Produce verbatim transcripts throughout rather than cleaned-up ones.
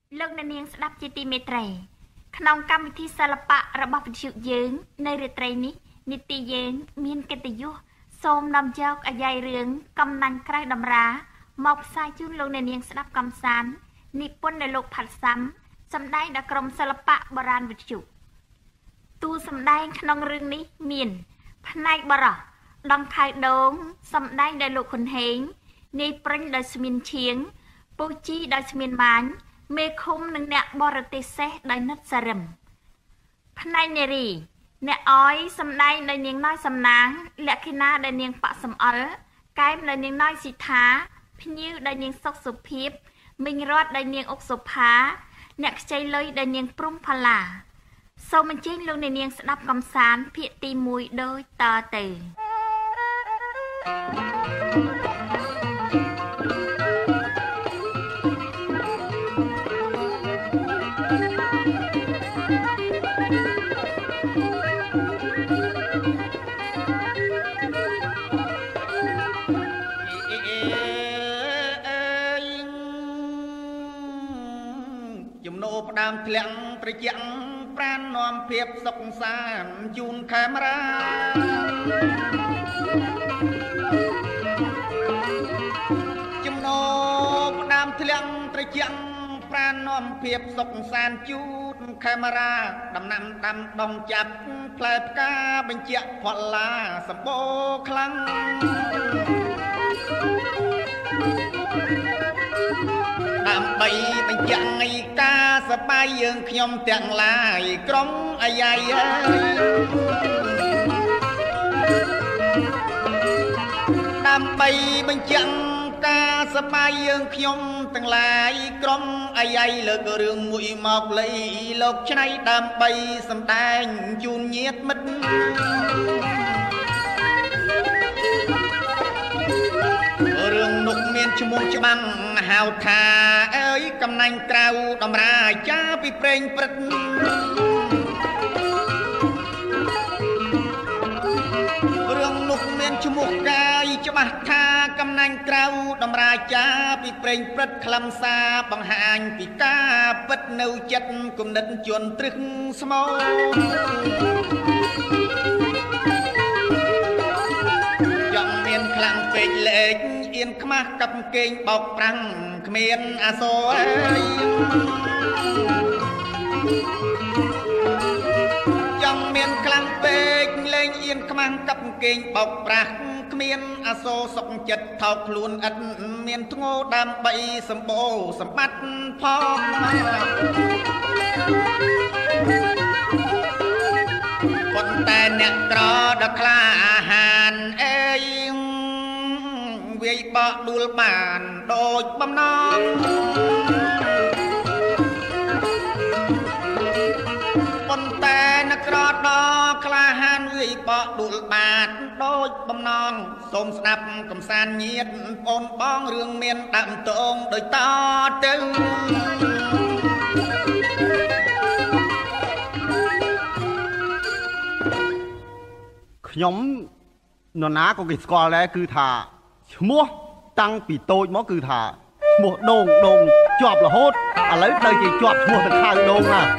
លោកអ្នកនាងស្ដាប់ជាទីមេត្រីក្នុងកម្មវិធីសិល្បៈរបស់វិទ្យុយើងនៅរាត្រីនេះនីតិយើងមានកិត្តិយសសូមនាំយកអាយ៉ៃរឿងកំណាញ់ក្រៅតម្រាមកផ្សាយជូនលោកអ្នកនាងស្ដាប់កំសាន្តនិពន្ធដោយលោកផាត់សាំសម្ដែងដោយក្រុមសិល្បៈបុរាណវិទ្យុតួសម្ដែងក្នុងរឿងនេះមានផ្នែកបរោះដងខៅដូងសម្ដែងដោយលោកខុនហេងនាយព្រិញដោយស្មៀនឈៀងពូជីដោយស្មៀនម៉ាញមេឃុំនិងអ្នកបរទេសសេះដោយនិតសារឹមផ្នែកនារីអ្នកអយសម្ដែងដោយនាងណ້ອຍសំណាងលក្ខិណាដោយនាងប៉ាក់សំអល់កែមដោយនាងណ້ອຍស៊ីថាភ្ញៀវដោយនាងសុកសុភិបមីងរតដោយនាងអុកសុផាអ្នកខ្ចីលុយដោយនាងព្រំផល្លាសូមអញ្ជើញលោកអ្នកនាងស្ដាប់កំសាន្តភាគទីមួយដូចតទៅផ្ដើមធ្លាក់ត្រជាក់ប្រាននាំភាពសុខសាន្តជូនខេមរាចំណោផ្ដើមធ្លាក់ត្រជាក់ប្រាននាំភាពសុខសាន្តជូនខេមរាដំណាំដាំដងចាប់ផ្លែផ្កាបញ្ជាក់ផល្លាសម្បូរខ្លាំងដើម្បីបញ្ជាក់ថ្ងៃការសបាយយើងខ្ញុំទាំងឡាយក្រុមអាយ៉ៃអើយដើម្បីបញ្ជាក់ការសបាយយើងខ្ញុំទាំងឡាយក្រុមអាយ៉ៃលើករឿងមួយមកលៃលោកឆ្នៃដើម្បីសម្ដែងជូនញាតិមិត្តរឿងនោះមានឈ្មោះច្បាំងហៅថាអើយកំណាញ់ក្រៅតម្រាចាពីព្រេងព្រឹករឿងនោះមានឈ្មោះកាយច្បាស់ថាកំណាញ់ក្រៅតម្រាចាពីព្រេងព្រឹកខ្លឹមសារបង្ហាញពីការពិតនៅចិត្តគំនិតជន់ត្រឹកស្មោយ៉ាងមានខ្លាំងពេកលេខអៀនខ្មាស់កាប់កេងបោកប្រាំងគ្មានអាសូរអើយយ៉ាងមានខ្លាំងពេកលេងអៀនខ្មាស់កាប់កេងបោកប្រាស់គ្មានអាសូរសុកចិត្តថោកខ្លួនឥតមានធ្ងោដើម្បីសម្បូរសម្បត្តិផងប៉ុន្តែអ្នកក្រដល់ខ្លាអាហារអេយវាយបកដួលបានដូចបំណងប៉ុន្តែអ្នកក្រដល់ក្លាហានវាយបកដួលបានដូចបំណងសូមស្ដាប់កំសាន្តញាតិបងបងរឿងមានដើមតងដូចតទៅខ្ញុំនរណាក៏គេស្គាល់ដែរគឺថាឈ្មោះតាំងពីតូចមកគឺថាឈ្មោះដូងដូងជាប់រហូតឥឡូវទៅជាជាប់ឈ្មោះទៅខៅដូងណា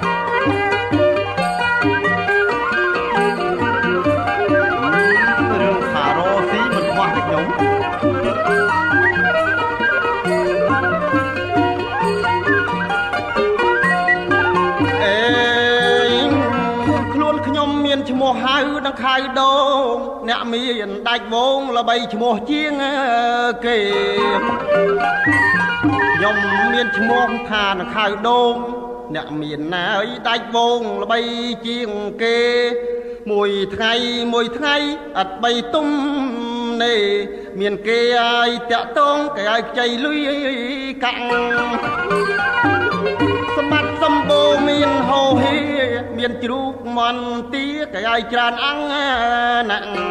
រឿងថារោស៊ីមិនខ្វះតែខ្ញុំអេខ្លួនខ្ញុំមានឈ្មោះហៅដង្ខៅដូងអ្នកមានដាច់វងល្បីឈ្មោះជាងគេខ្ញុំមានឈ្មោះថាដង្ខៅដូងអ្នកមានណាអីដាច់វងល្បីជាងគេមួយថ្ងៃមួយថ្ងៃអត់បីទុំនេមានគេឲ្យតាក់តងគេឲ្យខ្ចីលុយកាក់សម្បត្តិសម្បូរមានហោហេមានជ្រូកមន់ទាគេឲ្យច្រើនអង្គណាក់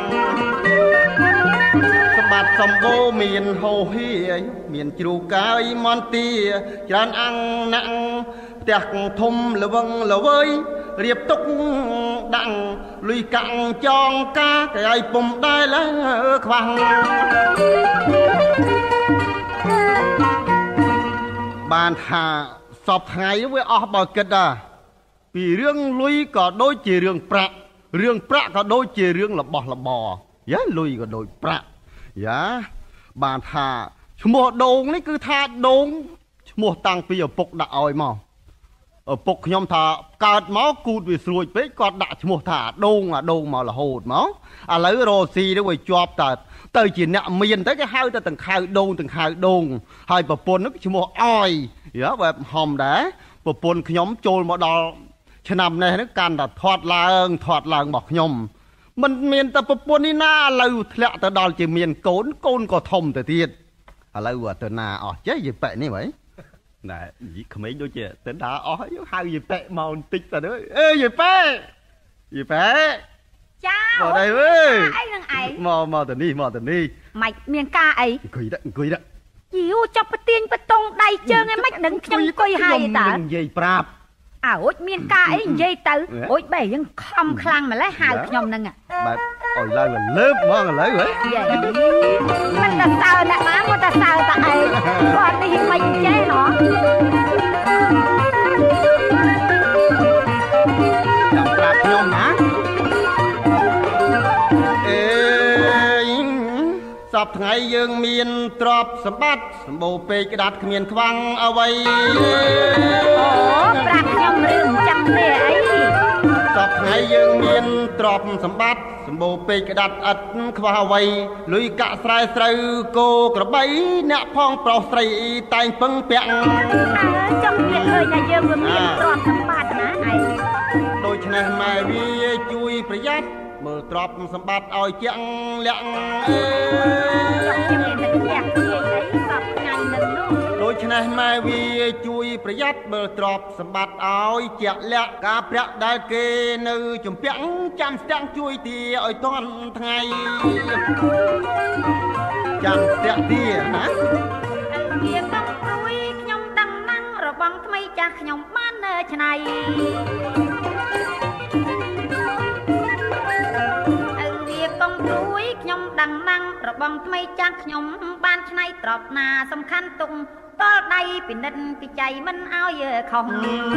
សម្បត្តិសម្បូរមានហោហេមានជ្រូកកាយមន់ទាច្រើនអង្គណាក់ផ្ទះធំល្វឹងល្វើយរៀបទុកដាក់លុយកាក់ចងការគេឲ្យពុំដែរលើខ្វះបានថាសសពថ្ងៃវាអស់បើគិតដែរពីរឿងលុយក៏ដូចជារឿងប្រាក់រឿងប្រាក់ក៏ដូចជារឿងរបស់របរយ៉ាលុយក៏ដូចប្រាក់យ៉ាបានថាឈ្មោះដូងនេះគឺថាដូងឈ្មោះតាំងពីឪពុកដាក់ឲ្យមកឪពុកខ្ញុំថាកើតមកគូតវាស្រួចពេកគាត់ដាក់ឈ្មោះថាដូងអាដូងមករហូតមកឥឡូវរស់ស៊ីទៅវាជាប់តើទៅជាអ្នកមានទៅគេហៅទៅទាំងខៅដូងទាំងខៅដូងហើយប្រពន្ធនោះឈ្មោះអយយ៉ាបែបហំដែរប្រពន្ធខ្ញុំចូលមកដល់ឆ្នាំនេះហ្នឹងកាន់តែធាត់ឡើងធាត់ឡើងរបស់ខ្ញុំមិនមានតែប្រពន្ធនេះណាឥឡូវធ្លាក់ទៅដល់ជាមានកូនកូនក៏ធំទៅទៀតឥឡូវទៅណាអស់ចេះយីប៉ែនេះហីណែយីក្មេងដូចជាទៅដើរអស់ហៅយីប៉ែមកបន្តិចទៅអើយីប៉ែយីប៉ែចាមកđâyអើយអីនឹងឯងមកមកទៅនេះមកទៅនេះម៉េចមានការអីអង្គុយដាក់អង្គុយដាក់យូចាប់ប្រទៀងបតងដៃជើងឯម៉េចដឹងខ្ញុំអង្គុយហើយតើនិយាយប្រាប់អើអូចមានការអីនិយាយទៅអូចបែយើងខំខ្លាំងម្ល៉េះហៅខ្ញុំហ្នឹងបែបអុយឡើងលើបហ្មងឥឡូវហ៎មិនតែសើអ្នកណាមកតែសើតែឯងគាត់នេះមិនចេះហ៎ចាំប្រាប់ខ្ញុំណាអេសពថ្ងៃយើងមានទ្រព្យសម្បត្តិសម្បូរពេកក្តាត់គ្មានខ្វាំងអ្វីអូប្រាប់ខ្ញុំរឿងចាំទេអីសពថ្ងៃយើងមានទ្រព្យសម្បត្តិសម្បូរពេកក្តាត់ឥតខ្វះអ្វីលុយកាក់ស្រែស្រូវគោក្របីអ្នកផងប្រុសស្រីតែងពឹងពាក់ចង់និយាយឃើញថាយើងវាមានទ្រព្យសម្បត្តិណាឯងដូច្នេះម៉ែវាជួយប្រយ័ត្នមើលទ្រព្យសម្បត្តិឲ្យជាក់លាក់អើយខ្ញុំមានតែជាក់ជាអីសពថ្ងៃនឹងនោះដូច្នេះម៉ែវាជួយប្រយ័ត្នមើលទ្រព្យសម្បត្តិឲ្យជាក់លាក់ការប្រាក់ដែលគេនៅជំពាក់ចាំស្ទាំងជួយទាឲ្យតាន់ថ្ងៃចាំស្ទាំងទាណាវាកំព្រួយខ្ញុំដឹងណាំងរបងថ្មីចាស់ខ្ញុំបាននៅឆ្នៃកំព្រួយខ្ញុំដឹងណាំងរបងថ្មីចាស់ខ្ញុំបានឆ្នៃត្រប់ណាសំខាន់ទុំតលដៃពិនិត្យពិច័យមិនឲ្យខុសឯង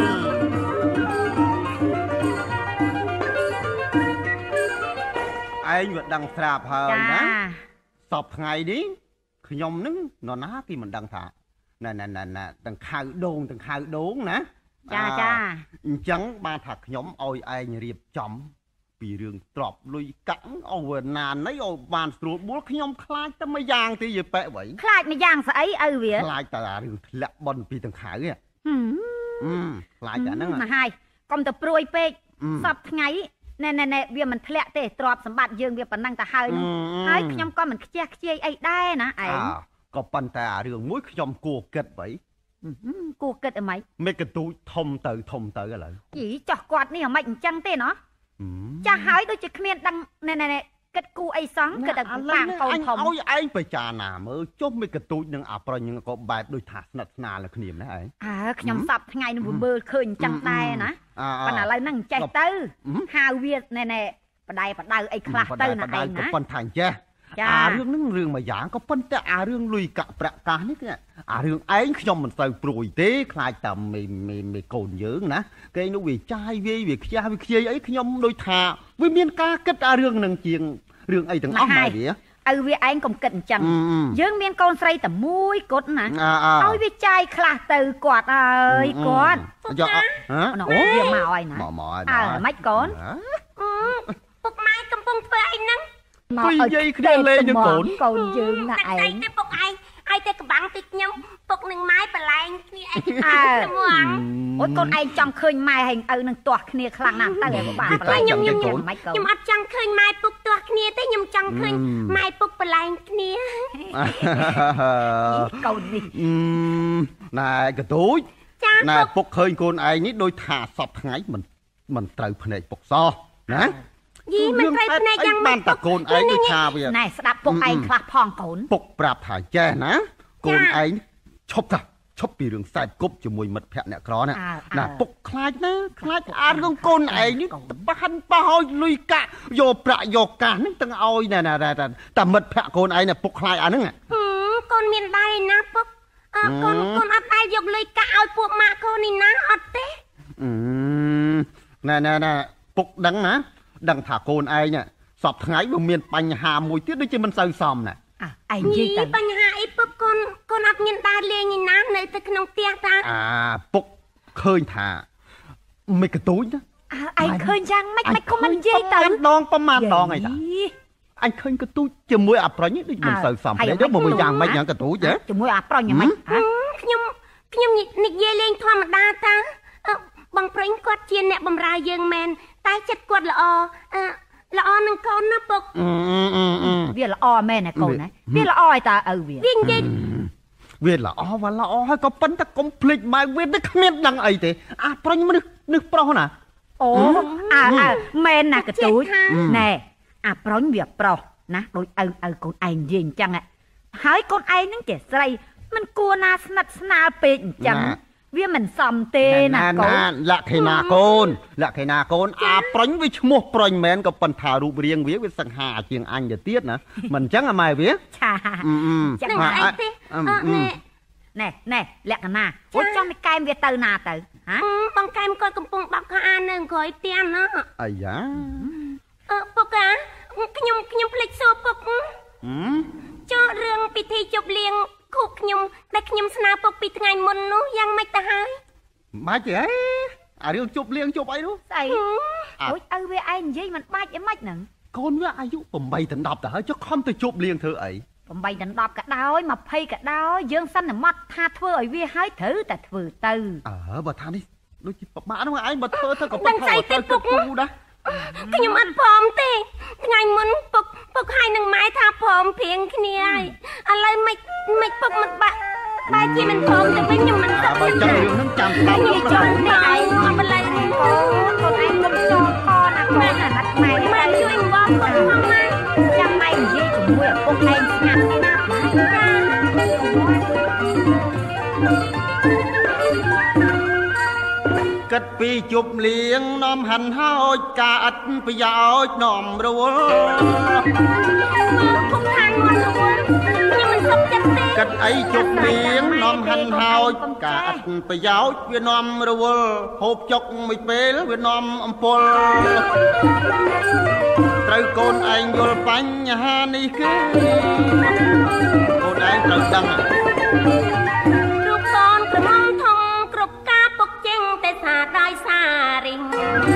វាដឹងស្រាប់ហើយណាសពថ្ងៃនេះខ្ញុំនឹងនរណាគេមិនដឹងថាណែណែណែណែទាំងខៅដូងទាំងខៅដូងណាចាចាអញ្ចឹងបានថាខ្ញុំឲ្យឯងរៀបចំពីរឿងទ្របលុយកាក់អូណាននេះអូបានស្រួលបួលខ្ញុំខ្លាចតែមួយយ៉ាងទេយីប៉ែវិញខ្លាចម្យ៉ាងស្អីឪវាខ្លាចតែរឿងធ្លាក់បនពីទាំងខៅហ៎ខ្លាចតែហ្នឹងមកហើយកុំទៅព្រួយពេកសពថ្ងៃណែណែណែវាមិនធ្លាក់ទេទ្របសម្បត្តិយើងវាប៉ុណ្ណឹងទៅហើយនោះហើយខ្ញុំក៏មិនខ្ជះខ្ជាយអីដែរណាឯងក៏ប៉ុន្តែអារឿងមួយខ្ញុំគួរគិតໄວគួរគិតអីម៉េចមេកទូចធំទៅធំទៅឥឡូវយីចោះគាត់នេះអាម៉េចអញ្ចឹងទេណោះចាស់ហើយដូចជាគ្មានដឹងណែណែគិតគូអីសោះគិតតែប៉ាងកូនធំឲ្យឯងប្រចាណាមើលចុះមេកទូចនឹងអាប្រុញនឹងក៏បែបដូចថាស្និទ្ធស្នាលនឹងគ្នាណាឯងអើខ្ញុំសពថ្ងៃនឹងមើលឃើញអញ្ចឹងដែរណាប៉ុន្តែឥឡូវហ្នឹងចេះទៅហៅវាណែណែបដៅបដៅអីខ្លះទៅណាឯងណាក៏ប៉ុន្តែអញ្ចេះអារឿងហ្នឹងរឿងមួយយ៉ាងក៏ប៉ុន្តែអារឿងលុយកាក់ប្រាក់កាសនេះគឺអារឿងឯងខ្ញុំមិនសូវព្រួយទេខ្លាចតែមេមេកូនយើងណាគេនោះវាចាយវាយវាខ្ជះវាខ្ជាយអីខ្ញុំដូចថាវាមានការគិតអារឿងហ្នឹងជាងរឿងអីទាំងអស់មកវាឪវាឯងកុំគិតអញ្ចឹងយើងមានកូនស្រីតែមួយគត់ណាឲ្យវាចាយខ្លះទៅគាត់ហើយគាត់យកអូវាមកហើយណាអើមិនកូនពុកម៉ែកំពុងធ្វើអីហ្នឹងមកនិយាយគ្នាលេងនឹងកូនកូនយើងណាឯងតែពុកឯងឲ្យតែកំបាំងតិចខ្ញុំពុកនឹងម៉ែប្រឡែងគ្នាអីគ្នាហ្មងអូយកូនឯងចង់ឃើញម៉ែហើយឪនឹងទាស់គ្នាខ្លាំងណាស់ទៅឲ្យបាប្រឡែងខ្ញុំខ្ញុំខ្ញុំអត់ចង់ឃើញម៉ែពុកទាស់គ្នាទេខ្ញុំចង់ឃើញម៉ែពុកប្រឡែងគ្នាកូននេះណែកទូចណែពុកឃើញកូនឯងនេះដូចថាសពថ្ងៃមិនមិនត្រូវភ្នែកពុកសោះណាយីមិនត្រូវភ្នែកយ៉ាងម៉េចបានតាកូនឯងដូចថាវាណែស្ដាប់ពុកឯងខ្លះផងកូនពុកប្រាប់ថាចេះណាកូនឯងឈប់ថាឈប់ពីរឿងខ្សែគប់ជាមួយមិត្តភក្តិអ្នកក្រណាណាពុកខ្លាចណាខ្លាចអារឿងកូនឯងនេះបានបោះឲ្យលុយកាក់យកប្រាក់យកកាសហ្នឹងទាំងឲ្យណែតែមិត្តភក្តិកូនឯងណាពុកខ្លាចអាហ្នឹងកូនមានដៃណាពុកអើកូនកូនអត់ដែរយកលុយកាក់ឲ្យពួកម៉ាក់កូននេះណាអត់ទេណែណែណែពុកដឹងណាដឹងថាកូនឯងសពថ្ងៃវាមានបញ្ហាមួយទៀតដូចជាមិនសូវសមណាអឯងនិយាយទៅបញ្ហាអីពុកកូនកូនអត់មានដើរលេងនេះណានៅទៅក្នុងផ្ទះតាអាពុកឃើញថាមិនកទូចណាអើឯងឃើញយ៉ាងម៉េចមិនគុំមិននិយាយទៅដងប្រមាណដងអីតាអញឃើញកទូចជាមួយអាប្រញដូចមិនសូវសមគ្នាទៅមកយ៉ាងម៉េចយ៉ាងកទូចហ៎ជាមួយអាប្រញយ៉ាងម៉េចខ្ញុំខ្ញុំនិយាយលេងធម្មតាតាបងប្រញគាត់ជាអ្នកបម្រើយើងមែនតែចិត្តគាត់ល្អល្អនឹងកូនណាពុកវាល្អមែនណាកូនណាវាល្អឲ្យតើឪវាវានិយាយវាល្អវ៉ាល្អហើយក៏ប៉ុន្តែកុំភ្លេចម៉ែវាទៅគ្មានដឹងអីទេអាប្រញមនុស្សនឹកប្រុសណាអូអើអើមែនណាកទូចណែអាប្រញវាប្រុសណាដូចឪឪកូនឯងនិយាយអញ្ចឹងហើយកូនឯងនឹងជាស្រីមិនគួរណាស្និទ្ធស្នាលពេកអញ្ចឹងវាមិនសមទេណាកូនលក្ខណៈកូនលក្ខណៈកូនអាប្រញវាឈ្មោះប្រញមែនក៏ប៉ុន្តែរូបរាងវាវាសង្ហាជាងអញទៅទៀតណាមិនអញ្ចឹងអាម៉ែវាចាចឹងអីទេណែណែលក្ខណៈអូចង់ទៅកែមវាទៅណាទៅហ៎បងកែមគាត់កំពុងដប់ខោអាននៅក្រោយផ្ទះណាអាយ៉ាអឺពុកអាខ្ញុំខ្ញុំភ្លេចសួរពុកចូលរឿងពិធីជប់លៀងគូខ្ញុំដែលខ្ញុំស្នើពុកពីថ្ងៃមុននោះយ៉ាងម៉េចទៅហើយបាច់ទេអារឿងជប់លៀងជប់អីនោះស្អីអូយឪវាឯងនិយាយមិនបាច់អីម៉េចហ្នឹងកូនវាអាយុ8ដល់10ទៅហើយចុះខំទៅជប់លៀងធ្វើអី 8ដល់10ក៏ដោយ20ក៏ដោយយើងសន្មត់ថាធ្វើឲ្យវាហើយត្រូវតែធ្វើទៅអើបើថានេះដូចជាពិបាកហ្នឹងឯងបើធ្វើទៅក៏ពិបាកទៅពុកណាខ្ញុំអត់ព្រមទេថ្ងៃមុនពុកពុកឲ្យនឹងម៉ែថាព្រមព្រៀងគ្នាហើយឥឡូវមិនមិនពុកមិនបាក់បែរជាមិនព្រមទៅវិញខ្ញុំមិនសុខចិត្តចាំរឿងហ្នឹងចាំស្ដាប់ខ្ញុំចង់តែឯងអត់បន្លែកូនកូនឯងកុំចោលកណាកូនអាណិតម៉ែម៉ែជួយអង្វរពុកផងម៉ែចាំម៉ែនិយាយជាមួយឪពុកឯងស្ងាត់ណាស់គិតពីជប់លៀងនាំហាន់ហោចការអត់ប្រយោជន៍នាំរវល់ពុកខាងមករវល់ខ្ញុំមិនសុខចិត្តទេគិតអីជប់លៀងនាំហាន់ហោចការអត់ប្រយោជន៍វានាំរវល់ហូបចុកមួយពេលវានាំអំពុលត្រូវកូនឯងយល់បញ្ហានេះគឺកូនឯងត្រូវដឹងរូបកូនក្រមុំធំគ្រប់ការពុកចេញតែថាដោយសាររិញ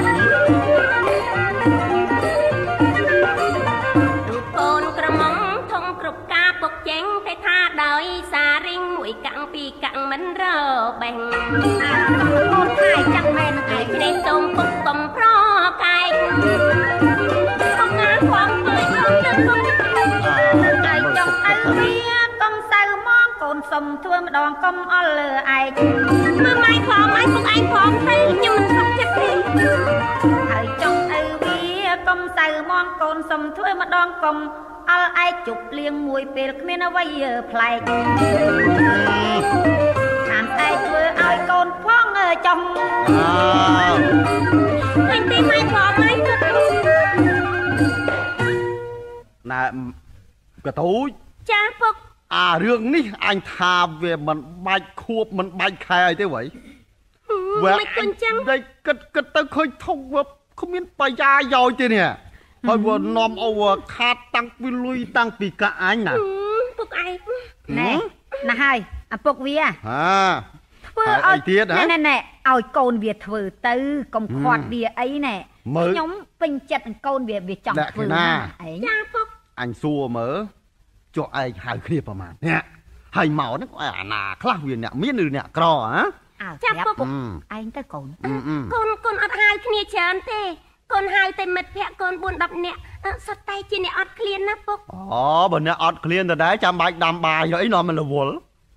រូបកូនក្រមុំធំគ្រប់ការពុកចេញតែថាដោយសាររិញមួយកាំងពីរកាំងមិនរបេះកូនខែចាក់មែនឯងព្រេងសូមពុកកំប្រកែកពុកណាផងធ្វើកូនទៅពុកហើយចង់ឲ្យវាកុំសៅមកកូនសុំធ្វើម្ដងកុំអល់លើឯងមើលម៉ៃផងម៉ៃពុកឯងផងទៅខ្ញុំមិនសុខចិត្តទេហើយចង់ឲ្យវាកុំសៅមកកូនសុំធ្វើម្ដងកុំអល់ឯងជប់លៀងមួយពេលគ្មានអ្វីប្លែកខានតែធ្វើឲ្យកូនផងចង់ហើយទីម៉ៃផងម៉ៃពុកណែកទូចចាពុកអារឿងនេះអញថាវាមិនបាច់ខួបមិនបាច់ខែអីទេវ៉ៃវាមិនអញ្ចឹងតែគិតគិតទៅឃើញធំវាគ្មានបញ្ញាយោជទេនេះហើយវានាំអូខាតតាំងពីលុយតាំងពីកាអញណាពុកឯងណែណាហើយអាពុកវាហាធ្វើឲ្យទៀតណែណែណែឲ្យកូនវាធ្វើទៅកុំខាត់វាអីណែខ្ញុំពេញចិត្តនឹងកូនវាវាចង់ធ្វើណាឯងចាពុកអញសួរមើលចុះឯងហៅគ្នាប្រហែលនេះហើយមកហ្នឹងអាណាខ្លះវាអ្នកមានឬអ្នកក្រហ៎ចាពុកឯងទៅកូនកូនកូនអត់ហៅគ្នាច្រើនទេកូនហៅតែមិត្តភក្តិកូនបួនដប់នាក់សុទ្ធតែជាអ្នកអត់ឃ្លានណាពុកអូបើអ្នកអត់ឃ្លានទៅដែរចាំបាច់ដាំបាយអីនាំមិនរវល់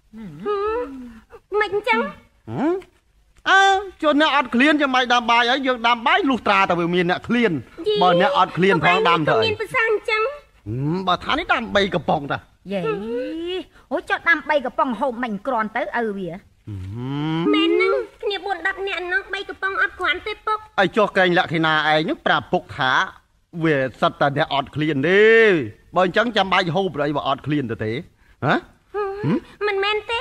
មិនអញ្ចឹងអើជួនអ្នកអត់ឃ្លានចាំបាច់ដាំបាយអីយើងដាំបាយលុះត្រាតែវាមានអ្នកឃ្លានបើអ្នកអត់ឃ្លានផងដាំទៅមានប្រសាអញ្ចឹងបើថានេះដាំបីកំប៉ុងតាយេអូចុះដាំបីកំប៉ុងហូបមិនក្រាន់ទៅឪវាមែនហ្នឹងគ្នាបួនដប់នាក់ហ្នឹងបីកំប៉ុងអត់គ្រាន់ទេពុកឲ្យចុះកែងលក្ខណៈឯងហ្នឹងប្រាប់ពុកថាវាសិតតែអ្នកអត់ឃ្លានទេបើអញ្ចឹងចាំបាច់ហូបអីបើអត់ឃ្លានទៅទេហ៎មិនមែនទេ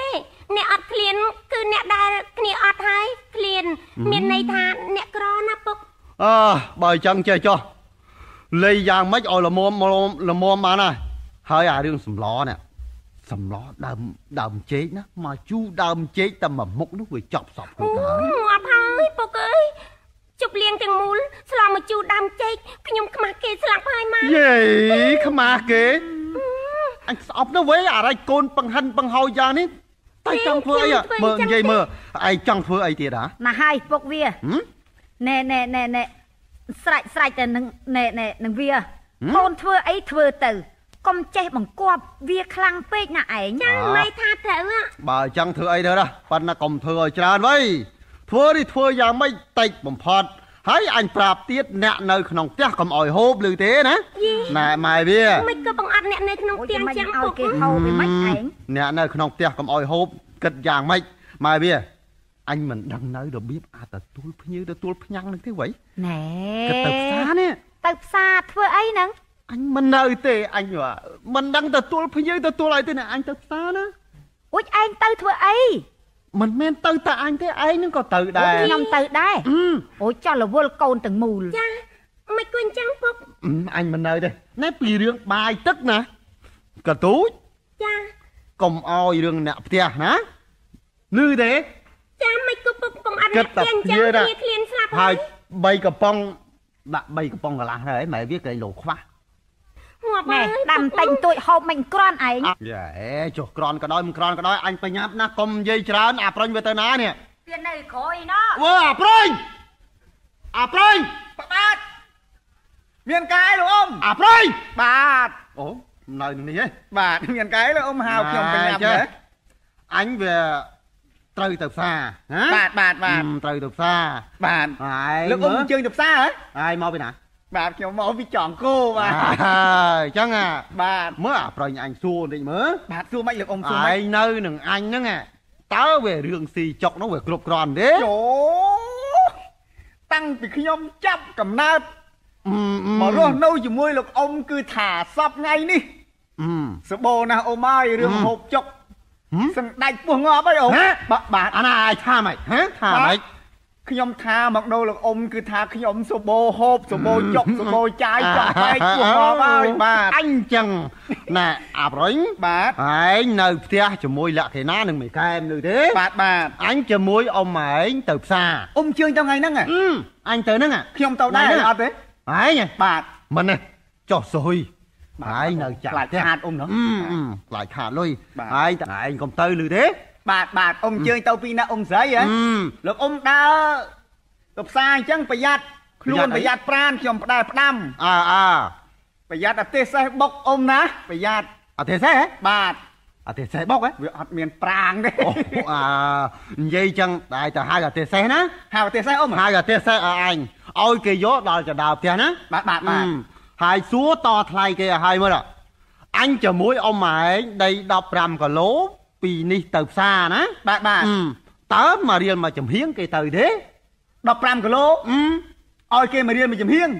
អ្នកអត់ឃ្លានគឺអ្នកដែលគ្នាអត់ហើយឃ្លានមានន័យថាអ្នកក្រណាពុកអើបើអញ្ចឹងចេះចុះលេយ៉ាងម៉េចឲ្យល្មមល្មមបានហើយហើយអារឿងសម្លនេះសម្លដើមដើមចេកណាមកជូរដើមចេកតែមួយមុខនោះវាចប់សពខ្លួនទៅអត់ហើយពុកអើយជប់លៀងទាំងមូលស្លមកជូរដើមចេកខ្ញុំខ្មាស់គេស្លាប់ហើយម៉ាយេខ្មាស់គេអញស្អប់ណាស់វេអារ៉ៃកូនបង្ហិនបង្ហោយ៉ាងនេះតែចង់ធ្វើអីមើលនិយាយមើលឯងចង់ធ្វើអីទៀតហ៎ណាហើយពុកវាណែណែណែណែស្រេចស្រេចតែនឹងណែណែនឹងវាកូនធ្វើអីធ្វើទៅកុំចេះបង្គាប់វាខ្លាំងពេកណាឯងចាំន័យថាត្រូវបើអញ្ចឹងធ្វើអីទៅណាប៉ុន្តែកុំធ្វើឲ្យច្រើនវៃធ្វើនេះធ្វើយ៉ាងម៉េចតិចបំផុតហើយអញប្រាប់ទៀតអ្នកនៅក្នុងផ្ទះកុំឲ្យហូបឮទេណាណែម៉ែវាមិនក៏បង្អត់អ្នកនៅក្នុងផ្ទះចឹងពុកគេហូបវាមិនឯងអ្នកនៅក្នុងផ្ទះកុំឲ្យហូបគិតយ៉ាងម៉េចម៉ែវាអញមិនដឹងនៅរបៀបអាចទទួលភ្ញៀវទទួលផ្ញ៉ាំងនឹងទេវ៉ៃណែគិតទៅផ្សារនេះទៅផ្សារធ្វើអីហ្នឹងអញមិននៅទេអញមិនដឹងទទួលភ្ញៀវទទួលអីទេណាអញទៅផ្សារណាអួចឯងទៅធ្វើអីមិនមែនទៅតែអញទេឯងនឹងក៏ទៅដែរខ្ញុំទៅដែរអូចោះរវល់កូនទាំងមូលចាមិនគួរអញ្ចឹងពុកអញមិននៅទេណែពីរឿងបាយទឹកណាកទូចចាកុំអោយរឿងអ្នកផ្ទះណាលឺទេចាមិនគួរពុកកុំអត់អ្នកផ្ទះអញ្ចឹងគ្នាឃ្លានស្លាប់ហើយបីកំប៉ុងដាក់បីកំប៉ុងកន្លះហើយម៉ែវាគេលោខ្វះណែដាំតែងទួយហូបមិនក្រាន់ឯងយ៉ាអេចុះក្រាន់ក៏ដោយមិនក្រាន់ក៏ដោយអញបញ្ញាប់ណាស់កុំនិយាយច្រើនអាប្រុញវាទៅណានេះវានៅក្រោយណោះវើអាប្រុញអាប្រុញបាទមានកាយលោកអ៊ំអាប្រុញបាទអូនៅនេះហ៎បាទមានកាយលោកអ៊ំហៅខ្ញុំបញ្ញាប់ហ៎អញវាត្រូវទៅផ្សារណាបាទបាទបាទត្រូវទៅផ្សារបាទលោកអ៊ំជើងទៅផ្សារហ៎ហើយមកពីណាបាទខ្ញុំមកពីចង់គោបាទហើយអញ្ចឹងអាបាទមើលអាប្រញអញសួរបន្តិចមើលបាទសួរមិនលោកអ៊ំសួរមិនឯងនៅនឹងអញហ្នឹងតើវារឿងស៊ីចុកនោះវាគ្រប់គ្រាន់ទេយោតាំងពីខ្ញុំចាប់កំណើតមករស់នៅជាមួយលោកអ៊ំគឺថាសពថ្ងៃនេះសបោណាស់អ៊ំអើយរឿងហូបចុកសឹងដាច់ពោះងាប់អីអូបាទបាទអាណាអាយថាម៉េចហ៎ថាម៉េចខ្ញុំថាមកដូរលោកអ៊ំគឺថាខ្ញុំសបោហូបសបោចុកសបោចាយចុកបែកពោះងាប់ហើយបាទអញចឹងណែអាប្រុញបាទឯងនៅផ្ទះជាមួយលក្ខិណានឹងមិនកែមលើទេបាទបាទអញជាមួយអ៊ំឯងទៅផ្សារអ៊ំជើញទៅថ្ងៃហ្នឹងអញទៅហ្នឹងខ្ញុំទៅដែរអត់ទេឯងបាទមិនទេចុះសុយហើយនៅចាក់ខ្លាចខាតអ៊ំហ្នឹងខ្លាចខាតលុយហើយតែឯងកុំទៅលឺទេបាទបាទអ៊ំជើញទៅពីណាអ៊ំស្រីហ៎លោកអ៊ំដើរទៅផ្សារអញ្ចឹងប្រយ័ត្នខ្លួនប្រយ័ត្នប្រានខ្ញុំផ្ដែផ្ដាំអើអើប្រយ័ត្នអាទេសសេះបុកអ៊ំណាប្រយ័ត្នអាទេសសេះបាទអាទេសសេះបុកហ៎វាអត់មានប្រាងទេអូអានិយាយចឹងតែទៅហៅអាទេសសេះណាហៅអាទេសសេះអ៊ំហៅអាទេសសេះអញឲ្យគេយកដល់ចដាផ្ទះណាបាទបាទបាទហើយសួរតថ្លៃគេឲ្យមើលអញជាមួយអ៊ំឯងដីដប់ប្រាំគីឡូពីនេះទៅផ្សារណាបាទបាទតើមករៀលមកចំហៀងគេទៅទេដប់ប្រាំគីឡូឲ្យគេមករៀលមកចំហៀង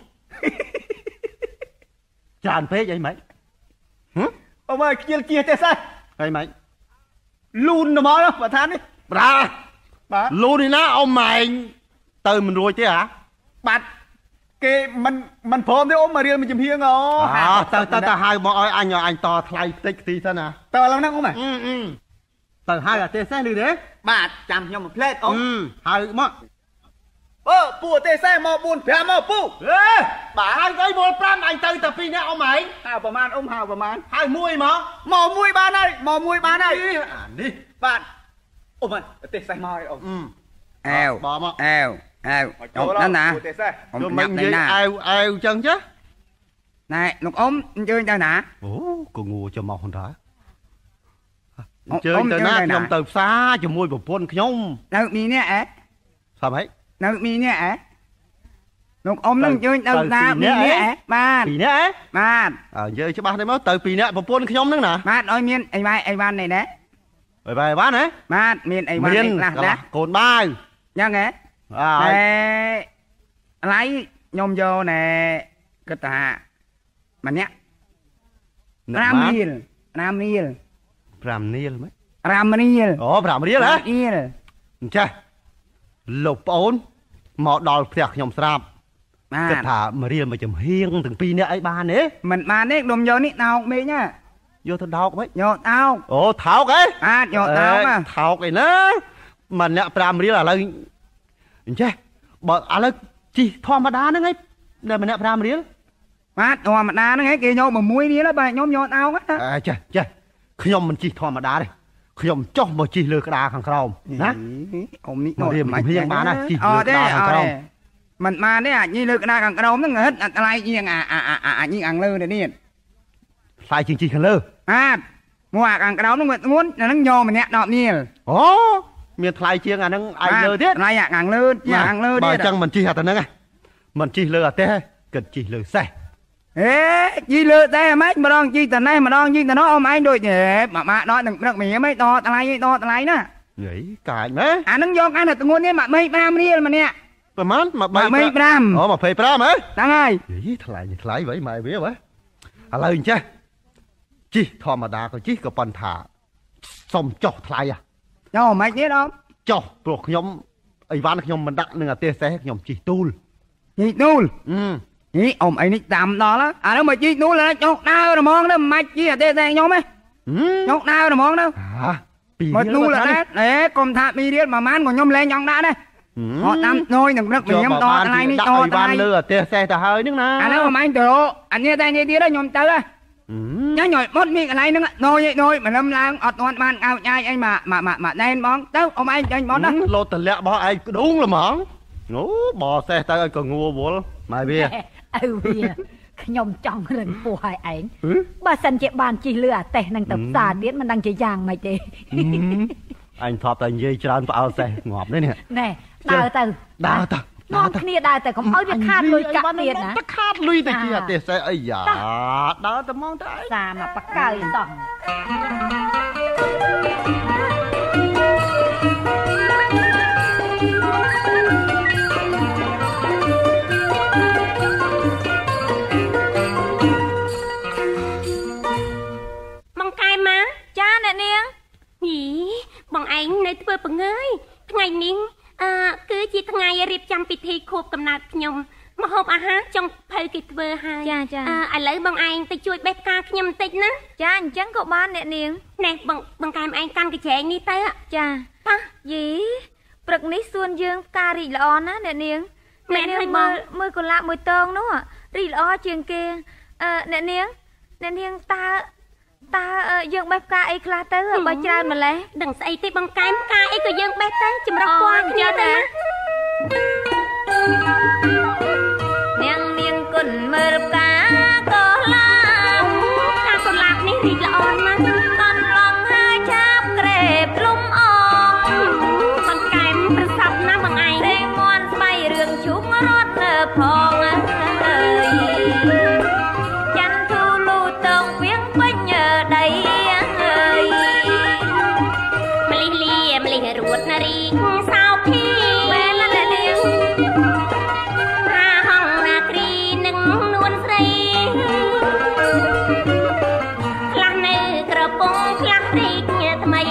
ច្រើនពេកអីម៉េចអ៊ំអើយខ្ជិលជៀសទេសេះអីម៉េចលូនហ្មងបើថានេះប្រាបាទលូននេះណាអ៊ំឯងទៅមិនរួចទេហ៎បាទគេមិនមិនព្រមទេអ៊ំមករៀលមកចំហៀងអូទៅទៅទៅហៅមកឲ្យអញអញតថ្លៃតិចទីសិនណាទៅឥឡូវហ្នឹងអ៊ំហ៎ទៅហៅអាទេសសេះឮទេបាទចាំខ្ញុំមួយផ្លេតអ៊ំហៅមកអឺពូអាទេសសេះមកបួនប្រាំមកពូអេបាទហៅទៅបួនប្រាំអញទៅតែពីរនាក់អ៊ំហែងហៅប្រហែលអ៊ំហៅប្រហែលហៅមួយមកមកមួយបានហើយមកមួយបានហើយអានេះបាទអ៊ំអាទេសសេះមកហើយអ៊ំអែវបមកអែវអែវអ៊ំណាណាអ៊ំមិននិយាយអែវអែវចឹងចាណែលោកអ៊ំអញ្ជើញទៅណាអូក៏ងួចាំមកហ្នឹងដែរអញ្ជើញទៅណាខ្ញុំទៅផ្សារជាមួយប្រពន្ធខ្ញុំនៅមីនេះអែស្រាប់ហីនៅមីនេះអែលោកអ៊ំនឹងអញ្ជើញទៅផ្សារមីនេះអែបាទពីរនាក់អែបាទអើនិយាយច្បាស់ទេមកទៅពីរនាក់ប្រពន្ធខ្ញុំហ្នឹងណាបាទឲ្យមានអីវ៉ៃអីវ៉ាន់នេះណាអីវ៉ៃអីវ៉ាន់ហ៎បាទមានអីវ៉ាន់ខ្លះណាកូនបាវយ៉ាងហ៎អើឥឡូវខ្ញុំយកណែគិតថាម្នាក់ប្រាំរៀលប្រាំរៀលប្រាំរៀលហ្មងប្រាំរៀលអូប្រាំរៀលហ៎រៀលអញ្ចេះលោកប្អូនមកដល់ផ្ទះខ្ញុំស្រាប់បាទគិតថាមករៀលមកចំហៀងទាំងពីរនាក់អីបានទេមិនបានទេខ្ញុំយកនេះតោកមេឃណាយកទៅដោកវិញយកតោកអូថោកហ៎បាទយកតោកណាថោកអីណាម្នាក់ប្រាំរៀលឥឡូវអញ្ចេះបើឥឡូវជីធម្មតាហ្នឹងឯងនៅម្នាក់ប្រាំរៀលបាទធម្មតាហ្នឹងឯងគេយកមួយរៀលហើយបាទខ្ញុំយកតោកណាអើចេះចេះខ្ញុំមិនជីធម្មតាទេខ្ញុំចុះមកជីលើក្តារខាងក្រោមណាអ៊ំនេះមករៀបមកហៀងបានណាជីអលើត់ក្ទេតារខាងអត់ក្រោទេមមិនបានទេអានេះលើក្តារខាងក្រោមហ្នឹងហិតអាថ្លៃជាងអាអាអាអានេះខាងលើនេះថ្លៃជាងជីខាងលើបាទមកអាខាងក្រោមហ្នឹងវាធ្ងន់អាហ្នឹងយកម្នាក់ដប់រៀលអូមានថ្លៃជាងអាហ្នឹងឯងលើទៀតថ្លៃអាខាងលើជាខាងលើបើទៀតអញ្ចឹងមិនជីអាទៅហ្នឹងឯងមិនជីលើអាទេគិតជីលើសេះហេជីលើតែហ្មងម្ដងជីតនេះម្ដងជីតនោះអមឯងដូចហេម៉ាម៉ាដល់នឹងព្រឹកមីហ្មងដកថ្លៃដកថ្លៃណាហីកាចមែនអាហ្នឹងយកអានេះធ្ងន់នេះម៉ាមេប្រាំរៀលម្នាក់ប្រហែលមកម៉ាមេប្រាំអូ25ហ៎ហ្នឹងហើយហីថ្លៃថ្លៃវិញម៉ែវាបើឥឡូវអញ្ចេះជីធម្មតាក៏ជីក៏ប៉ុន្តែសុំចុះថ្លៃហ៎យកមិនទៀតអមចុះព្រោះខ្ញុំអីវ៉ាន់ខ្ញុំមិនដាក់នឹងអាទេសសេះខ្ញុំជីទូលជីនូលអឺនេះអមអីនេះតាមដល់អាហ្នឹងមកជីនូលអាចុកដើរហ្មងទៅមិនបាច់ជីអាទេតែខ្ញុំទេចុកដើរហ្មងទៅហាពីមកនូលដែរអេកុំថាពីរៀលមួយម៉ានក៏ខ្ញុំលែងចង់ដាក់ដែរអត់តាមណយនឹងព្រឹកមីខ្ញុំដកថ្លៃនេះដកអីថ្វ៉ាលៃន់លើអាទេសសេះទៅហើយហ្នឹងណាអាហ្នឹងអមឯងទៅអានេះតែនេះទៀតខ្ញុំទៅហ៎ ញ៉ាំញ៉ាំមុតមីកន្លែងហ្នឹងណយណយមិនលឹមឡើងអត់ទាន់បានកោញ៉ាយអីមកមកមកណែនបងទៅអមឯងចាញ់បងណាលោតតម្លាក់របស់ឯងក្ដួងល្មងអូបោសេះទៅឲ្យក៏ងួវល់ម៉ែវាឪវាខ្ញុំចង់រឹងពោះឲ្យឯងបើសិនជាបានជិះលើអាតេះនឹងទៅផ្សារទៀតមិនដឹងជាយ៉ាងម៉េចទេអញធ្លាប់តែនិយាយច្រើនផ្អើលសេះងាប់នេះនេះណែដើរទៅដើរទៅនាំគ្នាដើរទៅកុំឲ្យវាខាតលុយកាក់ទៀតណាទៅខាតលុយទៅជាអាទេសសេះអីយ៉ាដើរទៅមកទៅឯងសាមកបកើយសោះបងកែម៉ាចាអ្នកនាងហីបងឯងនៅធ្វើពងើយថ្ងៃនេះអឺគឺជាថ្ងៃរៀបចំពិធីខួបកំណើតខ្ញុំមហូបអាហារចុងភៅគេធ្វើហើយចាចាអឺឥឡូវបងឯងទៅជួយបេះផ្កាខ្ញុំបន្តិចណាចាអញ្ចឹងក៏បានអ្នកនាងណែបងបងកែមឯងកាន់កញ្ច្រែងនេះទៅចាប៉ះយីព្រឹកនេះសួនយើងផ្ការីកល្អណាស់អ្នកនាងអ្នកនាងមើលមើលកុលាបមួយតងនោះរីកល្អជាងគេអឺអ្នកនាងអ្នកនាងតើតើយើងបេះផ្កាអីខ្លះទៅបើច្រើនម្លេះដឹងស្អីទេបងកែមផ្កាអីក៏យើងបេះទៅចម្រុះពណ៌គ្នាទៅណានាងនាងគុណមើលផ្កាកុលាបផ្កាកុលាបនេះរីកល្អណាស់តន់ឡងហើយឆាបក្រេបលំអងបងកែមប្រសពណាស់បងឯងទេមន់ស្បៃរឿងជុំរត់លើផងអើយចាន់ធូលូតងវៀងពេញដីអើយមលិលាមលិរួតនារីសោភីវេលលានាងហាហងនាគ្រីនឹងនួនស្រីខ្លះនៅក្រពងខ្លះរីកថ្មី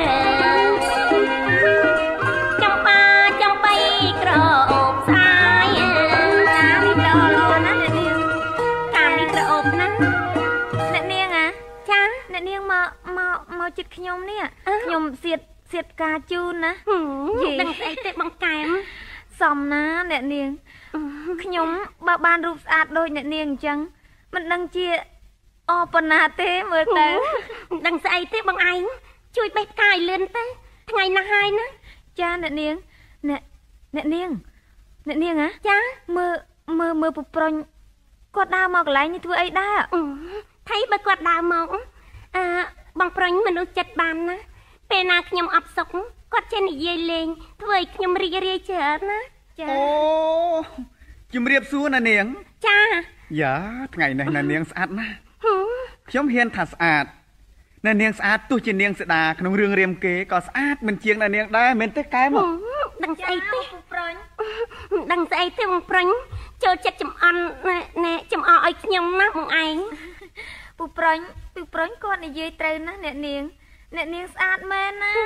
ចំបាចំបៃក្រអូបស្អាយកាមនេះល្អណាស់អ្នកនាងកាមនេះក្រអូបណាស់អ្នកនាងអាចាអ្នកនាងមកមកមកចិត្តខ្ញុំនេះខ្ញុំសៀតសៀតផ្កាជូនណាយីដឹងស្អីទេបងកែមសំណាអ្នកនាងខ្ញុំបើបានរូបស្អាតដូចអ្នកនាងអញ្ចឹងមិនដឹងជាអប៉ុណ្ណាទេមើលទៅដឹងស្អីទេបងឯងជួយបេះផ្កាឲ្យលឿនទៅថ្ងៃណាស់ហើយណាចាអ្នកនាងអ្នកអ្នកនាងអ្នកនាងហ៎ចាមើលមើលមើលពុប្រុញគាត់ដើរមកកន្លែងនេះធ្វើអីដែរថៃបើគាត់ដើរមកអឺបងប្រុញមនុស្សចិត្តបានណាពេលណាខ្ញុំអប់សុកគាត់ចេះនិយាយលេងធ្វើឲ្យខ្ញុំរីករាយច្រើនណាចាអូជំរាបសួរណានាងចាយ៉ាថ្ងៃនេះណានាងស្អាតណាស់ខ្ញុំហ៊ានថាស្អាតណានាងស្អាតទោះជានាងស្ដាក្នុងរឿងរាមកេរ្តិ៍ក៏ស្អាតមិនជាងណានាងដែរមែនទេកែមកដឹងស្អីទេប្រុញដឹងស្អីទេបងប្រុញចូលចិត្តចំអន់ណែចំអកឲ្យខ្ញុំណាបងឯងពូប្រុញពូប្រុញគាត់និយាយត្រូវណាស់អ្នកនាងអ្នកនាងស្អាតមែនណា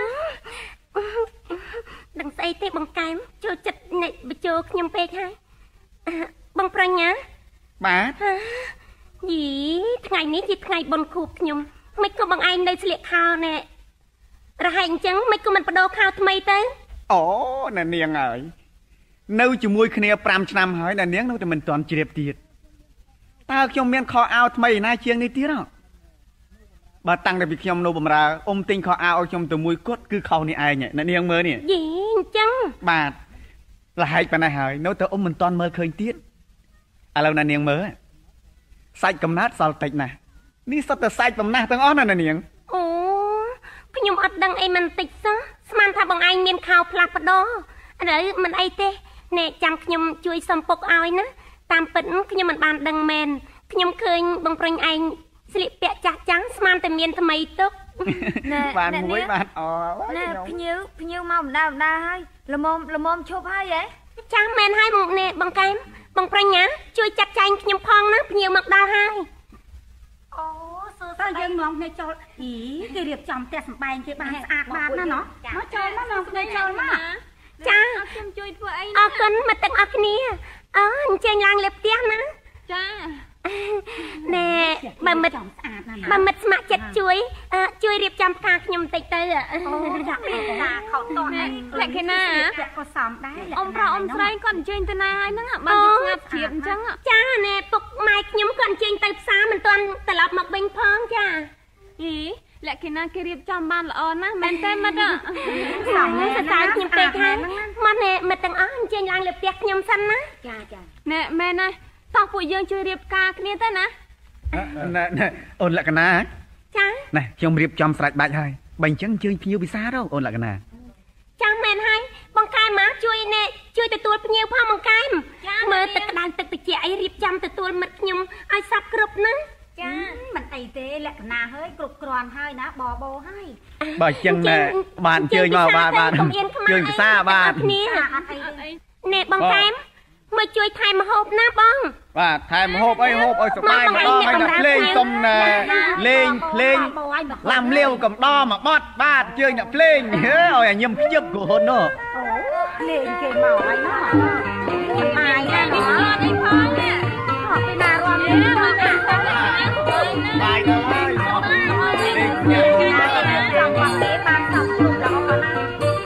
ដឹងស្អីទេបងកែមចូលចិត្តអ្នកបញ្ចូលខ្ញុំពេកហើយបងប្រញ្ញាបាទយីថ្ងៃនេះជាថ្ងៃបុណ្យខួបខ្ញុំមិនក៏បងឯងនៅស្លៀកខោណែរហែកអញ្ចឹងមិនក៏មិនបដូរខោថ្មីទៅអូអ្នកនាងហើយនៅជាមួយគ្នាប្រាំឆ្នាំហើយអ្នកនាងនៅតែមិនទាន់ជ្រាបទៀតតើខ្ញុំមានខោអាវថ្មីណាជាងនេះទៀតហ៎បើតាំងតែពីខ្ញុំនៅបំរើអ៊ំទិញខោអាវឲ្យខ្ញុំទៅមួយគត់គឺខោនេះឯងអ្នកនាងមើលនេះយីអញ្ចឹងបាទលហែកប៉ុណ្ណេះហើយនៅតែអ៊ំមិនទាន់មើលឃើញទៀតឥឡូវអ្នកនាងមើលសាច់កំណើតសល់តិចណាស់នេះសុទ្ធតែសាច់បំណាស់ទាំងអស់ណាអ្នកនាងអូខ្ញុំអត់ដឹងអីមិនតិចសោះស្មានថាបងឯងមានខោផ្លាស់ប្ដូរឥឡូវមិនអីទេអ្នកចាំខ្ញុំជួយសុំពុកឲ្យណាតាមពិតខ្ញុំមិនបានដឹងមែនខ្ញុំឃើញបងប្រុញឯងស្លៀកពាក់ចាស់ចាំងស្មានតែមានថ្មីទុកបានមួយបានអណែភ្ញៀវភ្ញៀវមកម្ដងម្ដងហើយល្មមល្មមឈប់ហើយហ៎ចាស់មែនហើយបងនេះបងកែមបងប្រញ្ញាជួយចាត់ចែងខ្ញុំផងណាភ្ញៀវមកដល់ហើយអូសួរតើយើងនាំគ្នាចូលអីគេរៀបចំផ្ទះសម្បែងគេបានស្អាតបានណាណោះមកចូលមកនាំគ្នាចូលមកចាខ្ញុំជួយធ្វើអីអរគុណមកទាំងអស់គ្នាអើអញ្ជើញឡើងលើផ្ទះណាចាណែបើមិត្តស្អាតណាស់បើមិត្តស្ម័គ្រចិត្តជួយជួយរៀបចំផ្កាខ្ញុំបន្តិចទៅអូចាក់ផ្កាខោតតនេះលក្ខណៈក៏សំដែរអ៊ំប្រុសអ៊ំស្រីគាត់អញ្ជើញទៅណាហើយហ្នឹងបានស្ងាត់ជ្រាបអញ្ចឹងចាណែពុកម៉ែខ្ញុំគាត់អញ្ជើញទៅផ្សារមិនទាន់ត្រឡប់មកវិញផងចាយីលក្ខណៈគេរៀបចំបានល្អណាស់មែនទេមិត្តសំសរសើរខ្ញុំពេកហើយមកណែមិត្តទាំងអស់អញ្ជើញឡើងលើផ្ទះខ្ញុំសិនណាចាចាណែមែនហើយតោះពួកយើងជួយរៀបការគ្នាទៅណាណែអូនលក្ខណៈចាណែខ្ញុំរៀបចំស្រេចបាច់ហើយបើអញ្ចឹងអញ្ជើញភ្ញៀវពិសាទៅអូនលក្ខណៈចាមែនហើយបងកែមមកជួយណែជួយទទួលភ្ញៀវផងបងកែមមើលទឹកក្តៅទឹកត្រជាក់អីរៀបចំទទួលមិត្តខ្ញុំឲ្យសັບគ្រប់ណាចាមិនអីទេលក្ខណៈហើយគ្រប់គ្រាន់ហើយណាបបោហើយបើអញ្ចឹងណែបានអញ្ជើញមកបាទបាទជើញពិសាបាទគ្នាអត់អីណែបងកែមមកជួយថែមម្ហូបណាបងបាទថែមម្ហូបអីហូបឲ្យសប្បាយម្ដងហើយណាភ្លេងសុំលេងភ្លេងឡាំលាវកំដរមកបត់បាទជើញអ្នកភ្លេងឲ្យញឹមខ្ជិបគ្រូហ៊ុននោះអូលេងគេមកហើយណាបាយណាស់ណាអីផងនេះអត់ពីណារំនេះមកតែបាយដល់ហើយលេងញ៉ាំចាំបាត់ទេបានសពគ្រប់ដល់មកណា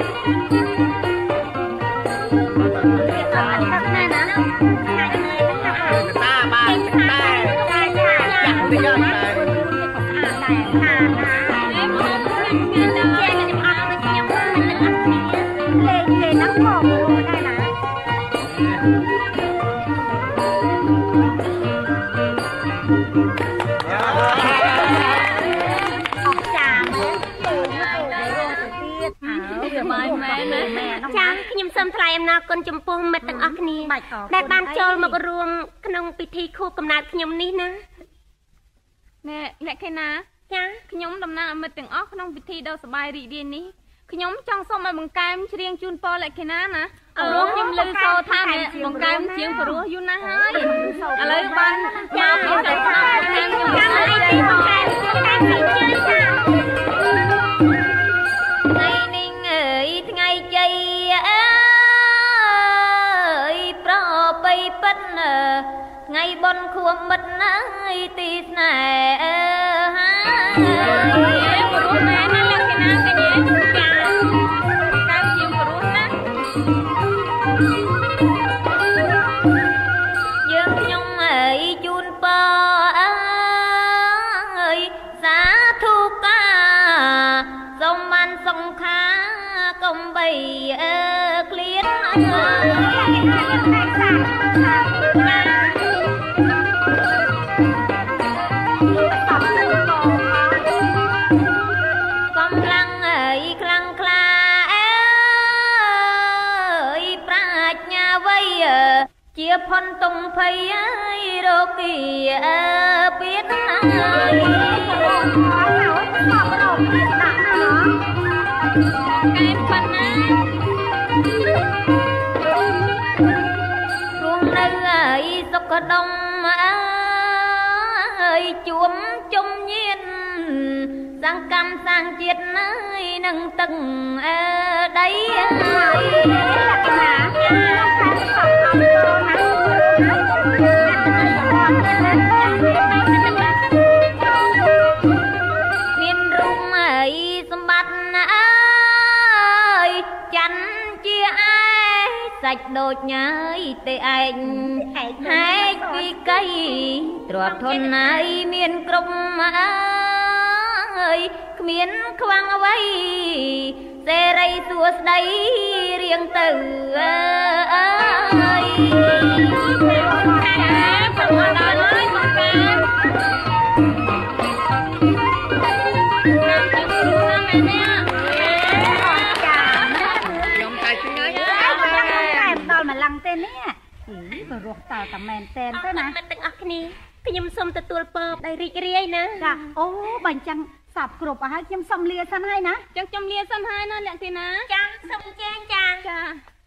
ចាខ្ញុំសូមថ្លែងអំណរគុណចំពោះមិត្តទាំងអស់គ្នាដែលបានចូលមករួមក្នុងពិធីខួបកំណើតខ្ញុំនេះណាណែលក្ខណៈចាខ្ញុំតំណាងមិត្តទាំងអស់ក្នុងពិធីដ៏សប្បាយរីករាយនេះខ្ញុំចង់សូមឲ្យបង្កើមច្រៀងជូនពរលក្ខណៈណាព្រោះខ្ញុំឮសូរថាបង្កើមច្រៀងព្រោះយូរណាស់ហើយឥឡូវបានចាខ្ញុំទៅក្នុងខ្ញុំចាំអីទេបង្កើមបង្កើមជឿចាថ្ងៃនេះអើយថ្ងៃជ័យអើយប្របីពិតថ្ងៃបុណ្យខួបមិត្តណាយទីស្នេហ៍ហើយព្រោះមែនណាលក្ខណៈកញ្ញាចាតាមជាងព្រោះណាយើងខ្ញុំអើយជូនពរអើយសាធុកាសូមបានសង្ខាកុំបីអើក្លៀនអើកំឡាំងអើយខ្លាំងក្លាអើយប្រាជ្ញាវៃជាផុនតុងភ័យអើយរោគីអើពៀនអើយកែប៉ុណ្ណារួមនៅអើយសុខដុមអើយជួមជុំញៀនសសង្កម្មសាងជាតិអើយនឹងទឹកអើដីអើយលក្ខណៈខាងសពអំពើណាមានរូបអើយសម្បត្តិអើយច័ន្ទជាឯសាច់ដូចញ៉ើយទេឯងហែកពីកៃទ្រពធនណៃមានគ្រប់អើយគ្មានខ្វាំងអ្វីសេរីសួស្ដីរៀងទៅអើយប្រមដល់ហើយមកកាទេនេះបរោះតើតាមែនតែនទៅណាមិនទាំងអស់គ្នាខ្ញុំសូមទទួលពរដោយរីករាយណាចាអូបើអញ្ចឹងសពគ្រប់ហើយខ្ញុំសូមលាសិនហើយណាចឹងខ្ញុំលាសិនហើយណាលក្ខទីណាចាសូមជែងចាចា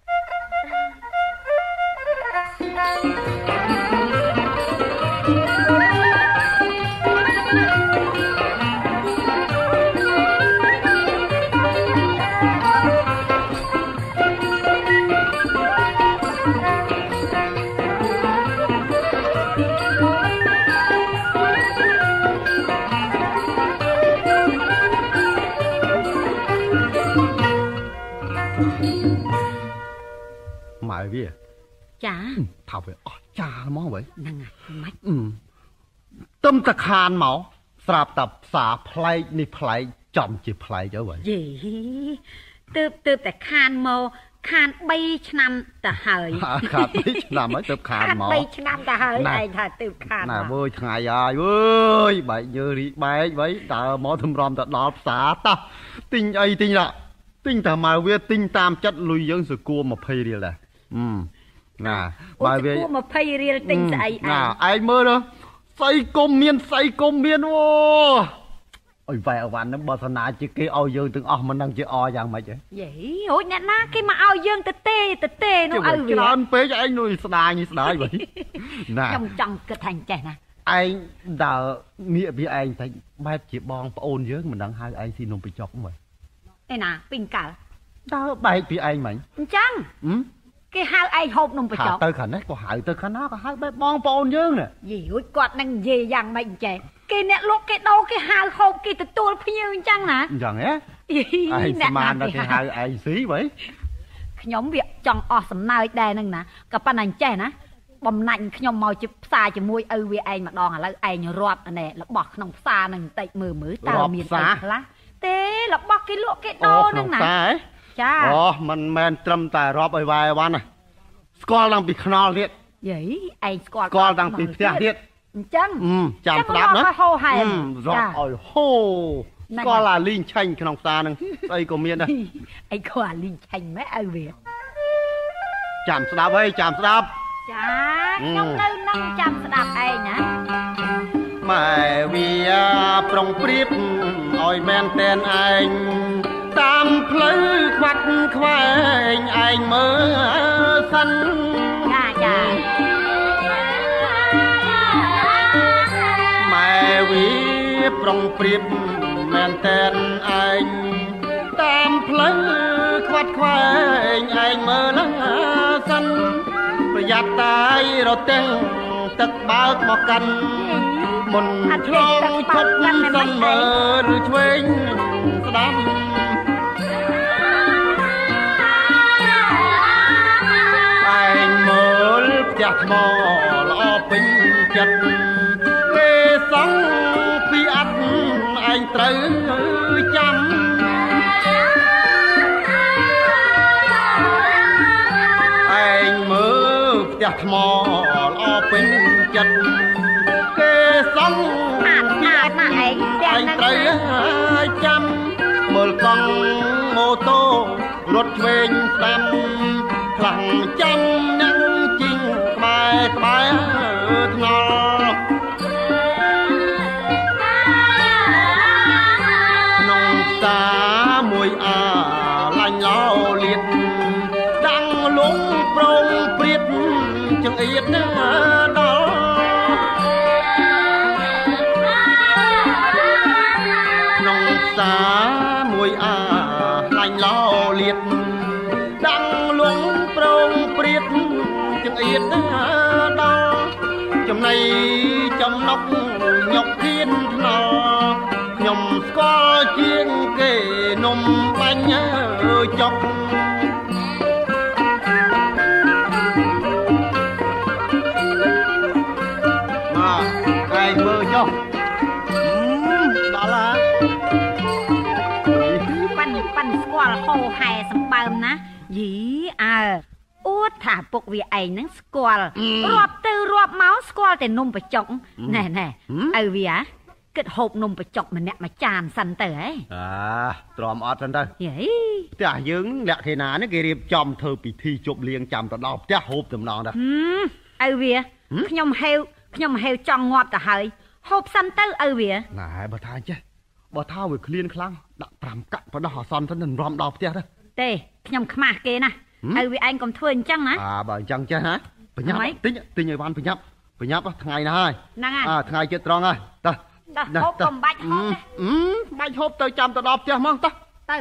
ម៉ែវាចាថាវាអស់ចាហ្មងវិញហ្នឹងហើយម៉េចទឹមតខានមកស្រាប់តែផ្សារប្លែកនេះប្លែកចំជាប្លែកទៅវិញយេទើបទើបតែខានមកខានបីឆ្នាំទៅហើយខានបីឆ្នាំហើយទើបខានមកបីឆ្នាំទៅហើយឯងថាទើបខានណាវើយថ្ងៃហើយវើយបែកយើរីបែកវិញតើមកធំរំទៅដល់ផ្សារតោះទិញអីទិញឡាទិញតែមកវាទិញតាមចិត្តលុយយើងសគួរยี่สิบរៀលដែរអឺណាបើវាសគួរยี่สิบរៀលទិញស្អីឯងណាឯងមើលស្អីគុំមានស្អីគុំមានអូអុយវ៉ៃអវ៉ាន់ហ្នឹងបើសណាជាគេឲ្យយើងទាំងអស់មិនដឹងជាអយ៉ាងម៉េចហ៎យេហូចអ្នកណាគេមកឲ្យយើងទៅទេទៅទេនោះឲ្យវាច្រើនពេកឯងនោះស្ដាយនេះស្ដាយវិញណាខ្ញុំចង់គិតថាអញ្ចេះណាឯងដើរងាកវាឯងតែបែបជាបងប្អូនយើងមិនដឹងហៅឯងស៊ីនំពីចុកមើលឯណាពីងកាល់ដើរបែកពីឯងមិញអញ្ចឹងគេហៅឯងហូបនំបញ្ចុកទៅខាងនេះក៏ហៅទៅខាងណាក៏ហៅបែបបងប្អូនយើងណាយីរួចគាត់នឹងនិយាយយ៉ាងម៉េចអញ្ចេះគេអ្នកលក់គេដោគេហៅហូបគេទទួលភ្ញៀវអញ្ចឹងណាអញ្ចឹងហ៎ឯងស្មានដល់គេហៅឯងស៊ីបើខ្ញុំវាចង់អស់សំណើចដែរនឹងណាក៏ប៉ុន្តែអញ្ចេះណាបំណាច់ខ្ញុំមកជាផ្សារជាមួយឪវាឯងម្ដងឥឡូវឯងរាប់ណែរបស់ក្នុងផ្សារនឹងបន្តិចមើលមើលតើមានអីខ្លះទេរបស់គេលក់គេដោនឹងណាចាអូមិនមែនត្រឹមតែរាប់ឲ្យវាយវ៉ាន់ណាស្គាល់តាំងពីខ្នល់ទៀតយីឯងស្គាល់ស្គាល់តាំងពីផ្ទះទៀតអញ្ចឹងចាំស្ដាប់ណារាប់ឲ្យហូស្គាល់អាលីងឆាញ់ក្នុងផ្សារហ្នឹងស្អីក៏មានដែរអីក៏អាលីងឆាញ់ម៉ែឪវាចាំស្ដាប់ហីចាំស្ដាប់ចាខ្ញុំនៅនឹងចាំស្ដាប់ឯងណាម៉ែវាប្រុងព្រៀបឲ្យមែនតែនឯងតាមផ្លូវខ្វាត់ខ្វែងឯងមើលសិនចាចាម៉ែវាប្រុងព្រៀបមែនតែនឯងតាមផ្លូវខ្វាត់ខ្វែងឯងមើលសិនប្រយ័ត្នតែរទាំងទឹកបើកមកកាន់មុនឆ្លងឈប់សិនមើលឆ្វេងស្ដាំឯងមើលផ្ទះថ្មល្អពេញចិត្តគេសង់ពីអត់ឯងត្រូវចាំឯងមើលផ្ទះថ្មល្អពេញចិត្តគេសង់អាតអាតណាឯងផ្ទះហ្នឹងត្រូវចាំមើលកង់ម៉ូតូរត់ឆ្វេងស្ដាំខ្លាំងចាំនឹងជីងក្បែរក្បែរថ្នល់ក្នុងផ្សារមួយអាឡាញ់ឡោលៀតដាំងលងប្រងព្រៀបចង្អៀតដល់ក្នុងទៀតដល់ចំណៃចំណុកញុកធានថ្នល់ខ្ញុំស្គាល់ជាងគេនំបាញ់ចុកមកឯងមើលចុះដល់ហើយប៉ាន់ប៉ាន់ស្គាល់ហោហែសម្បើមណាយីអើអួតថាពុកវាឯងហ្នឹងស្គាល់រាប់ទៅរាប់មកស្គាល់តែនំបញ្ចុកណែណែឪវាគិតហូបនំបញ្ចុកម្នាក់មួយចានសិនទៅហ៎អាទ្រាំអត់សិនទៅយីផ្ទះយើងលក្ខណៈនេះគេរៀបចំធ្វើពិធីជប់លៀងចាំទៅដល់ផ្ទះហូបតំណងដែរឪវាខ្ញុំហេវខ្ញុំហេវចង់ងាប់ទៅហើយហូបសិនទៅឪវាណែបើថាអញ្ចេះបើថាវាឃ្លានខ្លាំងដាក់ប្រាំកាក់បដោះអសន្នទៅនឹងរំដល់ផ្ទះទៅទេខ្ញុំខ្មាស់គេណាឪវាឯងកុំធ្វើអញ្ចឹងណាអាបើអញ្ចឹងចេះហ៎បញ្ញាប់ទិញទិញឲ្យបានបញ្ញាប់បញ្ញាប់ថ្ងៃណាហើយហ្នឹងហើយអាថ្ងៃជិតត្រង់ហើយតោះហូបកុំបាច់ហូបទេបាច់ហូបទៅចាំទៅដល់ផ្ទះហ្មងតោះទៅ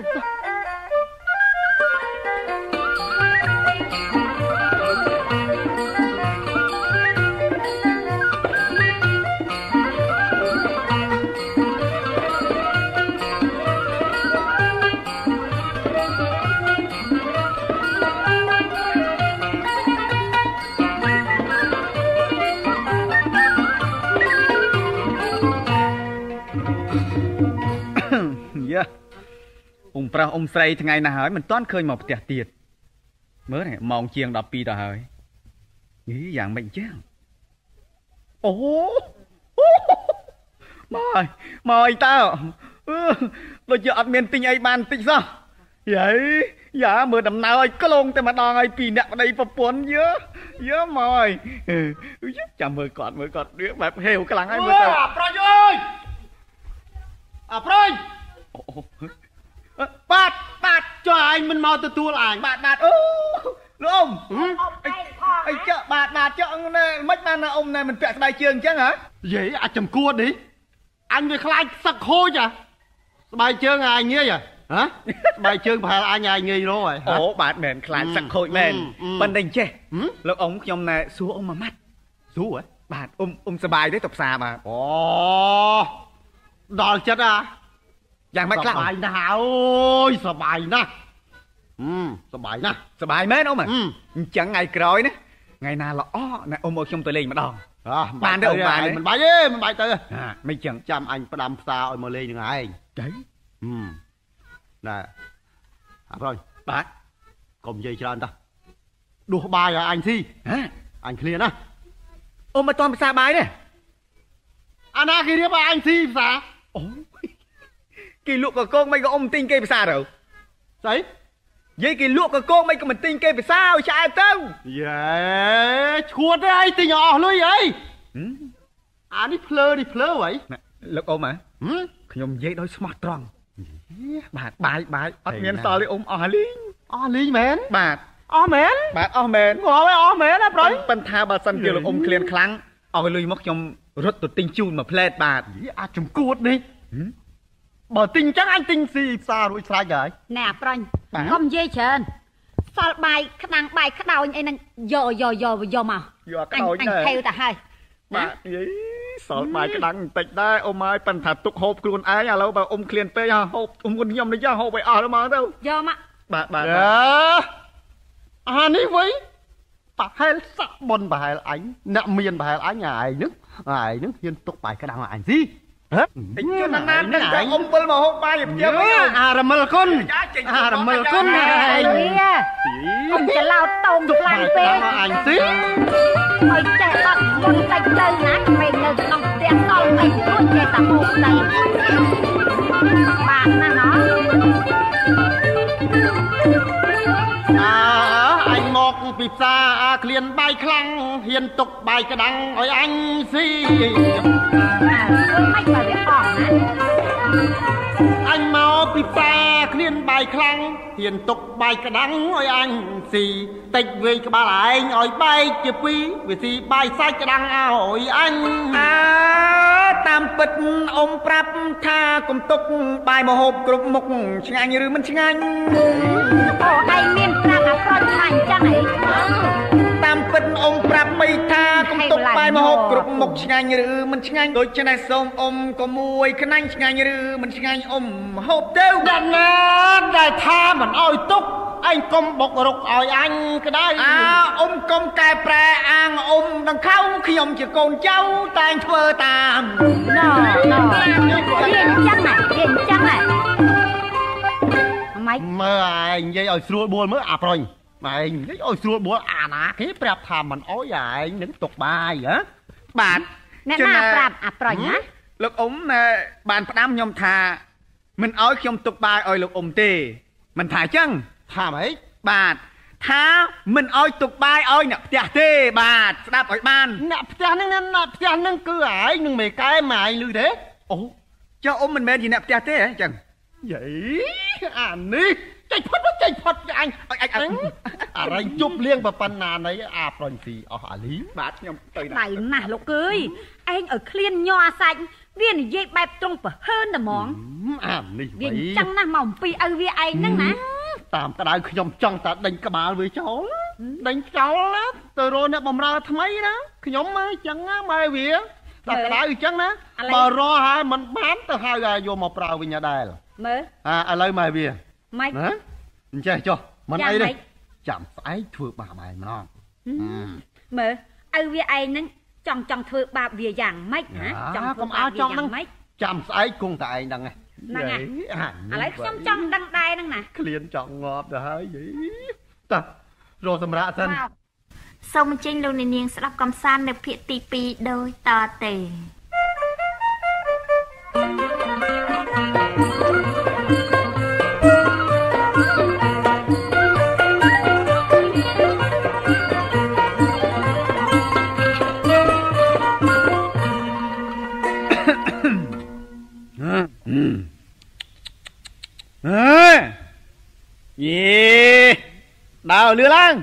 អ៊ំប្រុសអ៊ំស្រីថ្ងៃណាហើយមិនទាន់ឃើញមកផ្ទះទៀតមើលម៉ោងជាងដប់ពីរទៅហើយយីយ៉ាងម៉េចចឹងអូមកមកអីតើដូចជាអត់មានទិញអីបានតិចសោះយីយ៉ាមើលដំណើរឲ្យក្លងតែម្ដងឲ្យពីរអ្នកប្តីប្រពន្ធយើយើមកហើយចាំមើលគាត់មើលគាត់រៀបបែបហេវខ្លាំងហើយមើលទៅអាប្រុសអើយអាប្រុសបាទបាទចុះឯងមិនមកទទួលអញបាទបាទអូលោកអ៊ំអីចុះបាទបាទចុះណែមិនបានអ៊ំណែមិនពាក់ស្បែកជើងអញ្ចឹងហ៎យេអាចចំគួតនេះអញវាខ្លាចសឹកខូចហ៎ស្បែកជើងអញងាយហ៎ស្បែកជើងប្រហែលអញឯងងាយរកហ៎អូបាទមែនខ្លាចសឹកខូចមែនប៉ុន្តែចេះលោកអ៊ំខ្ញុំណែសួរអ៊ំមួយម៉ាត់សួរហ៎បាទអ៊ំអ៊ំសប្បាយទេទៅផ្សារបាទអូដល់ចិត្តហ៎យ៉ាងម៉េចខ្លះសបាយណាស់អូយសបាយណាស់ហឹមសបាយណាស់សបាយមែនអ៊ំអញ្ចឹងថ្ងៃក្រោយណាថ្ងៃណាល្អណែអ៊ំឲ្យខ្ញុំទៅលេងម្ដងបានទៅបានមិនបាយទេមិនបាយទៅមិនចឹងចាំអញផ្ដាំផ្សារឲ្យមកលេងនឹងឯងទៅហឹមណែអប្រុសបាទកុំនិយាយច្រើនតោះដួសបាយឲ្យអញស៊ីហ៎អញឃ្លានណាអ៊ំមិនទាន់ផ្សារបាយទេអាណាគេរៀបឲ្យអញស៊ីផ្សារអូគេលក់កកងមិនក៏អ៊ំទិញគេភាសាទៅស្អីនិយាយគេលក់កកងមិនក៏មិនទិញគេភាសាឲ្យឆ្អែតទៅយេឈួតទេអីទិញអស់លុយអីអានេះភ្លើនេះភ្លើអីលោកអ៊ំហ៎ខ្ញុំនិយាយដោយស្មោះត្រង់បាទបាយបាយអត់មានសល់ទេអ៊ំអស់លីងអស់លីងមែនបាទអស់មែនបាទអស់មែនងល់ហើយអស់មែនណាប្រុសប៉ុន្តែបើសិនជាលោកអ៊ំឃ្លានខ្លាំងអស់លុយមកខ្ញុំរត់ទៅទិញជូនមួយផ្លែតបាទអាចចំគួតនេះបើទិញចឹងអញទិញស៊ីផ្សាររួចស្រេចហើយណែអាប្រាញ់កុំនិយាយច្រើនសល់បាយក្តាំងបាយក្តោញអីហ្នឹងយកយកយកយកមកយកក្តោញអញហេវទៅហើយបាទយីសល់បាយក្តាំងបន្តិចដែរអ៊ំហើយប៉ុន្តែទុកហូបខ្លួនឯងឥឡូវបើអ៊ំឃ្លានពេកហូបអ៊ំខ្ញុំនេះហូបឲ្យអស់ទៅមកទៅយកមកបាទបាទអានេះវិញប្រហែលសក់បុនប្រហែលអញអ្នកមានប្រហែលអញអាឯងហ្នឹងអាឯងហ្នឹងហ៊ានទុកបាយក្តាំងឲ្យអញស៊ីហ៎អញណាណានឹងតែអ៊ំវិលមកហូបបាយផ្ទះវិញអារមិលគុណអារមិលគុណឯងអ៊ំច្រឡោតតោងខ្លាំងពេកអញស៊ីឲ្យចេះអត់មុនតិចទៅណាក្មេងនៅក្នុងផ្ទះសល់តែរួចចេះតែហូបទៅបានណាណោះអាអញមកពីផ្សារអាឃ្លានបាយខ្លាំងហ៊ានទុកបាយក្តាំងឲ្យអញស៊ីមិនបើវាអស់ណាអញមកពីផ្សារឃ្លានបាយខ្លាំងហ៊ានទុកបាយក្តាំងឲ្យអញស៊ីតិចវែងក្បាលឯងឲ្យបែកជាពីរវាស៊ីបាយសាច់ក្តាំងឲ្យអញអាតាមពិតអ៊ំប្រាប់ថាកុំទុកបាយមកហូបគ្រប់មុខឆ្ងាញ់ឬមិនឆ្ងាញ់អូឯងមានប្រាប់អាក្រក់ឆ្ងាញ់ចឹងហីតាមពិតអ៊ំប្រាប់បីថាកុំទុកបាយមហូបគ្រប់មុខឆ្ងាញ់ឬមិនឆ្ងាញ់ដូច្នេះសូមអ៊ំក៏មួយខ្នាញ់ឆ្ងាញ់ឬមិនឆ្ងាញ់អ៊ំហូបទៅដល់ណាដែលថាមិនអោយទុកអញកុំបុករុកឲ្យអញក្តៅអើអ៊ំកុំកែប្រែអាងអ៊ំដង្ខៅខ្ញុំជាកូនចៅតែងធ្វើតាមណ៎ណ៎រៀនចឹងណារៀនចឹងណាម៉េចមើលឯងនិយាយឲ្យស្រួលបួលមើលអាប្រុញម៉ែងនិយាយឲ្យស្រួលបួលអាណាគេប្រាប់ថាមិនអោយឯងនឹងទុកបាយហ៎បាទអ្នកណាប្រាប់អាប្រុញណាលោកអ៊ំបានផ្ដាំខ្ញុំថាមិនអោយខ្ញុំទុកបាយឲ្យលោកអ៊ំទេមិនថាចឹងថាម៉េចបាទថាមិនអោយទុកបាយឲ្យអ្នកផ្ទះទេបាទស្ដាប់ឲ្យបានអ្នកផ្ទះហ្នឹងអ្នកផ្ទះហ្នឹងគឺឯងនឹងមេកែម៉ែឯងឮទេអូចុះអ៊ំមិនមែនជាអ្នកផ្ទះទេហ៎ចឹងយីអានេះចេញផុតចេញផុតអញអញអញអរិញជប់លៀងប៉ុណ្ណាណីអាប្រុញទីអស់អាលីបាទខ្ញុំទៅណាស់ណាស់លោកអើយឯងឲ្យឃ្លានញ័រអាសាច់វានិយាយបែបត្រង់ប្រហើនតែហ្មងអានេះវិញចឹងណាស់មកអំពីឪវាឯងហ្នឹងណាតាមក្តៅខ្ញុំចង់តែដេញក្បាលវាចោលដេញចោលណាទៅរកអ្នកបំរើថ្មីណាខ្ញុំមកចឹងណាម៉ែវាតែក្តៅចឹងណាបើរកហើយមិនបានទៅហៅយកមកប្រើវិញដែរមើលអាឥឡូវម៉ែវាម៉េចណាអញ្ចេះចុះមិនអីទេចាំស្អែកធ្វើបាបម៉ែម្ដងមើលឪវាឯងហ្នឹងចង់ចង់ធ្វើបាបវាយ៉ាងម៉េចណាចង់ធ្វើបាបវាយ៉ាងម៉េចចាំស្អែកគង់តែឯងដឹងហ្នឹងហើយឥឡូវខ្ញុំចង់ដឹងដែរហ្នឹងណាឃ្លានចង់ងាប់ទៅហើយយីតោះរកសម្រាប់សិនសូមអញ្ជើញលោកនាងស្ដាប់កំសាន្តនៅភាគទីពីរដូចតទៅអើយេដើរលឿនឡើង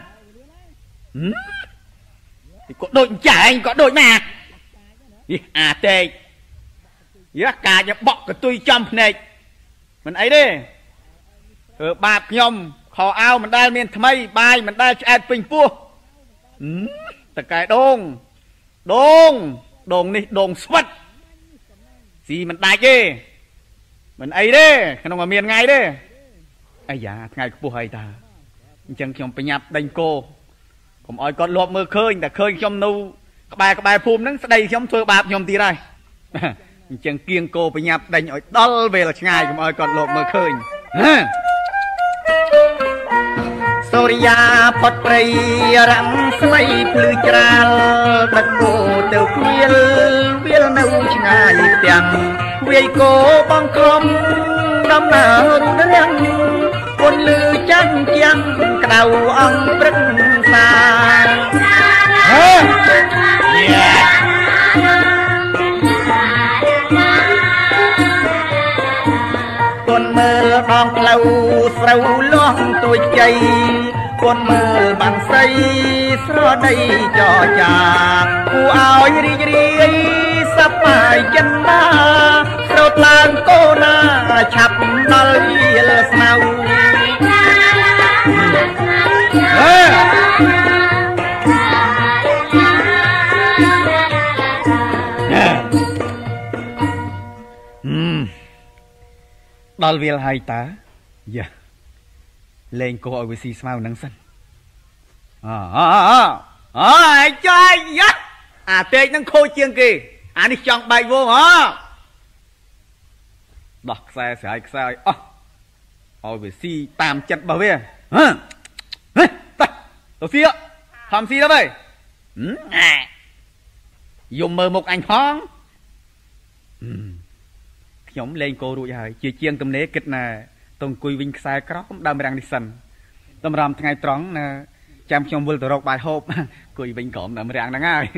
ក៏ដូចចែងក៏ដូចណាយីអាតេកយ៉ាកាចបក់កទុយចំភ្នែកមិនអីទេធ្វើបាបខ្ញុំខោអាវមិនដែលមានថ្មីបាយមិនដែលឆ្អែតពេញពោះតកែដងដងដងនេះដងស្វិតស៊ីមិនដាច់ទេមិនអីទេក្នុងតែមានថ្ងៃទេអាយ៉ាថ្ងៃខ្ពស់ហើយតើអញ្ចឹងខ្ញុំប្រញាប់ដេញគោកុំឲ្យគាត់លបមើលឃើញតែឃើញខ្ញុំនៅក្បែរក្បែរភូមិហ្នឹងស្ដីខ្ញុំធ្វើបាបខ្ញុំទៀតហើយអញ្ចឹងគៀងគោប្រញាប់ដេញឲ្យដល់វេលឆ្ងាយកុំឲ្យគាត់លបមើលឃើញសូរិយាផុតព្រៃរាំងស្មីភ្លឺច្រាលដឹកគោទៅគៀលវាលនៅឆ្ងាយទាំងវាយគោបងក្រុមដំណើររុងរាំងគុនលឺចាញ់ជាងក្តៅអង្គព្រឹកសាហេគុនមើលដងផ្លូវស្រូវលាស់ទួយជ័យគុនមើលបានស្រីស្រដីចរចាគួរឲ្យរីករាយសប្បាយចិត្តណាស្រោតឡើងកូនណាឆាប់ដល់វាលស្មៅហេដល់វាលហើយតាយ៉ាលេងគោឲ្យវាស៊ីស្មៅហ្នឹងសិនអអអអឯចាយយ៉ាអាតេកហ្នឹងខូចជាងគេអានេះចង់បែកវងហ៎ដោះខ្សែស្រ័យខ្សែឲ្យអស់ឲ្យវាស៊ីតាមចិត្តរបស់វាហ៎ហេតោះទៅស៊ីខំស៊ីទៅវិញយំមើលមុខអញផងខ្ញុំលេងគោរួចហើយជាជាងទំនេរគិតណាទៅអង្គុយវិញខ្សែក្រោមដើមរាំងនេះសិនតម្រាំថ្ងៃត្រង់ណាចាំខ្ញុំវិលទៅរកបាយហូបអង្គុយវិញក្រោមដើមរាំងហ្នឹងហើយ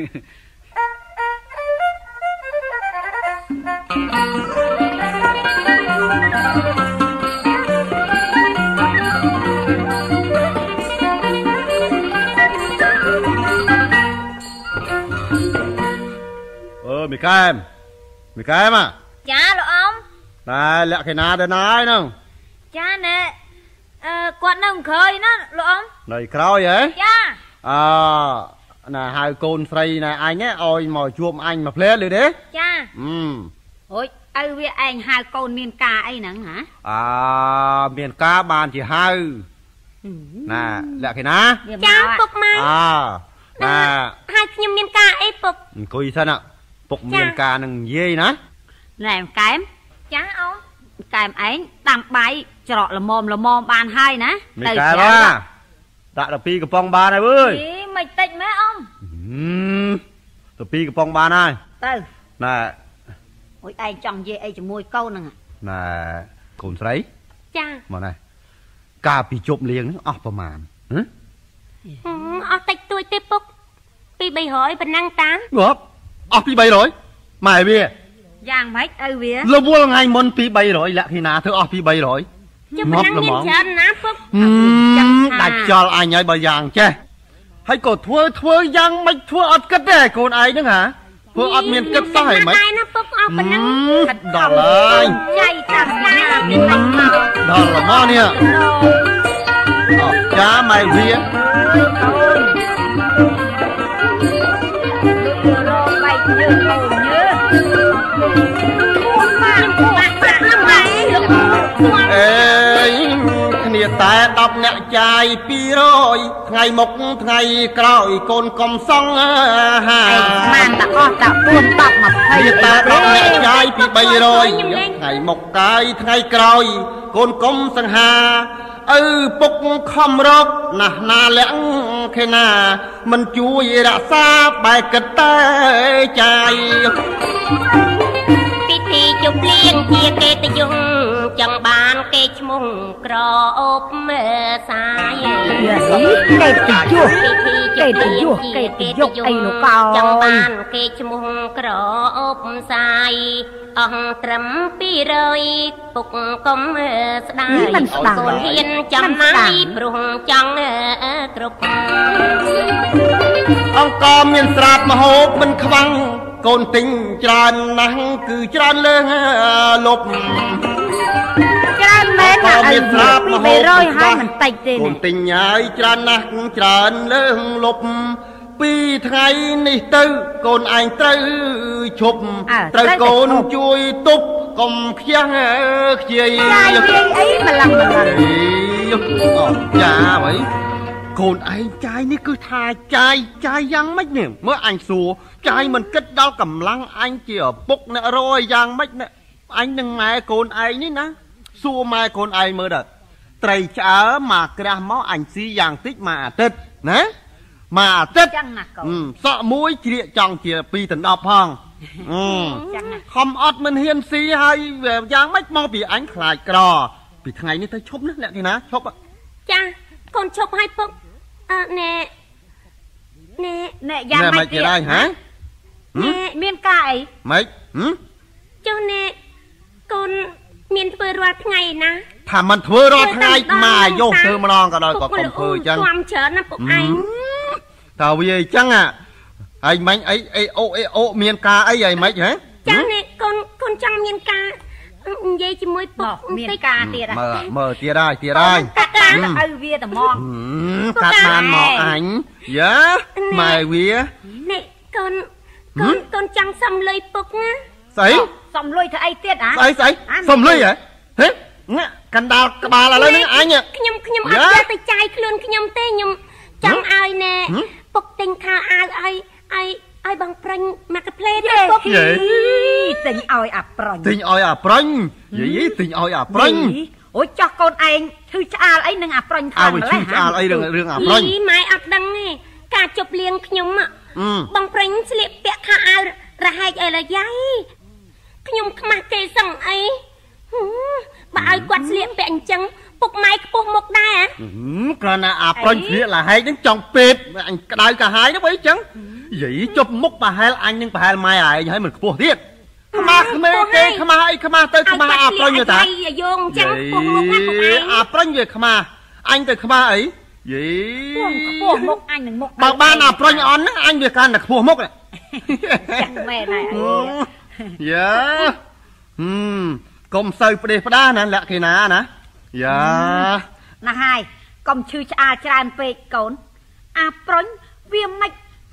អឺមីកែមមីកែមចាលោកអ៊ំតែលក្ខណៈដល់ណាហើយហ្នឹងចាណែអឺគាត់នៅក្រោយណាលោកអ៊ំនៅក្រោយហ៎ចាអ nè hai con sấy nè anh ấy ôi mồi chuông anh mà phêเลยđấy ចា ừ អូយឪវាឯងហៅកូនមានការអីហ្នឹងហ៎ à miền cá bàn chỉ hai nè lẹ cái ná ចាពុកម៉ែ à nè ហើយខ្ញុំមានការអីពុក coi sao nè bục miền cá nằng dê ná ណែកែមចាអូនកែមឯងដាំបាយច្រកល្មមល្មមបានហើយណា miền cá đó tạ là pi cái pong bàn này ơi អីមិនតិចម៉ែអ៊ំ ừ tập pi cái pong bàn này ទៅ nè អូយឯងចង់និយាយអីជាមួយកូនហ្នឹង nè con sấy ចា mà này cá pi chụp liền nóประมาณអត់តិចតួចទេពុកពីបីរយប៉ុណ្ណឹងតា ngớp pi pi bay rồi mày bia យ៉ាងម៉េចឪវា lâu vui ngày môn pi bay rồi lẹ khi nào thưa pi bay rồi ចុះប៉ុណ្ណឹងមានច្រើនណាពុក đặt cho anh ấy bao giang che hay cổ thua thua giang mạch thua ớt cất đấy con ai nữa hả thua ớt miền cất sao hả mấy ណាពុកអស់ប៉ុណ្ណឹង đỏ lời ចៃតាស្ដាយមានតែមក đỏ là mo nè cha mày vía រងបែកយើងកូនញើ êគ្នាតែដប់អ្នកចាយពីរយថ្ងៃមុខថ្ងៃក្រោយកូនកំសង់ហាបានតអស់តពួនតប់មកគ្នាតែដប់អ្នកចាយពីបីរយថ្ងៃមុខកាយថ្ងៃក្រោយកូនកំសង្ហាឪពុកខំរកណាស់ណាលាក់ខេណាមិនជួយរក្សាបែកកិតតែចាយពិធីជប់លៀងជាកិត្តិយសចង់បានគេឈ្មោះក្រអូបមើសាយកិត្តិយសពិធីជប់លៀងជាកិត្តិយសអីលោកកោចង់បានគេឈ្មោះក្រអូបសាយអស់ត្រឹមពីរយពុកកុំស្ដាយមិនស្ដាយកូនហ៊ានចំណាយព្រោះចង់គ្រប់អង្គមានស្រាប់មហូបមិនខ្វាំងកូនទិញច្រើនណាស់គឺច្រើនលើងលប់ច្រើនមែនណាឪពីបីរយហើយមិនតិចទេកូណានទិញហើយច្រើនណាស់ច្រើនលើងលប់ពីថ្ងៃនេះទៅកូនឯងត្រូវឈប់ត្រូវកូនជួយទប់កុំខ្ជះខ្ជាយចាយនិយាយអីម្លឹងម្លឹងចាvậyកូនឯងចាយនេះគឺថាចាយចាយយ៉ាងម៉េចនេះមើលអញសួរចាយមិនគិតដល់កម្លាំងអញជាឪពុកអ្នករយយ៉ាងម៉េចនេះអញនឹងម៉ែកូនឯងនេះណាសួរម៉ែកូនឯងមើលដល់ត្រីឆ្អើមកក្រាស់មកអញស៊ីយ៉ាងតិចមួយអាទិត្យណាមួយអាទិត្យចឹងណាកូនសក់មួយជ្រៀកចង់ជាពីរដណ្ដប់ផងចឹងណាខំអត់មិនហ៊ានស៊ីហើយយ៉ាងម៉េចមកពីអញខ្លាចក្រពីថ្ងៃនេះទៅឈប់ណាអ្នកទីណាឈប់ចាកូនឈប់ឲ្យពុកអឺណែណែណែយ៉ាងម៉េចទៀតហ៎ណែមានការអីម៉េចហឹមចុះណែកូនមានធ្វើរាល់ថ្ងៃណាថាមិនធ្វើរាល់ថ្ងៃម៉ាយកធ្វើម្ដងក៏ដោយក៏កុំធ្វើអញ្ចឹងខ្វាំច្រើនណាពុកឯងតើវាអញ្ចឹងហើយមិញអីអីអូអីអូមានការអីហើយមិញហ៎ចាណែកូនកូនចង់មានការនិយាយជាមួយពុកមានការទៀតមើលមើលទៀតហើយទៀតហើយកាត់តាមទៅឪវាតែហ្មងកាត់បានមកអញយ៉ាម៉ែវាណែកូនកូនកូនចង់សំលុយពុកណាស្អីសំលុយធ្វើអីទៀតហ៎ស្អីស្អីសុំលុយហ៎ហេកណ្ដាលក្បាលឥឡូវនេះអញខ្ញុំខ្ញុំអត់យកទៅចាយខ្លួនខ្ញុំទេខ្ញុំចង់ឲ្យណែពុកទិញខោអាវឲ្យឲ្យឲ្យបងប្រាញ់មកកាផ្លេទេពុកយេទិញឲ្យអាប្រាញ់ទិញឲ្យអាប្រាញ់យីទិញឲ្យអាប្រាញ់អូយចោះកូនឯងឈឺឆ្អាលអីនឹងអាប្រាញ់អើខាងវាម្ឈឺលេះឆ្អាលអីរឿងរឿងអាប្រាញ់យីម៉ែអត់ដឹងទេការជប់លៀងខ្ញុំអឺបងប្រាញ់ស្លៀកពាក់ខោអាវរហែកអីឡើយយាយខ្ញុំខ្មាស់គេសឹងអីបើឲ្យគាត់ស្លៀកពាក់អញ្ចឹងពុកម៉ែខ្ពស់មុខដែរគ្រាន់តែអាប្រាញ់ស្លៀកលហែកហ្នឹងចង់ពេតអញក្តៅកាហាយហ្នឹងបើអញ្ចឹងយីជប់មុខប្រហែលអញនឹងប្រហែលម៉ែឯងហើយមិនខ្ពស់ទៀតខ្មាស់ក្មេគេខ្មាស់អីខ្មាស់ទៅខ្មាស់អាប្រាញ់ទៅតាយោងអញ្ចឹងខ្ពស់មុខណាពុកឯងអាប្រាញ់វាខ្មាស់អញទៅខ្មាស់អីយីខ្ពស់មុខអញនឹងមុខបើបានអាប្រាញ់អន់ហ្នឹងអញវាកាន់តែខ្ពស់មុខចាក់មែនហើយយ៉ាហឹមកុំសូវផ្ដេសផ្ដាសណាលក្ខិណាណាយ៉ាណាស់ហើយកុំឈឺឆ្អាលច្រើនពេកកូនអាប្រាញ់វាមិនក៏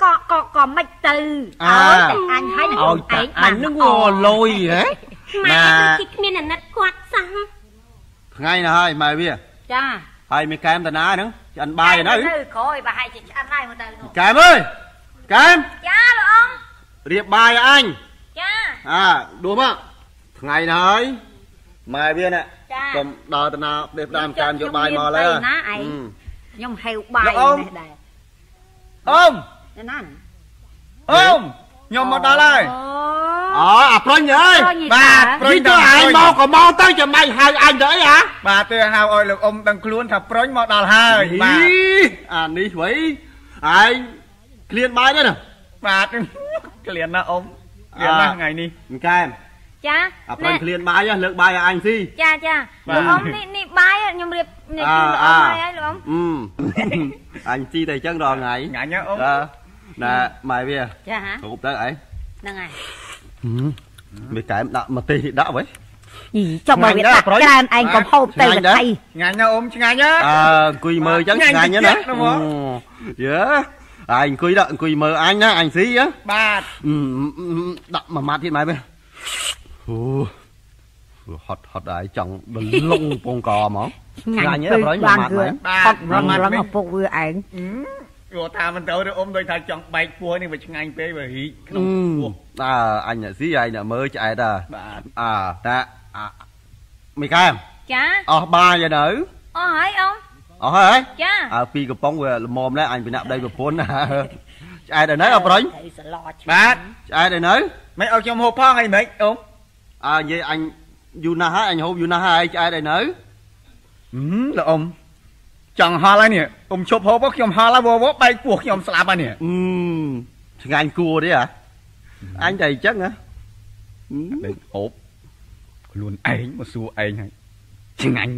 ក៏ក៏ក៏មិនទៅឲ្យតែអញហើយនឹងខ្លួនឯងអញនឹងវល់លុយហ៎ម៉ែគឺគ្មានអាណិតគាត់សោះថ្ងៃណាហើយម៉ែវាចាហើយមានកែមតាណាហ្នឹងឆ្អិនបាយនៅនៅក្រោយប្រហែលជាឆ្អិនហើយមកទៅកែមអើយកែមចាលោកអង្គរៀបបាយអញចាអាដួមកថ្ងៃណាហើយម៉ែវាណែកុំដល់តាណាដេកដើមកែមយកបាយមកលើណាឯងខ្ញុំហៅបាយនេះដែរអ៊ំណាអ៊ំខ្ញុំមកដល់ហើយអូអាប្រុញអើយបាទប្រុញទៅឯងមកក៏មកទៅចាំបាច់ហៅអញទៅអីហ៎បាទទៅហៅឲ្យលោកអ៊ំដឹងខ្លួនថាប្រុញមកដល់ហើយបាទអានេះស្វ័យឯងក្លៀនបាយទេណាបាទក្លៀនណាអ៊ំក្លៀនណាថ្ងៃនេះមិនកែមចាអាប្រុញក្លៀនបាយលើកបាយឲ្យអញស៊ីចាចាលោកអ៊ំនេះនេះបាយខ្ញុំរៀបនេះជូនលោកអ៊ំហើយហើយលោកអ៊ំអញស៊ីតែអញ្ចឹងដល់ថ្ងៃថ្ងៃណាអ៊ំណែម៉ែវាចាហ៎រូបទៅអីហ្នឹងហើយមិនកែមដាក់មកទេដាក់វិញយីចុះមកវាដាក់ច្រើនឯងកុំហូបទៅទៅឆ្ងាញ់ណាអ៊ំឆ្ងាញ់ណាអើអង្គុយមើលអញ្ចឹងឆ្ងាញ់ណាយើអញអង្គុយដាក់អង្គុយមើលអញណាអញស៊ីបាទដាក់មួយម៉ាត់ទៀតម៉ែវាអូហត់ហត់ដែរចង់ដលងពងកហ្មងឆ្ងាញ់ទៅបានគឺហត់រំរំឪពុកវាឯងគាត់ថាមិនទៅទេអ៊ំដូចថាចង់បែកពោះនេះវាឆ្ងាញ់ពេកវារីកក្នុងពោះអើអញស៊ីឯងអ្នកមើលឆ្អែតបាទអើតាមីកែមចាអស់បាយហើយនៅអស់ហើយអ៊ំអស់ហើយចាអើពីកំប៉ុងវាល្មមដែរអញពីណាប់ដីប្រពន្ធឆ្អែតឲ្យនៅអប្រុញបាទឆ្អែតឲ្យនៅមិនឲ្យខ្ញុំហូបផងអីមិនអ៊ំអើនិយាយអញយូរណាស់ហើយអញហូបយូរណាស់ហើយឆ្អែតឲ្យនៅហឹមលោកអ៊ំចង់ហល់ហើយនេះអ៊ំឈប់ហូបខ្ញុំហល់ហើយវវបែកពោះខ្ញុំស្លាប់ហើយនេះអឺឆ្ងាញ់គួរទេហ៎អញតែអញ្ចឹងហ៎ដេកហូបខ្លួនឯងមកសួរឯងហើយឆ្ងាញ់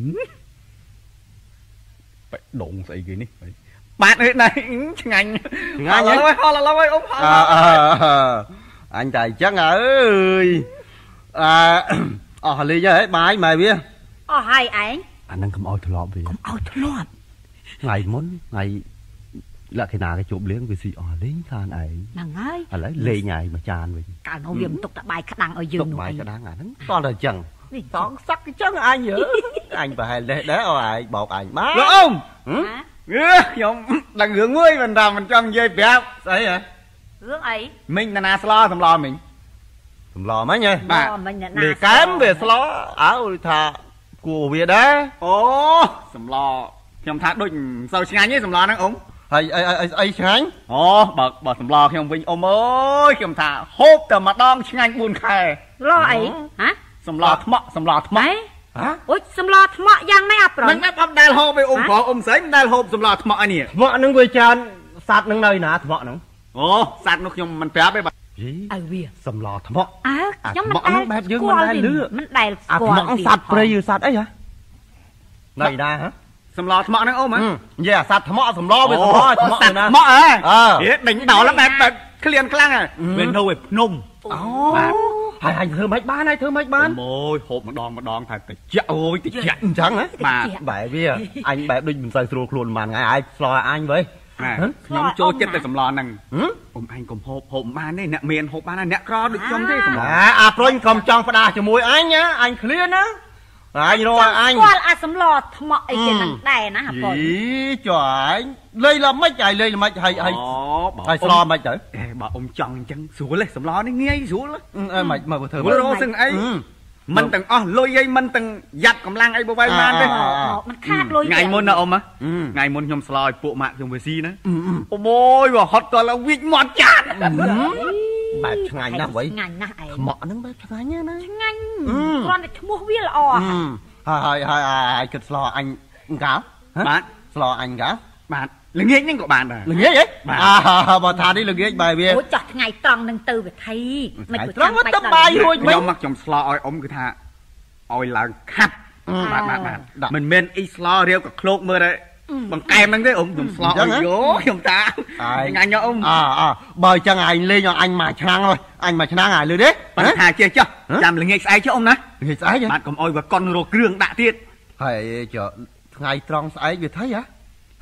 បែកដងស្អីគេនេះបាទអើណៃឆ្ងាញ់ឆ្ងាញ់ហើយហល់ហើយអ៊ំហល់អញតែអញ្ចឹងអើយអើអស់លេងហើយបាយម៉ែវាអស់ហើយឯងអានឹងកុំឲ្យធ្លាប់វាកុំឲ្យធ្លាប់ថ្ងៃមុនថ្ងៃលក្ខណៈគេជប់លៀងវាស៊ីអស់លេងខានឯងហ្នឹងហើយឥឡូវលេងហើយមួយចានវិញកាលនោះវាមិនទុកតែបាយក្តាំងឲ្យយើងនោះបាយក្តាំងអាហ្នឹងតោះតែអញ្ចឹងសងសឹកអញ្ចឹងអញយើអញប្រហែលលេះដែរអូឯងបោកអញបានលោកអ៊ំអឺខ្ញុំដឹងរឿងមួយមិនថាមិនចង់និយាយប្រាប់ស្អីហ៎រឿងអីមិញណាណាស្លោសម្លមិញសម្លមិញហ៎បាទមិញណាលេកែមវាស្លោអើថាគួរវាដែរអូសម្លខ្ញុំថាដូចមិនសូវឆ្ងាញ់ទេសម្លហ្នឹងអ៊ំហើយអីអីអីឆ្ងាញ់អូបើបើសម្លខ្ញុំវិញអ៊ំអើយខ្ញុំថាហូបតែម្ដងឆ្ងាញ់បួនខែឡោអីហ៎សម្លថ្មក់សម្លថ្មក់ហ៎អូយសម្លថ្មក់យ៉ាងម៉េចអាប្រុសមិនអត់ដែលហូបឯអ៊ំប្រុសអ៊ំស្រីមិនដែលហូបសម្លថ្មក់នេះថ្មក់ហ្នឹងវាច្រើនសัตว์ហ្នឹងនៅណាថ្មក់ហ្នឹងអូសัตว์នោះខ្ញុំមិនប្រាប់ទេបាទយីឲ្យវាសម្លថ្មក់អើខ្ញុំមិនដែលបែបយើងមិនដែលលឺមិនដែលស្គាល់ថ្មក់សัตว์ព្រៃឬសัตว์អីហ៎នៅណាហ៎សម្លថ្មក់ហ្នឹងអ៊ំហ៎និយាយអាសัตว์ថ្មក់សម្លវាសម្លថ្មក់ណាថ្មក់ហ៎ហេដេញដល់បែបបែបក្លៀនខ្លាំងហ៎វានៅឯភ្នំអូហើយហើយធ្វើមិនបានហើយធ្វើមិនបានអូយហូបម្ដងម្ដងថាតិចអូយតិចអញ្ចឹងហ៎បាទបែបវាអញបែបដូចមិនសូវស្រួលខ្លួនប៉ុន្មានថ្ងៃហើយស្លោឲ្យអញវិញខ្ញុំចូលចិត្តតែសម្លហ្នឹងអ៊ំអញកុំហូបហូបបានទេអ្នកមានហូបបានអ្នកក្រដូចខ្ញុំទេសម្លអាប្រុញកុំចង់ផ្ដាស់ជាមួយអញណាអញឃ្លានណាអញរកអញស្គាល់អាសម្លថ្មក់អីគេហ្នឹងដែរណាអាប៉ុនយីចុះអញលេងល្មិចហើយលេងល្មិចហើយហើយហើយស្លោមិនទៅបើអ៊ំចង់អញ្ចឹងស្រួលទេសម្លនេះងាយស្រួលអើមិនមើលធ្វើមើលរកសឹងអីមិនទាំងអស់លុយអីមិនទាំងយ៉ាត់កម្លាំងអីបបៃបានទេมันខាតលុយថ្ងៃមុនណាអ៊ំថ្ងៃមុនខ្ញុំស្លោឲ្យពួកម៉ាក់ខ្ញុំវាស៊ីណាអ៊ំអូយបើហត់តលវិចមាត់ចានបែបឆ្ងាញ់ណាស់វ៉ៃឆ្ងាញ់ណាស់ឯងថ្មក់ហ្នឹងបែបឆ្ងាញ់ណាឆ្ងាញ់គ្រាន់តែឈ្មោះវាល្អហើយហើយហើយគិតស្លោអញកៅបាទស្លោអញកៅបាទល្ងាចហ្នឹងក៏បានដែរល្ងាចហ៎អើបើថានេះល្ងាចបែបវាអូចាស់ថ្ងៃត្រង់នឹងទៅវិធីមិនត្រង់ទៅបាយរួចខ្ញុំមកខ្ញុំស្លោឲ្យអ៊ំគឺថាឲ្យឡើងខាត់បាទបាទបាទមិនមែនអ៊ីស្លោរាវក៏ឃ្លោកមើលដែរបង្កែមហ្នឹងទេអ៊ំខ្ញុំស្លោឲ្យយោខ្ញុំតាថ្ងៃញ៉ាំអ៊ំអើអើបើអញ្ចឹងឯងលេងឲ្យអញមួយឆ្នាំហើយអញមួយឆ្នាំហើយលឺទេបើថាចេះចុះចាំល្ងាចស្អែកចុះអ៊ំណាល្ងាចស្អែកបាទកុំអោយវាកុនរកគ្រឿងដាក់ទៀតហើយចុះថ្ងៃត្រង់ស្អែកវាថៃហ៎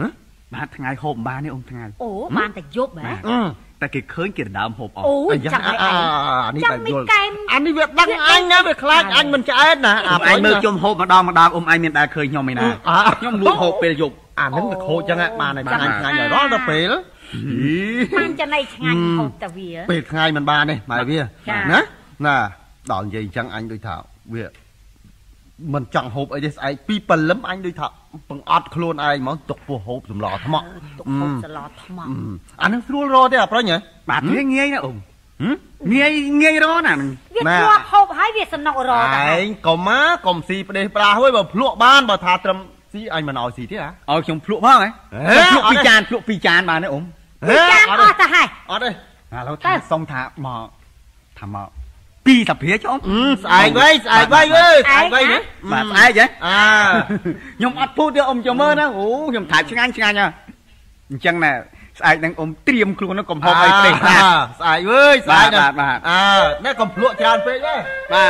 បាទថ្ងៃហូបបានទេអ៊ំថ្ងៃអូបានតែយប់ហ៎តែគេឃើញគេដណ្ដើមហូបអស់អូចាំឲ្យឯងអានេះចាំតែមិនយល់កែមអានេះវាដឹងអញណាវាខ្លាចអញមិនឆ្អែតណាអ៊ំឯងមើលខ្ញុំហូបម្ដងម្ដងអ៊ំឯងមានដែរឃើញខ្ញុំឯណាខ្ញុំលក់ហូបពេលយប់អានឹងវាខូចចឹងបានហើយឆ្ងាញ់ឆ្ងាញ់ឲ្យរាល់ដល់ពេលបានចំណៃឆ្ងាញ់ហូបតែវាពេលថ្ងៃមិនបានទេម៉ែវាណាណាដល់និយាយចឹងអញដូចថាវាមិនចង់ហូបអីទេស្អែកពីព្រលឹមអញដូចថាបង្អត់ខ្លួនឯងហ្មងទុកពោះហូបសម្លថ្មក់ទុកហូបសឡថ្មក់អានឹងស្រួលរទេអាប្រុញហ៎បាទងាយងាយណាអ៊ំងាយងាយរណានឹងវាធ្លាប់ហូបហើយវាសំណុករតែឯងកុំមកកុំស៊ីផ្ដេសប្រាស់ហើយបើភ្លក់បានបើថាត្រឹមស៊ីអញមិនឲ្យស៊ីទេហ៎ឲ្យខ្ញុំភ្លក់ផងហ៎ភ្លក់ពីចានភ្លក់ពីចានបានទេអ៊ំចានអស់ទៅហើយអត់ទេឥឡូវថាសុំថាមកថាមកពីតាព្រាចអ៊ំស្អែកវៃស្អែកវៃអើយស្អែកវៃណាបាទស្អែកហ៎អាខ្ញុំអត់พูดទេអ៊ំចាំមើលណាអូខ្ញុំថាឆ្ងាញ់ឆ្ងាញ់ហ៎អញ្ចឹងណែស្អែកនឹងអ៊ំត្រៀមខ្លួននឹងកំហុសអីផ្លេសណាស្អែកអើយស្អែកបាទបាទអើនេះកុំភ្លក់ច្រើនពេកទេបាទ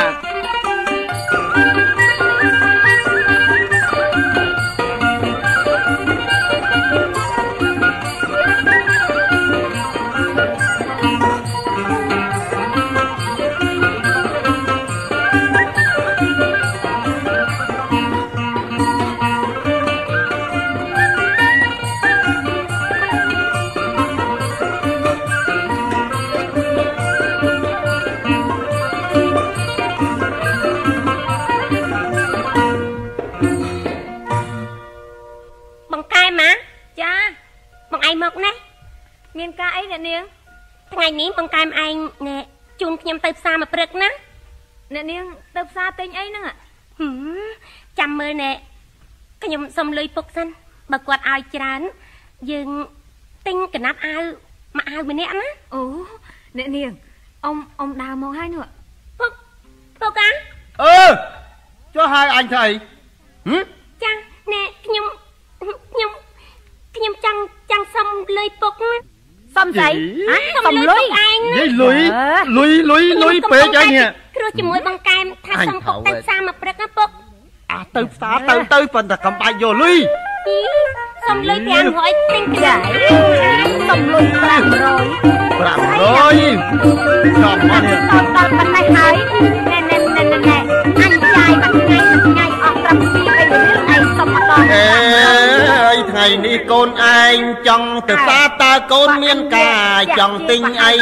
មានការអីអ្នកនាងថ្ងៃនេះបងកែមឯងណែជូនខ្ញុំទៅផ្សារមកព្រឹកណាអ្នកនាងទៅផ្សារទិញអីហ្នឹងចាំមើលណែខ្ញុំសុំលុយពុកសិនបើគាត់ឲ្យច្រើនយើងទិញកណាត់អាវមកអាវម្នាក់ណាអូអ្នកនាងអ៊ំអ៊ំដើរមកហើយនោះពុកពុកអាអឺចុះហើយអញថាអីហឹមចាណែខ្ញុំខ្ញុំខ្ញុំចង់ចង់សុំលុយពុកណាសុំស្អីហ៎សុំលុយឯងនិយាយលុយលុយលុយលុយពេកអញនេះគ្រោះជាមួយបងកែមថាសុំពុកទៅផ្សារមកព្រឹកណាពុកអាទៅផ្សារទៅទៅប៉ុន្តែកំបាច់យកលុយសុំលុយប្រាំរយទិញចាសុំលុយប្រាំរយប្រាំរយចំមកនេះតតប៉ុណ្ណេះហើយណែណែណែណែអញចាយមួយថ្ងៃមួយថ្ងៃអស់ប្រាំពីរបីរៀលឯងសុំម្ដងអេអីថ្ងៃនេះកូនឯងចង់ទៅផ្សារតើកូនមានការចង់ទិញអី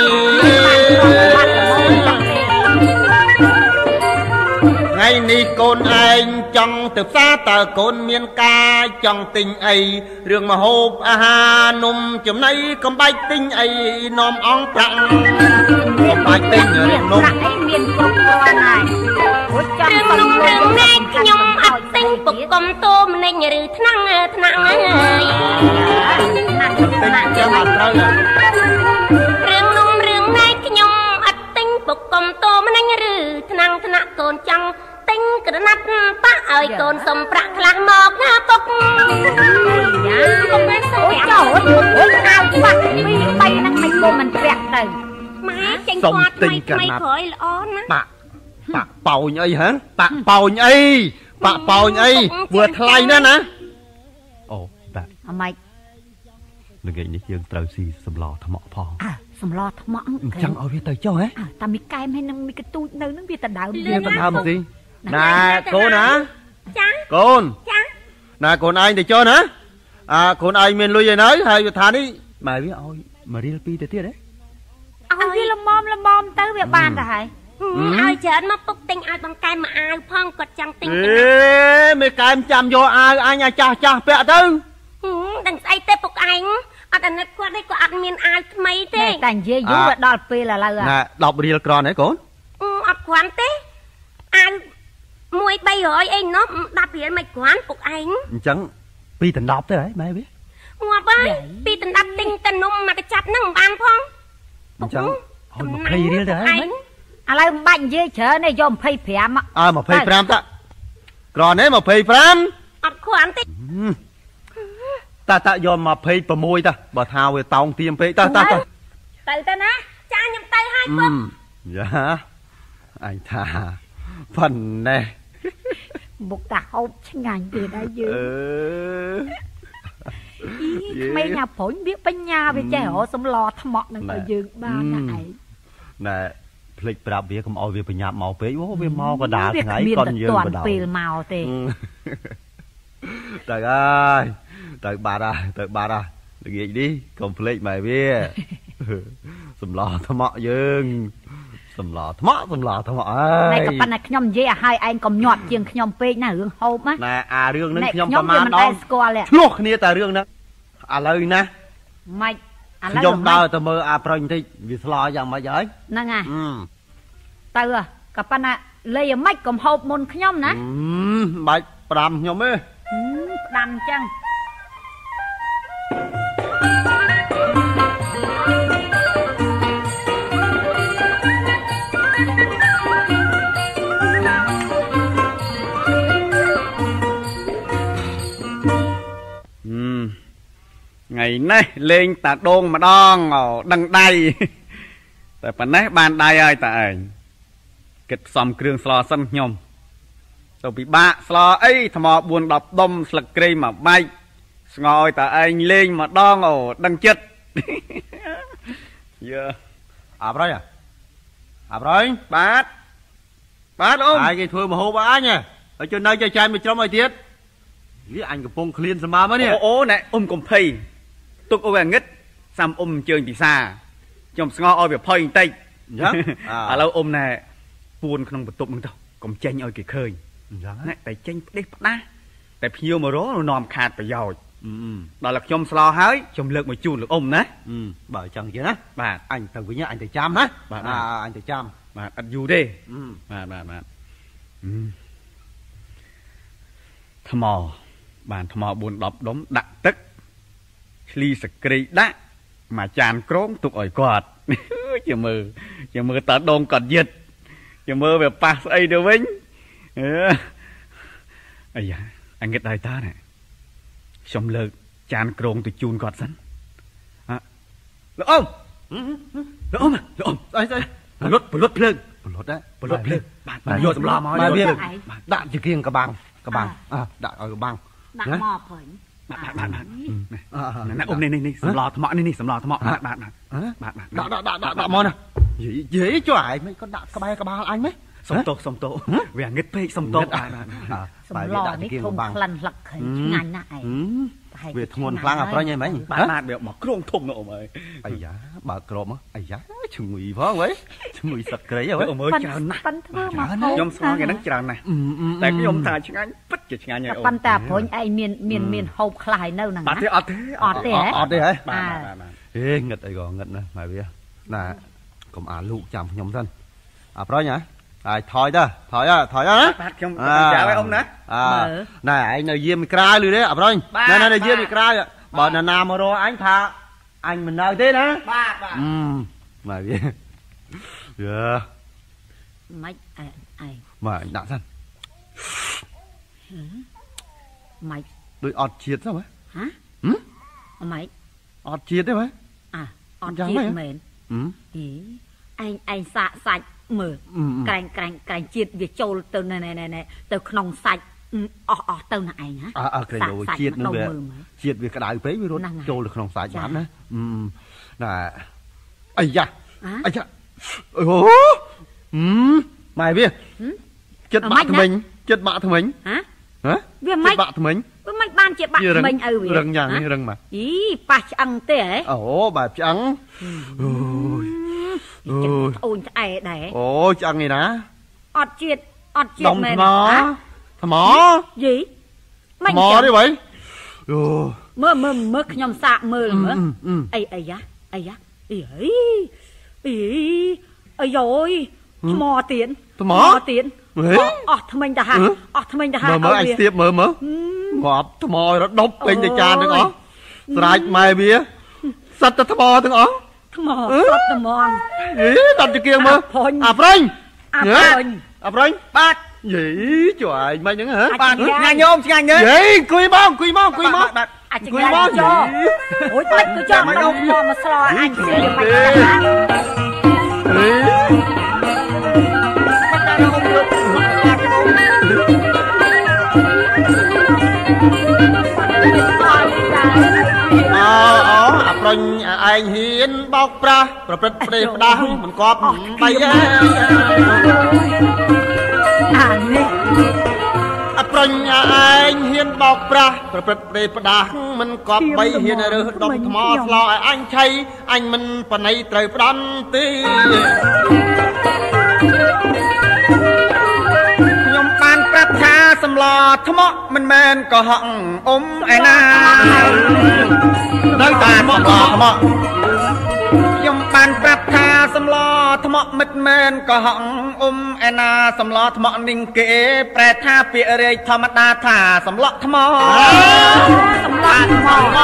ថ្ងៃនេះកូនឯងចង់ទៅផ្សារតើកូនមានការចង់ទិញអីរឿងម្ហូបអាហារនំចំណីកំបាច់ទិញអីនាំអង្គប្រាក់កំបាច់ទិញរឿងនំប្រាក់អីមានគ្រប់គ្រាន់ហើយអូចង់សុំលុយណែខ្ញុំអត់ទិញពុកកុំតូម្នេញឬថ្នាំថ្នាំអើយណាស់ណាស់ចាំអត់ត្រូវរឿងនំរឿងណែខ្ញុំអត់ទិញពុកកុំតូម្នេញឬថ្នាំថ្នាក់កូនចង់ទិញក្រណាត់ប៉ះឲ្យកូនសុំប្រាក់ខ្លះមកណាពុកយ៉ាពុកមិនសុំប្រាក់អូយអូយអាវច្បាស់ពីរបីហ្នឹងមិនគួរមិនប្រាក់ទៅម៉ែចេញគាត់ថ្មីថ្មីក្រោយល្អណាប៉ាប៉ាប៉ោញអីហ៎ប៉ាប៉ោញអីប៉ាប៉ោញអីvừaថ្លៃណាស់ណាអូបាទអម៉េចល្ងាចនេះយើងត្រូវស៊ីសម្លថ្មក់ផងអើសម្លថ្មក់អញ្ចឹងឲ្យវាទៅចុះហ៎តាមីកែមហើយនឹងមីកទូចនៅនឹងវាដដើមវាដដើមស៊ីណាកូនណាចាកូនចាណាកូនឯងទៅចុះណាអើកូនឯងមានលុយឯនៅហើយវាថានេះម៉ែវាឲ្យមួយរៀលពីរទៅទៀតហ៎ឲ្យវាល្មមល្មមទៅវាបានទៅហើយឲ្យច្រើនមកពុកទិញឲ្យបងកែមមកអាវផងគាត់ចង់ទិញអេមេកែមចាំយកអាវអញឲ្យចាស់ចាស់ពាក់ទៅដឹងស្អីទេពុកឯងអត់អាណិតគាត់ទេគាត់អត់មានអាវថ្មីទេតែនិយាយយូរដល់ពេលឥឡូវណាដប់រៀលក្រនហ៎កូនអត់គ្រាន់ទេអាវមួយបីរយអីនោះដប់រៀលមិនគ្រាន់ពុកឯងអញ្ចឹងពីរដណ្ដប់ទៅហើយម៉ែវាងាប់ហើយពីរដណ្ដប់ទិញតែនំមកកញ្ចប់ហ្នឹងមិនបានផងអញ្ចឹងឲ្យยี่สิบរៀលទៅហើយឥឡូវមិនបាច់និយាយច្រើនទេយកยี่สิบห้าអើยี่สิบห้าតាក្រនទេยี่สิบห้าអត់គ្រាន់ទេតាតាយកยี่สิบหกតាបើថាវាតោងទៀមពេកតាតាទៅទៅណាចាខ្ញុំទៅហើយពុកយ៉ាអញថាប៉ុណ្ណេះមុខតាហូបឆ្ងាញ់ទៀតហើយយើងអឺក្មេងណាប្រុញវាបញ្ញាវាចេះរកសំឡថ្មក់នឹងទៅយើងបានណាឯងណែភ្លេចប្រាប់វាកុំឲ្យវាបញ្ញាប់មកពេកអូវាមកកដាលថ្ងៃកូនយើងបដាល់ពេលមកទេទៅអើយទៅបាត់ហើយទៅបាត់ហើយល្ងាចនេះកុំភ្លេចម៉ែវាសំឡថ្មក់យើងសំឡថ្មក់សំឡថ្មក់អើយតែក៏ប៉ុន្តែខ្ញុំនិយាយឲ្យហើយឯងកុំញាត់ជាងខ្ញុំពេកណារឿងហូបណាណែអារឿងហ្នឹងខ្ញុំប្រមាណដងឆ្លោះគ្នាតែរឿងហ្នឹងឥឡូវណាម៉េចឥឡូវខ្ញុំដើរទៅមើលអាប្រុញបន្តិចវាស្លោយ៉ាងម៉េចហើយហ្នឹងហ่ะទៅក៏ប៉ុន្តែលេយ៉ាងម៉េចកុំហូបមុនខ្ញុំណាបាច់ផ្ដាំខ្ញុំទេផ្ដាំអញ្ចឹងថ្ងៃនេះលេងតាដងម្ដងដឹងដៃតែប៉ុណ្ណេះបានដៃហើយតាឯងគិតផ្សំគ្រឿងស្លសិនខ្ញុំទៅពិបាកស្លអីថ្មបួនដប់ដុំស្លឹកគ្រៃមួយបែកស្ងោឲ្យតាឯងលេងម្ដងអូដឹងចិត្តយើអាប្រៃអាប្រៃបាទបាទអ៊ំហើយគេធ្វើមហូបអញហើយជឿនៅចែកចាយមួយក្រុមឲ្យទៀតនេះអញកំពុងឃ្លានសម្បើមកនេះអូណែអ៊ំកំភៃទុកអូវាងឹតសាំអ៊ំជើញពិសាខ្ញុំស្ងោឲ្យវាផុយបន្តិចអញ្ចឹងឥឡូវអ៊ំណែពួនក្នុងបន្ទប់នឹងទៅកុំចេញឲ្យគេឃើញអញ្ចឹងណែតែចេញផ្ដេសផ្ដាស់តែភ្ញៀវមករកនាំខាតប្រយោជន៍ដល់តែខ្ញុំស្លោហើយខ្ញុំលើកមកជូនលោកអ៊ំណាបើអញ្ចឹងជាណាបាទអញទៅវិញអញទៅចាំណាបាទអញទៅចាំបាទអត់យូរទេបាទបាទបាទថ្មបានថ្មបួនដប់ដុំដាក់ទឹកឆ្លីសក្រីដាក់មួយចានក្រងទុកឲ្យគាត់ជាមើលជាមើលតើដងគាត់យិតជាមើលវាប៉ះស្អីទៅវិញអឺអាយ៉ាអញគិតដល់តាណាខ្ញុំលើកចានក្រងទៅជូនគាត់សិនអ่ะលោកអ៊ំលោកអ៊ំលោកអ៊ំអីស្អីពលុតពលុតភ្លើងពលុតហ៎ពលុតភ្លើងបាទយកសម្លមកមកវាដាក់ជាគៀងកបាំងកបាំងអើដាក់ឲ្យកបាំងដាក់មកព្រឹងបាទបាទបាទណាអ៊ំនេះនេះសម្លថ្មនេះនេះសម្លថ្មបាទបាទបាទបាទដាក់ដាក់ដាក់ដាក់មកណាយីយីចុះឯងមិនក៏ដាក់ក្បែរក្បាលអញមិនសុំទោសសុំទោសវាងឹតពេកសុំទោសបាទសម្លនេះធំក្លិនស្លឹកឃើញឆ្ងាញ់ណាស់ឯងវាធ្ងន់ខ្លាំងអាប្រុញអីមិញបាទបាទវាមកគ្រងធំណាអ៊ំអើយអាយ៉ាបើក្របមកអាយ៉ាឈ្ងុយផងហ៎ឈ្ងុយសឹកក្រៃហ៎អ៊ំអើយច្រើនណាស់ខ្ញុំស្គាល់គេហ្នឹងច្រើនណាស់តែខ្ញុំថាឆ្ងាញ់ពិតជាឆ្ងាញ់ហើយអ៊ំប៉ុន្តែប្រុញឯងមានមានមានហូបខ្លះហើយនៅហ្នឹងណាបាទទេអត់ទេអត់ទេអត់ទេហ៎បាទបាទហេងឹតអីក៏ងឹតណាស់ម៉ែវាណាកុំអាលូកចាំខ្ញុំសិនអាប្រុញហ៎ហើយថយទៅថយថយណាបាទខ្ញុំចាំឲ្យអ៊ំណាណែឯងនៅយាមក្រៅលឺទេអាប្រុញណែនៅយាមក្រៅបើណាណាមករកអញថាអញមិននៅទេណាបាទបាទអឺម៉ែវាយើម៉េចឯងម៉ែអញដាក់សិនម៉េចដូចអត់ជាតិទេហ៎ហ៎ម៉េចអត់ជាតិទេហ៎អាអត់ជាតិមែនអីឯងឯងសាកសាច់មើលក្រែងក្រែងក្រែងជាតិវាចូលទៅណែណែណែទៅក្នុងសាច់អស់អស់ទៅណាឯងណាអើក្រែងជាតិនឹងវាជាតិវាក្តៅពេកវារត់ចូលទៅក្នុងសាច់បានណាណែអាយ៉ាអាយ៉ាអូម៉ែវាចិត្តបាក់ថ្មិញចិត្តបាក់ថ្មិញហ៎ហ៎វាមិនបាក់ថ្មិញវាមិនបានជាបាក់ថ្មិញឪវារឹងយ៉ាងនេះរឹងមកអីប៉ះឆ្អឹងទេហ៎អូបែបឆ្អឹងអូយអូយអូនឆ្អែដែរអូឆ្អឹងនេះណាអត់ជាតិអត់ជាតិមែនណាថ្មយីមិនថ្មទេបើអូមើលមើលមើលខ្ញុំសាកមើលមើលអីអីយ៉ាអីយ៉ាអីអីអីអីយ៉យថ្មទៀតថ្មទៀតអស់ថ្មិញទៅហើយអស់ថ្មិញទៅហើយមើលអញស្ទាបមើលមើលងាប់ថ្មរដប់ពេញទៅចានទាំងអស់ស្រាច់ម៉ែវាសិតទៅថ្មទាំងអស់ថ្មសតត្មងយីដុតជាគៀងមើលអាប្រុញអាប្រុញអាប្រុញបាទយីជួយឯងមិនហ្នឹងហ៎បាទឆ្ងាញ់ញោមឆ្ងាញ់ទេយីអង្គុយមកអង្គុយមកអង្គុយមកអាចឆ្ងាញ់មកអូយបាច់ទៅចង់មកមកស្លអញស៊ីមិនទេអេមិនដល់រហូតមកស្លគេមកប្រុញឯងហ៊ានបោកប្រាស់ប្រព្រឹត្តប្រេះផ្ដាស់មិនគប់បីអានេះអប្រុញឯងហ៊ានបោកប្រាស់ប្រព្រឹត្តប្រេះផ្ដាស់មិនគប់បីហ៊ានរើសដុំថ្មស្លោឲ្យអញឆៃអញមិនបណៃត្រូវផ្ដន់ទេខ្ញុំបានប្រាប់ថាសម្លថ្មក់មិនមែនកុហកអ៊ំឯណានៅតាមសម្លថ្មក់ខ្ញុំបានប្រាប់ថាសម្លថ្មក់មិនមែនកុហកអ៊ំឯណាសម្លថ្មក់នឹងគេប្រែថាពាក្យរាយធម្មតាថាសម្លថ្មសម្លថ្ម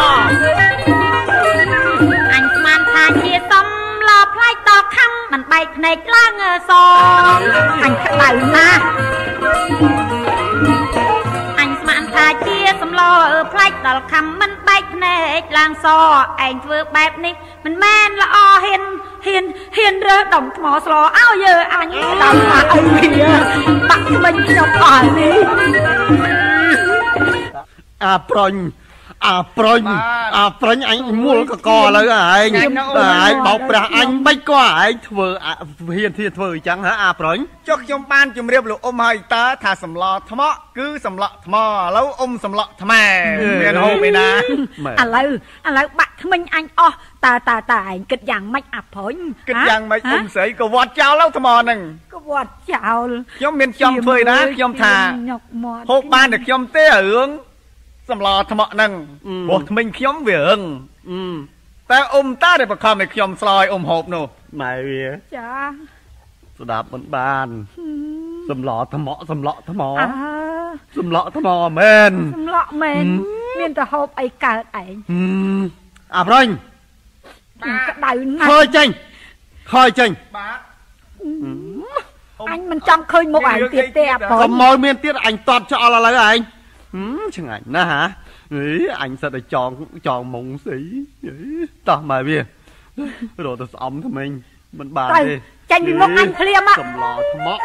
អញស្មានថាជាសម្លផ្លែកតខំមិនបែកភ្នែកឡើងសអញក្តៅណាស់អញស្មានថាជាសម្លផ្លែកដល់ខំមិនបែកភ្នែកឡើងសឯងធ្វើបែបនេះមិនមែនល្អហ៊ានហ៊ានហ៊ានរើសដុំថ្មស្លោឲ្យយើអញដល់ថាអីវាបាក់មិញខ្ញុំអស់នេះអាប្រុញអាប្រុញអាប្រុញអញមូលកកឥឡូវឯងឯងបោកប្រាស់អញបិចក៏ឯងធ្វើហ៊ានធាធ្វើអញ្ចឹងហ៎អាប្រុញចុះខ្ញុំបានជម្រាបលោកអ៊ំហើយតើថាសម្លថ្មគឺសម្លថ្មឥឡូវអ៊ំសម្លថ្មមានហូបឯណាឥឡូវឥឡូវបាក់ថ្មិញអញអស់តើតើតើឯងគិតយ៉ាងម៉េចអាប្រុញគិតយ៉ាងម៉េចអ៊ំស្រីក៏វត្តចោលទៅថ្មហ្នឹងក៏វត្តចោលខ្ញុំមានចង់ធ្វើណាខ្ញុំថាហូបបានតែខ្ញុំទេរឿងសម្លថ្មក់ហ្នឹងព្រោះថ្មិញខ្ញុំវារឹងតែអ៊ំតាដែលបខំឲ្យខ្ញុំស្លោយអ៊ំហូបនោះម៉ែវាចាស្ដាប់មិនបានសម្លថ្មក់សម្លថ្មសម្លថ្មមែនសម្លមែនមានតែហូបអីកើតឯងអាប្រុញក្តៅណាស់ខើចេញខើចេញបាទអញមិនចង់ឃើញមុខឯងទៀតទេអាប្រុញកុំមកមានទៀតអញតតចោលឥឡូវឯងឆ្ងាញ់ណាស់ហ៎អីអញសិតតែចងចងមុងស្អីតោះមកវារត់ទៅស្អំថ្មិញមិនបានទេចាញ់ពីមុខអញភ្លាមសម្លថ្មក់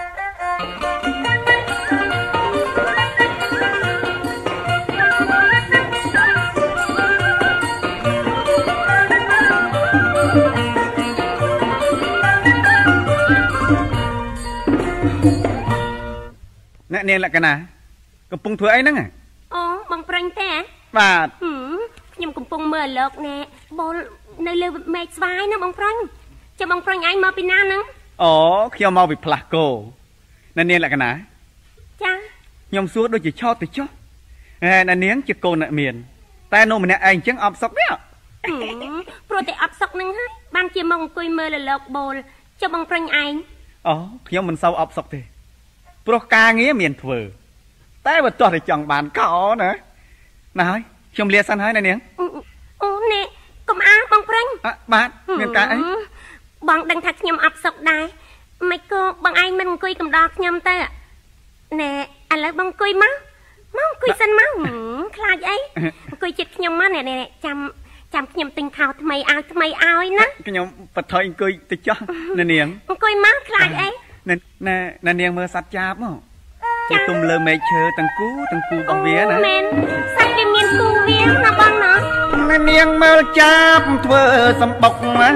អ្នកនាងលក្ខណៈកំពុងធ្វើអីហ្នឹងអូបងប្រាញ់ទេបាទខ្ញុំកំពុងមើលលោកណែបូលនៅលើមេឃស្វាយណាបងប្រាញ់ចាំបងប្រាញ់ឯងមកពីណាហ្នឹងអូខ្ញុំមកពីផ្លាស់គោអ្នកនាងលក្ខណៈចាខ្ញុំសួរដូចជាឆោតទៅចុះហេអ្នកនាងជាកូនអ្នកមានតែនោះម្នាក់ឯងអញ្ចឹងអបសុកទេព្រោះតែអបសុកហ្នឹងហើយបានជាមកអង្គុយមើលលោកបូលចាំបងប្រាញ់ឯងអូខ្ញុំមិនសូវអបសុកទេព្រោះការងារមានធ្វើតែបើទាស់តែចង់បានកោណាណាហើយខ្ញុំលាសិនហើយណានាងអូនេះកុំអាបងប្រាញ់បាទមានការអីបងដឹងថាខ្ញុំអបសុកដែរមិនក៏បងឯងមិនអង្គុយកំដរខ្ញុំទៅណែឥឡូវបងអង្គុយមកមកអង្គុយសិនមកខ្លាចអីអង្គុយចិត្តខ្ញុំមកណែចាំចាំខ្ញុំទិញខោថ្មីឲ្យថ្មីឲ្យណាខ្ញុំបថុយអង្គុយទៅចោះណានាងអង្គុយមកខ្លាចអីណែណានាងមើលសត្វចាបមកគេទុំលើមេឃឈើទាំងគូទាំងគូរបស់វាណាមែនសាច់វាមានគូវាណាបងណាណានាងមើលចាបធ្វើសំបុកហើយ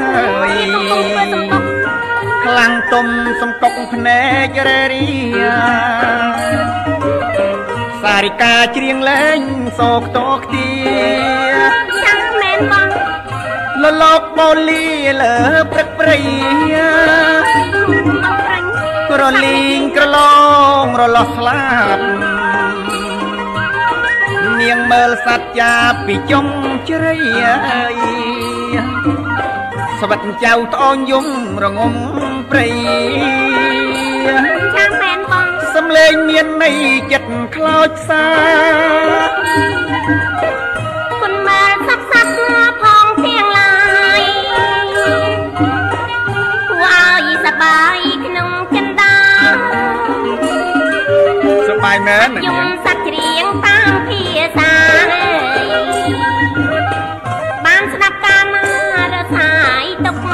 ខ្លាំងទុំសំកុកភ្នែករេរីសារិកាច្រៀងលេងសោកតោខ្ទាចាំមែនបងលលោកបូលីលើព្រឹកព្រៃក្រលីងក្រឡងរលោះស្លាប់នាងមើលសត្វចាពីចុងជ្រៃស្វិតចៅត្អូនយំរងំព្រៃចាំមែនបងសំលេងមានន័យចិត្តខ្លោចផ្សាគុណម៉ែសັບសាប់ផងទាំងឡាយគួរឲ្យសប្បាយក្នុងចិនដាសប្បាយមែនណាខ្ញុំសាច់ច្រៀងតាមភាសាបានស្ដាប់ការមករសាយទុក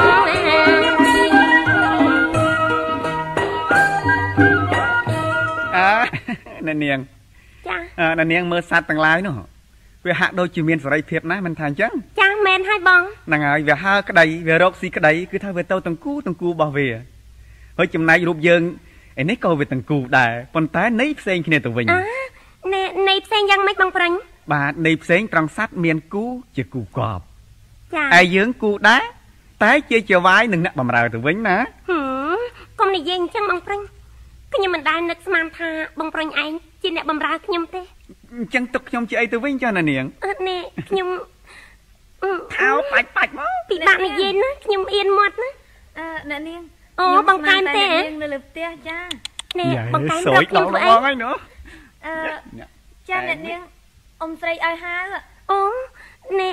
អើណានាងចាអើណានាងមើលសត្វទាំងឡាយនោះវាហាក់ដូចជាមានសេរីភាពណាស់មិនថាអញ្ចឹងចាមែមែនហើយបងហ្នឹងហើយវាហើក្តីវារកស៊ីក្តីគឺថាវាទៅតង្គូតង្គូរបស់វាហើយចំណែករូបយើងឯនេះក៏វាតង្គូដែរប៉ុន្តែន័យផ្សេងគ្នាទៅវិញអើន័យផ្សេងយ៉ាងម៉េចបងប្រាញ់បាទន័យផ្សេងត្រង់សัตว์មានគូជាគូកប់ចាឯយើងគូដែរតែជាជាវាយនឹងអ្នកបម្រើទៅវិញណាហឹមកុំនិយាយអញ្ចឹងបងប្រាញ់ខ្ញុំមិនដែលនឹកស្មានថាបងប្រាញ់ឯងជាអ្នកបម្រើខ្ញុំទេអញ្ចឹងទុកខ្ញុំជាអីទៅវិញចាណានាងអត់ណែខ្ញុំថោបាច់បាច់មកពីបាក់និយាយណាខ្ញុំអៀនមាត់ណាអឺអ្នកនាងអូបងកែមទេនាងនៅលើផ្ទះចាណែបងកែមរកខ្ញុំធ្វើអីបងហើយនោះអឺចាអ្នកនាងអ៊ំស្រីឲ្យហៅអូណែ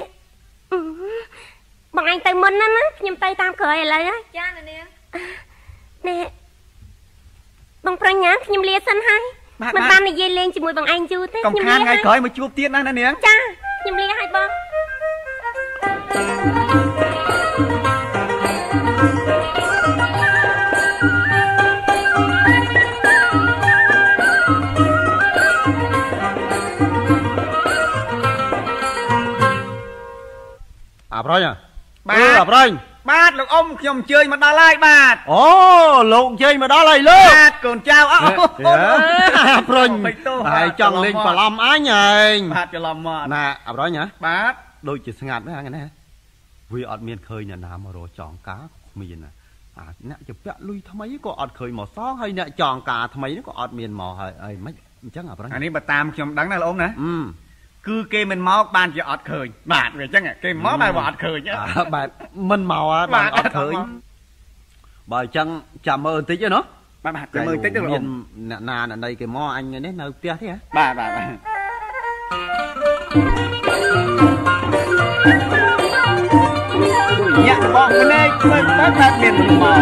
បងឯងទៅមុនណាណាខ្ញុំទៅតាមក្រោយឥឡូវចាអ្នកនាងណែបងប្រាញ់ណាខ្ញុំលាសិនហើយមិនបាននិយាយលេងជាមួយបងឯងយូរទេខ្ញុំខានថ្ងៃក្រោយមកជួបទៀតណាណានាងចាខ្ញុំលាឲ្យបងអាប្រញបាទអាប្រញបាទលោកអ៊ំខ្ញុំអញ្ជើញមកដល់ហើយបាទអូលោកអញ្ជើញមកដល់ហើយលោកបាទកូនចៅអើអាប្រញហើយចង់លេងបឡំអញឯងបាទច្រឡំមកណាអាប្រញហ៎បាទដូចជាស្ងាត់ណាហ្នឹងណាវាអត់មានឃើញអ្នកណាមករកចងការគ្មានណាអាអ្នកជាពាក់លុយថ្មីក៏អត់ឃើញមកសងហើយអ្នកចងការថ្មីក៏អត់មានមកហើយអីមិនអញ្ចឹងអាប្រញអានេះបើតាមខ្ញុំដឹងណាលោកអ៊ំណាគឺគេមិនមកបានជាអត់ឃើញបាទវាអញ្ចឹងគេមកបែបអត់ឃើញបែបមិនមកបានអត់ឃើញបើអញ្ចឹងចាំមើលបន្តិចណាបាទបាទចាំមើលបន្តិចទៅលោកមានអ្នកណាអ្នកណីគេមកអញនេះនៅផ្ទះទេបាទបាទបាទញាក់បងម្នាក់មើលទៅថាមានមក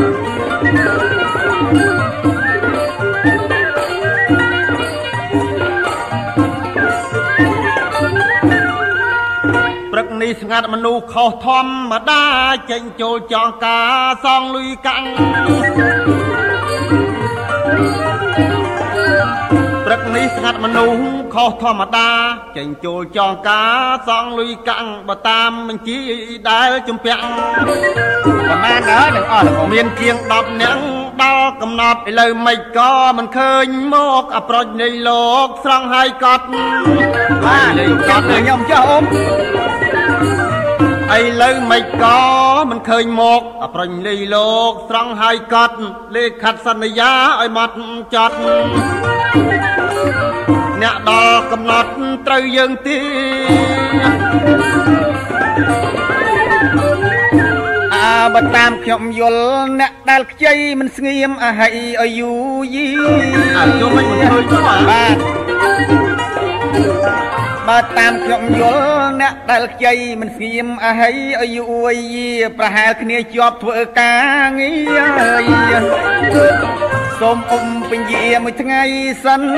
ព្រឹកនេះស្ងាត់មនុស្សខុសធម្មតាចេញចូលចងការសងលុយកាំងព្រឹកនេះស្ងាត់មនុស្សខុសធម្មតាចេញចូលចងការសងលុយកាំងបើតាមបញ្ជីដែលជំពាក់ប្រហែលដែរនឹងអស់មានជាងដប់នាក់ដល់កំណត់ឥឡូវមិនក៏មិនឃើញមកអប្រុចនៃលោកស្រង់ហើយកត់បាទលេងកត់ខ្ញុំចុះអ៊ំឥឡូវមិនក៏មិនឃើញមកអប្រុចនៃលោកស្រង់ហើយកត់លេខខាត់សន្យាឲ្យមកចត់អ្នកដល់កំណត់ត្រូវយើងទីអាបើតាមខ្ញុំយល់អ្នកដែលខ្ចីមិនស្ងៀមអាហិឲ្យយូយីអាយល់មិនឃើញទេបាទបើតាមខ្ញុំយល់អ្នកដែលខ្ចីមិនស្ងៀមអាហិឲ្យយូយីប្រហែលគ្នាជាប់ធ្វើការងារសូមអ៊ំពញាមួយថ្ងៃសិន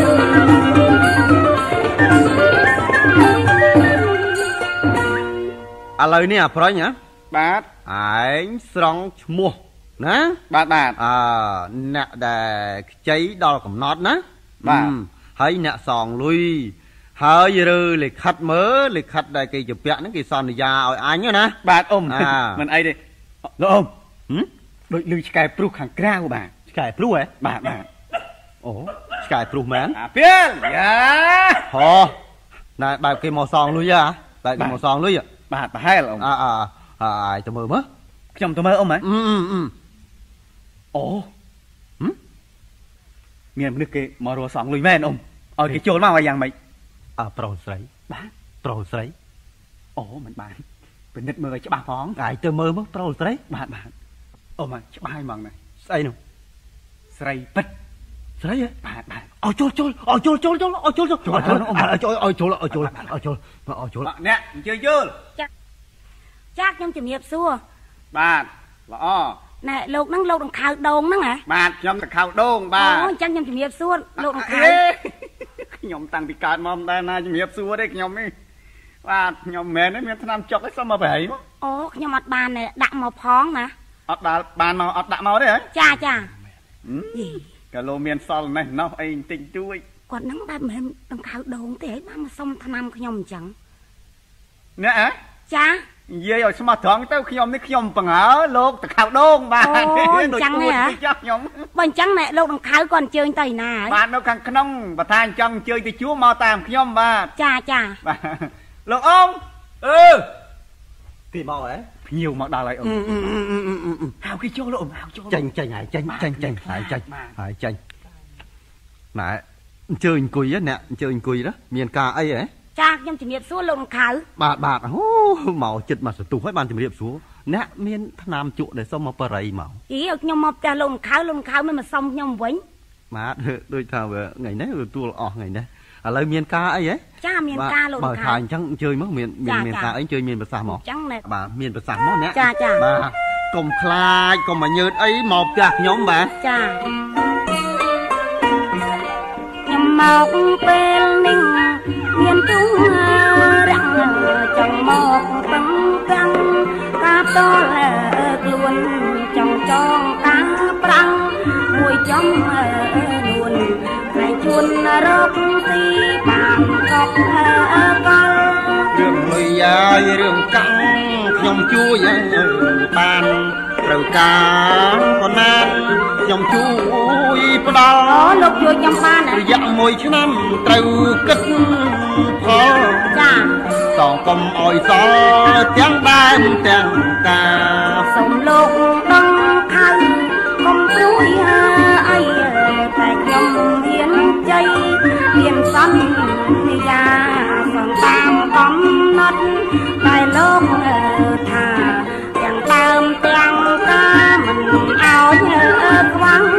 ឥឡូវនេះអាប្រញហ៎បាទឯងស្រង់ឈ្មោះណាបាទបាទអឺអ្នកដែលខ្ចីដល់កំណត់ណាបាទហើយអ្នកសងលុយហើយឬលិខិតមើលលិខិតដែលគេជាពាក់ហ្នឹងគេសន្យាឲ្យអញណាបាទអ៊ំមិនអីទេលោកអ៊ំដូចលឺឆ្កែព្រុសខាងក្រៅបាទឆ្កែព្រុសហ៎បាទបាទអូឆ្កែព្រុសមែនអាពេលយ៉ាហោណែបែបគេមកសងលុយហ៎បែបគេមកសងលុយបាទប្រហែលអ៊ំអើអើអាយទៅមើលមើលខ្ញុំទៅមើលអ៊ំហ៎អឺអឺអូមានមនុស្សគេមករកសងលុយមែនអ៊ំឲ្យគេចូលមកឲ្យយ៉ាងម៉េចអើប្រុសស្រីបាទប្រុសស្រីអូមិនបានពិនិត្យមើលឲ្យច្បាស់ផងអាយទៅមើលមកប្រុសស្រីបាទបាទអូមកច្បាស់ហើយហ្មងណាស្អីនោះស្រីពិតស្រីហ៎បាទបាទឲ្យចូលចូលឲ្យចូលចូលចូលឲ្យចូលចូលចូលឲ្យចូលឲ្យចូលឲ្យចូលឲ្យចូលឲ្យចូលអ្នកអញ្ជើញយល់ចាចាខ្ញុំជំរាបសួរបាទល្អណែលោកហ្នឹងលោកដង្ខៅដូងហ្នឹងហ៎បាទខ្ញុំដង្ខៅដូងបាទអូអញ្ចឹងខ្ញុំជំរាបសួរលោកដង្ខៅខ្ញុំតាំងពីកើតមកមិនដែលណាជំរាបសួរទេខ្ញុំនេះបាទខ្ញុំមិនមែនទេមានឆ្នាំចុកឯងសុំមកប្រហែលអូខ្ញុំអត់បានដាក់មកផងណាអត់ដល់បានមកអត់ដាក់មកទេហ៎ចាចាកាលោមានសល់នេះណោះអីបន្តិចទួយគាត់ហ្នឹងបែបមិនដង្ខៅដូងទេហើយបានមកសុំឆ្នាំខ្ញុំអញ្ចឹងអ្នកហ៎ចានិយាយឲ្យស្មោះត្រង់ទៅខ្ញុំនេះខ្ញុំបង្ហើលោកតខៅដូងបាទដូចចឹងហ៎ខ្ញុំបើអញ្ចឹងណែលោកដង្ខៅគាត់អញ្ជើញទៅណាហើយបាទនៅខាងក្នុងបើថាអញ្ចឹងអញ្ជើញទៅជួមកតាមខ្ញុំបាទចាចាបាទលោកអ៊ំអឺគេមកហ៎ភ្ញៀវមកដល់ហើយអ៊ំហៅគេចូលលោកអ៊ំហៅចូលចេញចេញហើយចេញចេញចេញហើយចេញហើយចេញណែអញ្ជើញអង្គុយណាអញ្ជើញអង្គុយណាមានការអីហ៎ចាខ្ញុំជំរាបសួរលោកដង្ខៅបាទបាទអូមកចិត្តមកសន្ទុះហើយបានជំរាបសួរអ្នកមានថ្នាំជក់ដែលសុំមកបរិយមកអីខ្ញុំមកផ្ទះលោកដង្ខៅលោកដង្ខៅមិនមកសុំខ្ញុំវិញបាទដូចថាថ្ងៃនេះទួលអស់ថ្ងៃនេះឥឡូវមានការអីហ៎ចាមានការលោកដង្ខៅបើថាអញ្ចឹងអញ្ជើញមកមានមានការអីអញ្ជើញមានប្រសាសន៍មកអញ្ចឹងបាទមានប្រសាសន៍មកអ្នកចាចាបាទកុំខ្លាចកុំមកញើតអីមកផ្ទះខ្ញុំបាទចាខ្ញុំមកពេលនេះមានទុំរាំងចង់មកពឹងកាំងកាតលខ្លួនចង់ចងកាប្រាំងមួយចំនួនតែជួនរកទីបានកប់កលរឿងលុយហើយរឿងកាំងខ្ញុំជួយបានត្រូវការប៉ុណ្ណាខ្ញុំជួយផ្ដល់អូលោកជួយខ្ញុំបានរយៈមួយឆ្នាំត្រូវគិតផលចាសងកុំអោយសល់ទាំងដើមទាំងកាសូមលោកដឹងខៅកុំព្រួយអីតែខ្ញុំមានជ័យមានសន្យាសងតាមកំណត់តែលោកថាទាំងដើមទាំងកាមិនអោយខ្វាំង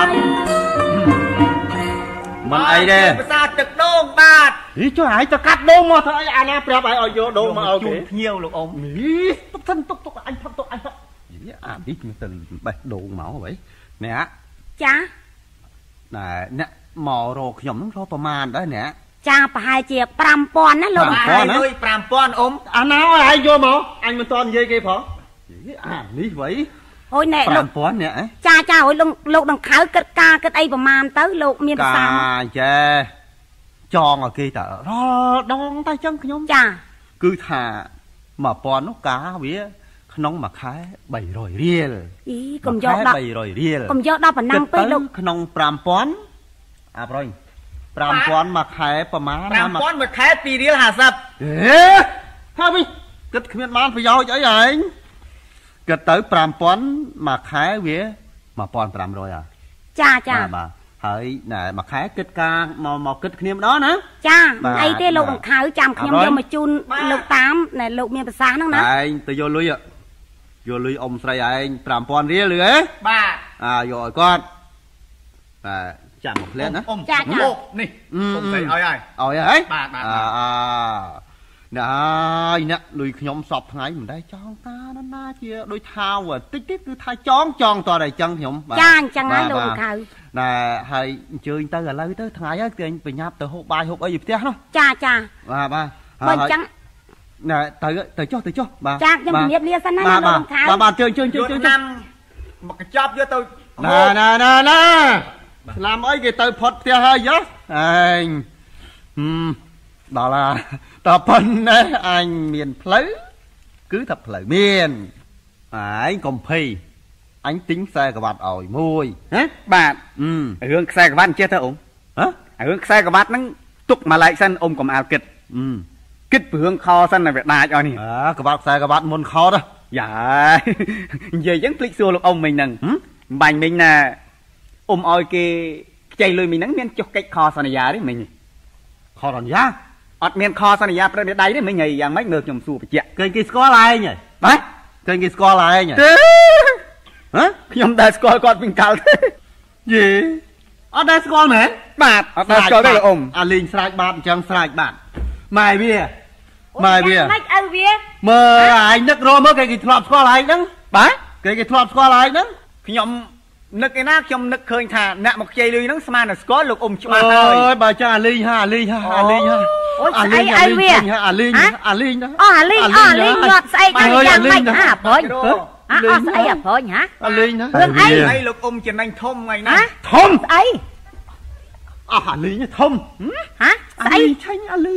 មិនអីទេភាសាទឹកដូងបាទហីចុះហើយទៅកាត់ដូងមកធ្វើអីអាណាប្រាប់ឲ្យឲ្យយកដូងមកឲ្យជូនភ្ញៀវលោកអ៊ំហីទុកសិនទុកទុកអញផឹកទុកអញផឹកអានេះខ្ញុំទៅបេះដូងមកហីអ្នកចាណែអ្នកមករកខ្ញុំហ្នឹងរកប្រមាណដែរអ្នកចាប្រហែលជាប្រាំពាន់ណាលោកហើយលុយប្រាំពាន់អ៊ំអាណាឲ្យឯងយកមកអញមិនតន់និយាយគេផងអានេះវ៉ៃអូយណែលោកប្រាំពាន់អ្នកចាចាអូយលោកលោកដង្ខៅគិតការគិតអីប្រមាណទៅលោកមានប្រសាសន៍ចាចងឲ្យគេតើរដងតែចឹងខ្ញុំចាគឺថាមួយពាន់នោះការវាក្នុងមួយខែបីរយរៀលអីកុំយកដល់បីរយរៀលកុំយកដល់ប៉ុណ្ណឹងពេកលោកក្នុងប្រាំពាន់អាប្រយប្រាំពាន់មួយខែប្រមាណប្រាំពាន់មួយខែពីររៀលហាសិបហេហើយវិញគិតគ្មានបានប្រយោជន៍អីហែងគិតទៅប្រាំពាន់មួយខែវាមួយពាន់ប្រាំរយហ៎ចាចាបាទហើយណែមួយខែគិតការមកមកគិតគ្នាម្ដងណាចាអីទេលោកដង្ខៅចាំខ្ញុំយកមកជូនលោកតាមណែលោកមានប្រសាសន៍ហ្នឹងណាឯងទៅយកលុយយកលុយអ៊ំស្រីឯងប្រាំពាន់រៀលឬហ៎បាទអាយកឲ្យគាត់តែចាំមកផ្លែណាចាចានេះអ៊ំស្រីឲ្យហើយឲ្យហើយបាទបាទអាណែហើយអ្នកលុយខ្ញុំសពថ្ងៃមិនដែរចងតាណាណាជាដូចថាតិចតិចគឺថាចងចងតតែអញ្ចឹងខ្ញុំចាអញ្ចឹងហើយលោកខៅណែហើយអញ្ជើញទៅឥឡូវទៅថ្ងៃហើយគេបញ្ញាប់ទៅហូបបាយហូបអីពីផ្ទះនោះចាចាបាទបាទបើអញ្ចឹងណែទៅទៅចុះទៅចុះបាទចាខ្ញុំជំរាបលាសិនណាលោកខៅបាទបាទជើញជើញជើញជើញឆ្នាំមកកញ្ចប់យកទៅណែណែណែណែស្លាមអីគេទៅផុតផ្ទះហើយយោអញហឹមដល់ឡាតប៉ុណ្ណេះអញមានផ្លូវគឺថាផ្លូវមានឯងកុំភ័យអញទិញខ្សែក្រវ៉ាត់ឲ្យមួយហ៎បាទរឿងខ្សែក្រវ៉ាត់ចេះទៅអ៊ំហ៎រឿងខ្សែក្រវ៉ាត់ហ្នឹងទុកមួយឡែកសិនអ៊ំកុំអាលគិតគិតពីរឿងខសិនតែវាដាច់ឲ្យនេះអើក្រវ៉ាត់ខ្សែក្រវ៉ាត់មុនខតយ៉ានិយាយអញ្ចឹងភ្លេចសួរលោកអ៊ំមិញហ្នឹងបាញ់មិញណាអ៊ំឲ្យគេខ្ចីលុយមិញហ្នឹងមានចុះកិច្ចខសន្យាទេមិញខសន្យាអត់មានខសន្យាប្រដៃទេមិញយ៉ាងម៉េចមើលខ្ញុំសួរបញ្ជាក់គេគេស្គាល់ឯងហ៎បាទគេគេស្គាល់ឯងហ៎ហ៎ខ្ញុំដែរស្គាល់គាត់វិញកាល់ទេយេអត់ដែរស្គាល់មែនបាទអត់ដែរស្គាល់ទេលោកអ៊ំអាលេងស្រែកបាតអញ្ចឹងស្រែកបាតម៉ែវាម៉ែវាម៉េចឪវាមើលឯងនឹករមើលគេគេធ្លាប់ស្គាល់ឯងហ្នឹងបាទគេគេធ្លាប់ស្គាល់ឯងហ្នឹងខ្ញុំនឹកឯណាខ្ញុំនឹកឃើញថាអ្នកមកខ្ចីលុយហ្នឹងស្មានតែស្គាល់លោកអ៊ំច្បាស់ហើយអើយបើចាអាលីងហាអាលីងហាអាលីងហាអូយស្អីអីវាអាលីងអាលីងណាអូអាលីងអូអាលីងញាត់ស្អីយ៉ាងម៉េចហាប្រុញអើស្អីអាប្រុញហាអាលីងណារឿងអីអីលោកអ៊ំចំណេញធំថ្ងៃណាធំស្អីអស់អាលីងធំហាស្អីឆាញ់អាលីងស្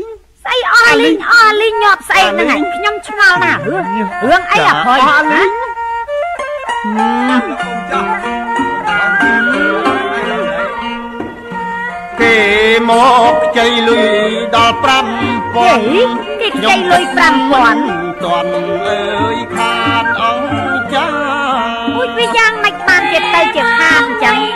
ស្អីអស់លីងអស់លីងញាប់ស្អីហ្នឹងឯងខ្ញុំឆ្ងល់ណាស់រឿងរឿងអីអាប្រយអស់លីងគេមកខ្ចីលុយដល់ប្រាំពាន់គេខ្ចីលុយប្រាំពាន់តាន់អើយខាតអង្គចាអូយវាយ៉ាងម៉េចបានជាទៅជាខាតអញ្ចឹង